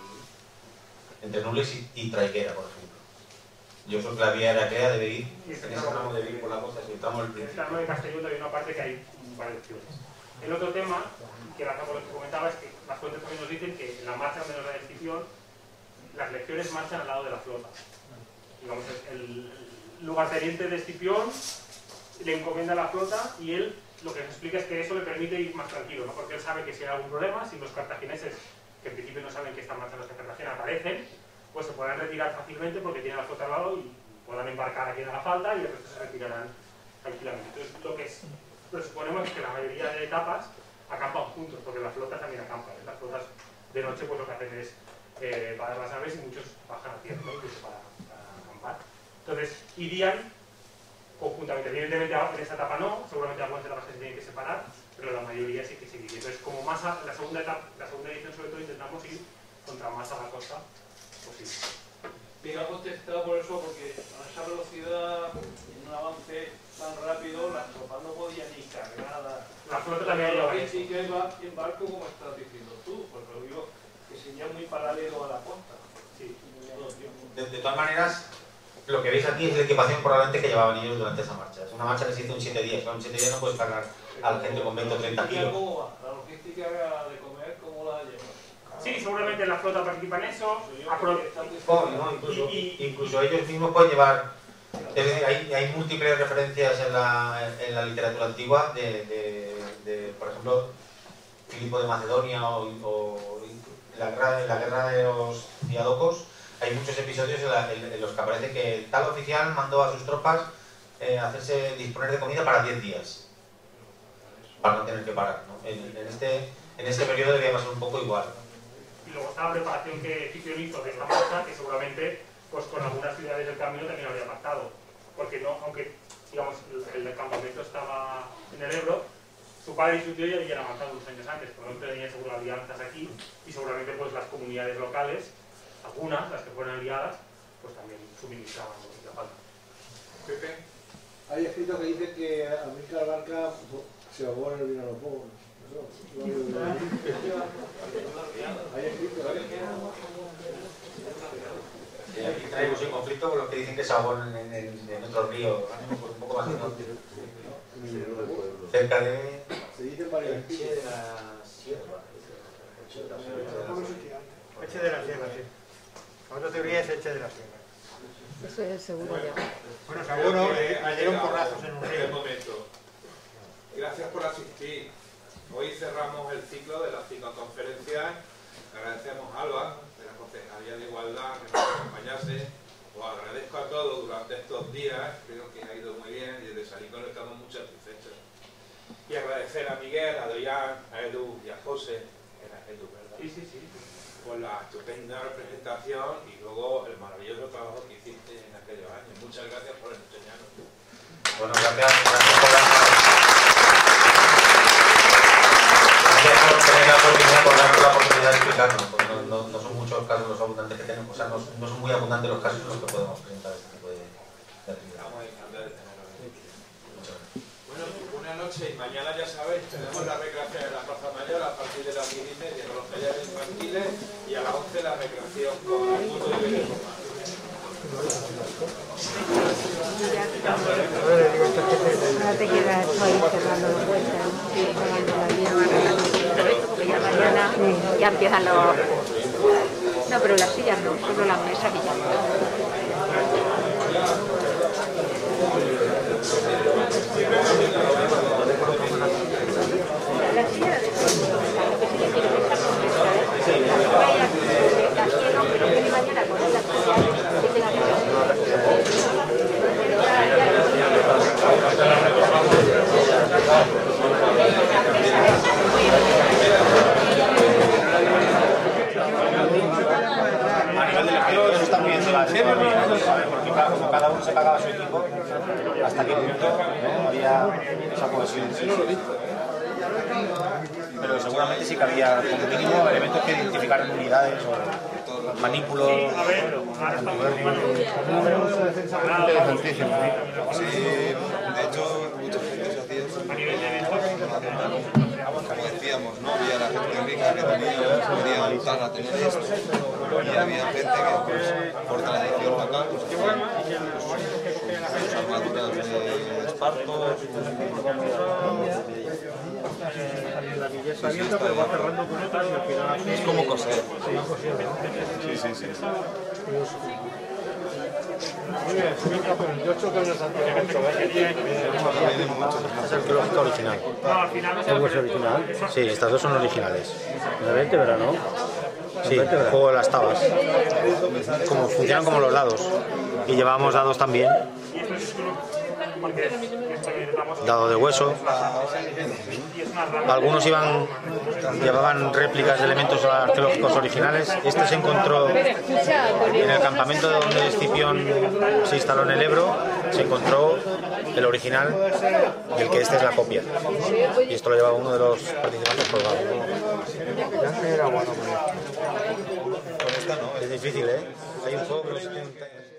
y, entre Nules y, y Traiguera, por ejemplo. Yo creo que la vía Heraclea debe ir, en ese tramo debe ir por la costa, si el tramo del En el principio. tramo de Castellón hay una parte que hay variaciones. El otro tema, que la por lo que comentaba, es que las fuentes también nos dicen que en la marcha donde nos da Escipión, las legiones marchan al lado de la flota. Digamos, el lugarteniente de Escipión le encomienda la flota y él lo que nos explica es que eso le permite ir más tranquilo, ¿no?, porque él sabe que si hay algún problema, si los cartagineses, que en principio no saben que están marchando hacia Cartagena, aparecen, pues se podrán retirar fácilmente porque tienen la flota al lado y podrán embarcar a quien haga falta y el resto se retirarán tranquilamente. Entonces, lo que es, lo suponemos es que la mayoría de etapas acampan juntos, porque la flota también acampa, ¿eh? Las flotas de noche pues lo que hacen es eh, parar las naves y muchos bajan a tierra, ¿no?, incluso para, para acampar. Entonces, irían conjuntamente. Evidentemente en esta etapa no, seguramente algunas etapas se tienen que separar, pero la mayoría sí que sigue. Entonces, como más a, la segunda etapa, la segunda edición sobre todo intentamos ir contra más a la costa posible. Bien, ha contestado por eso, porque a esa velocidad, en un avance tan rápido, las tropas no podían ni cargadas. La flota también lleva eso. Sí que iba en barco, como estás diciendo tú, porque lo digo que sería muy paralelo a la costa. Sí. De, de todas maneras, lo que veis aquí es la equipación probablemente que llevaban ellos durante esa marcha. Es una marcha que se hizo en siete días. Claro, en siete días no puedes cargar al gente con veinte o treinta kilos. ¿Cómo va? La logística de comer, ¿cómo la llevan? Sí, seguramente la flota participa en eso. Oh, no, incluso, incluso ellos mismos pueden llevar. Hay, hay múltiples referencias en la, en la literatura antigua de, de, de, por ejemplo, Filipo de Macedonia o, o en, la guerra, en la guerra de los diadocos. Hay muchos episodios en, la, en, en los que aparece que tal oficial mandó a sus tropas eh, hacerse disponer de comida para diez días, para no tener que parar, ¿no? En, en, este, en este periodo debía ser un poco igual. Y luego está la preparación que Escipión hizo de esta marcha, que seguramente pues con algunas ciudades del camino también habría pactado, porque no, aunque digamos el, el campamento estaba en el Ebro, su padre y su tío ya habían avanzado unos años antes, por lo tanto tenían seguro alianzas aquí y seguramente pues las comunidades locales, algunas, las que fueron aliadas, pues también suministraban lo que hacía falta. Pepe, hay escrito que dice que Amílcar Barca se ahogó en el Vinalopó. Hay escrito, Eh, aquí traemos un conflicto con los que dicen que se ahogó en, en, en otro río, un poco más al norte, cerca de... Se dice para el Eche de la Sierra. Eche de la Sierra, sí. La otra teoría es Eche de la Sierra. Eso es seguro ya. Bueno, seguro, eh, cayeron porrazos en un río. Un momento. Gracias por asistir. Hoy cerramos el ciclo de las cinco conferencias. Agradecemos a Alba, de la Concejalía de Igualdad, que nos acompañase. Os agradezco a todos durante estos días. Creo que ha ido muy bien y desde Salicón estamos muy satisfechos. Y agradecer a Miguel, a Adrián, a Edu y a José. Era Edu, ¿verdad? Sí, sí, sí. Por la estupenda representación y luego el maravilloso trabajo que hiciste en aquellos años. Muchas gracias por enseñarnos. Bueno, gracias, gracias por la... Gracias por tener la oportunidad, por darnos la oportunidad de explicarnos, porque no, no, no son muchos los casos los abundantes que tenemos, o sea, no, no son muy abundantes los casos en los que podemos presentar este tipo de, de actividad. Estamos encantados de tenerlo aquí. Muchas gracias. Bueno, buenas noches y mañana ya sabéis, tenemos la recreación en la Plaza Mayor a partir de las diez y media con los talleres infantiles y a las once la recreación con el punto de vista informal. Ahora te quedas ahí cerrando las puertas, ¿no? Sí, pagando la vida, todo esto, porque ya mañana ya empiezan los... No, pero las sillas no, solo las mesas y ya. porque claro, como cada uno se pagaba su equipo, hasta qué punto ¿no? había esa cohesión. Pero seguramente sí que había como mínimo elementos que identificaran unidades o manípulos. Interesantísimo. Sí, de hecho, mucha gente se hacía eso. Como decíamos, ¿no? Había la gente rica que tenía, podía optar a tener esto. Y había gente que, pues, por tradición local, pues, sus armaduras de espartos. Es como coser. Sí, sí, sí. Muy bien, yo choco en el Santiago. Es arqueológica original. ¿Es hueso original? Sí, estas dos son originales. ¿La vértebra, no? Sí, juego de las tabas. Como, funcionan como los dados. Y llevábamos dados también. Dado de hueso. Algunos iban, llevaban réplicas de elementos arqueológicos originales. Este se encontró en el campamento donde Escipión se instaló en el Ebro. Se encontró el original, del que este es la copia. Y esto lo llevaba uno de los participantes colgado. Es difícil, ¿eh? Hay un juego que no se tiene...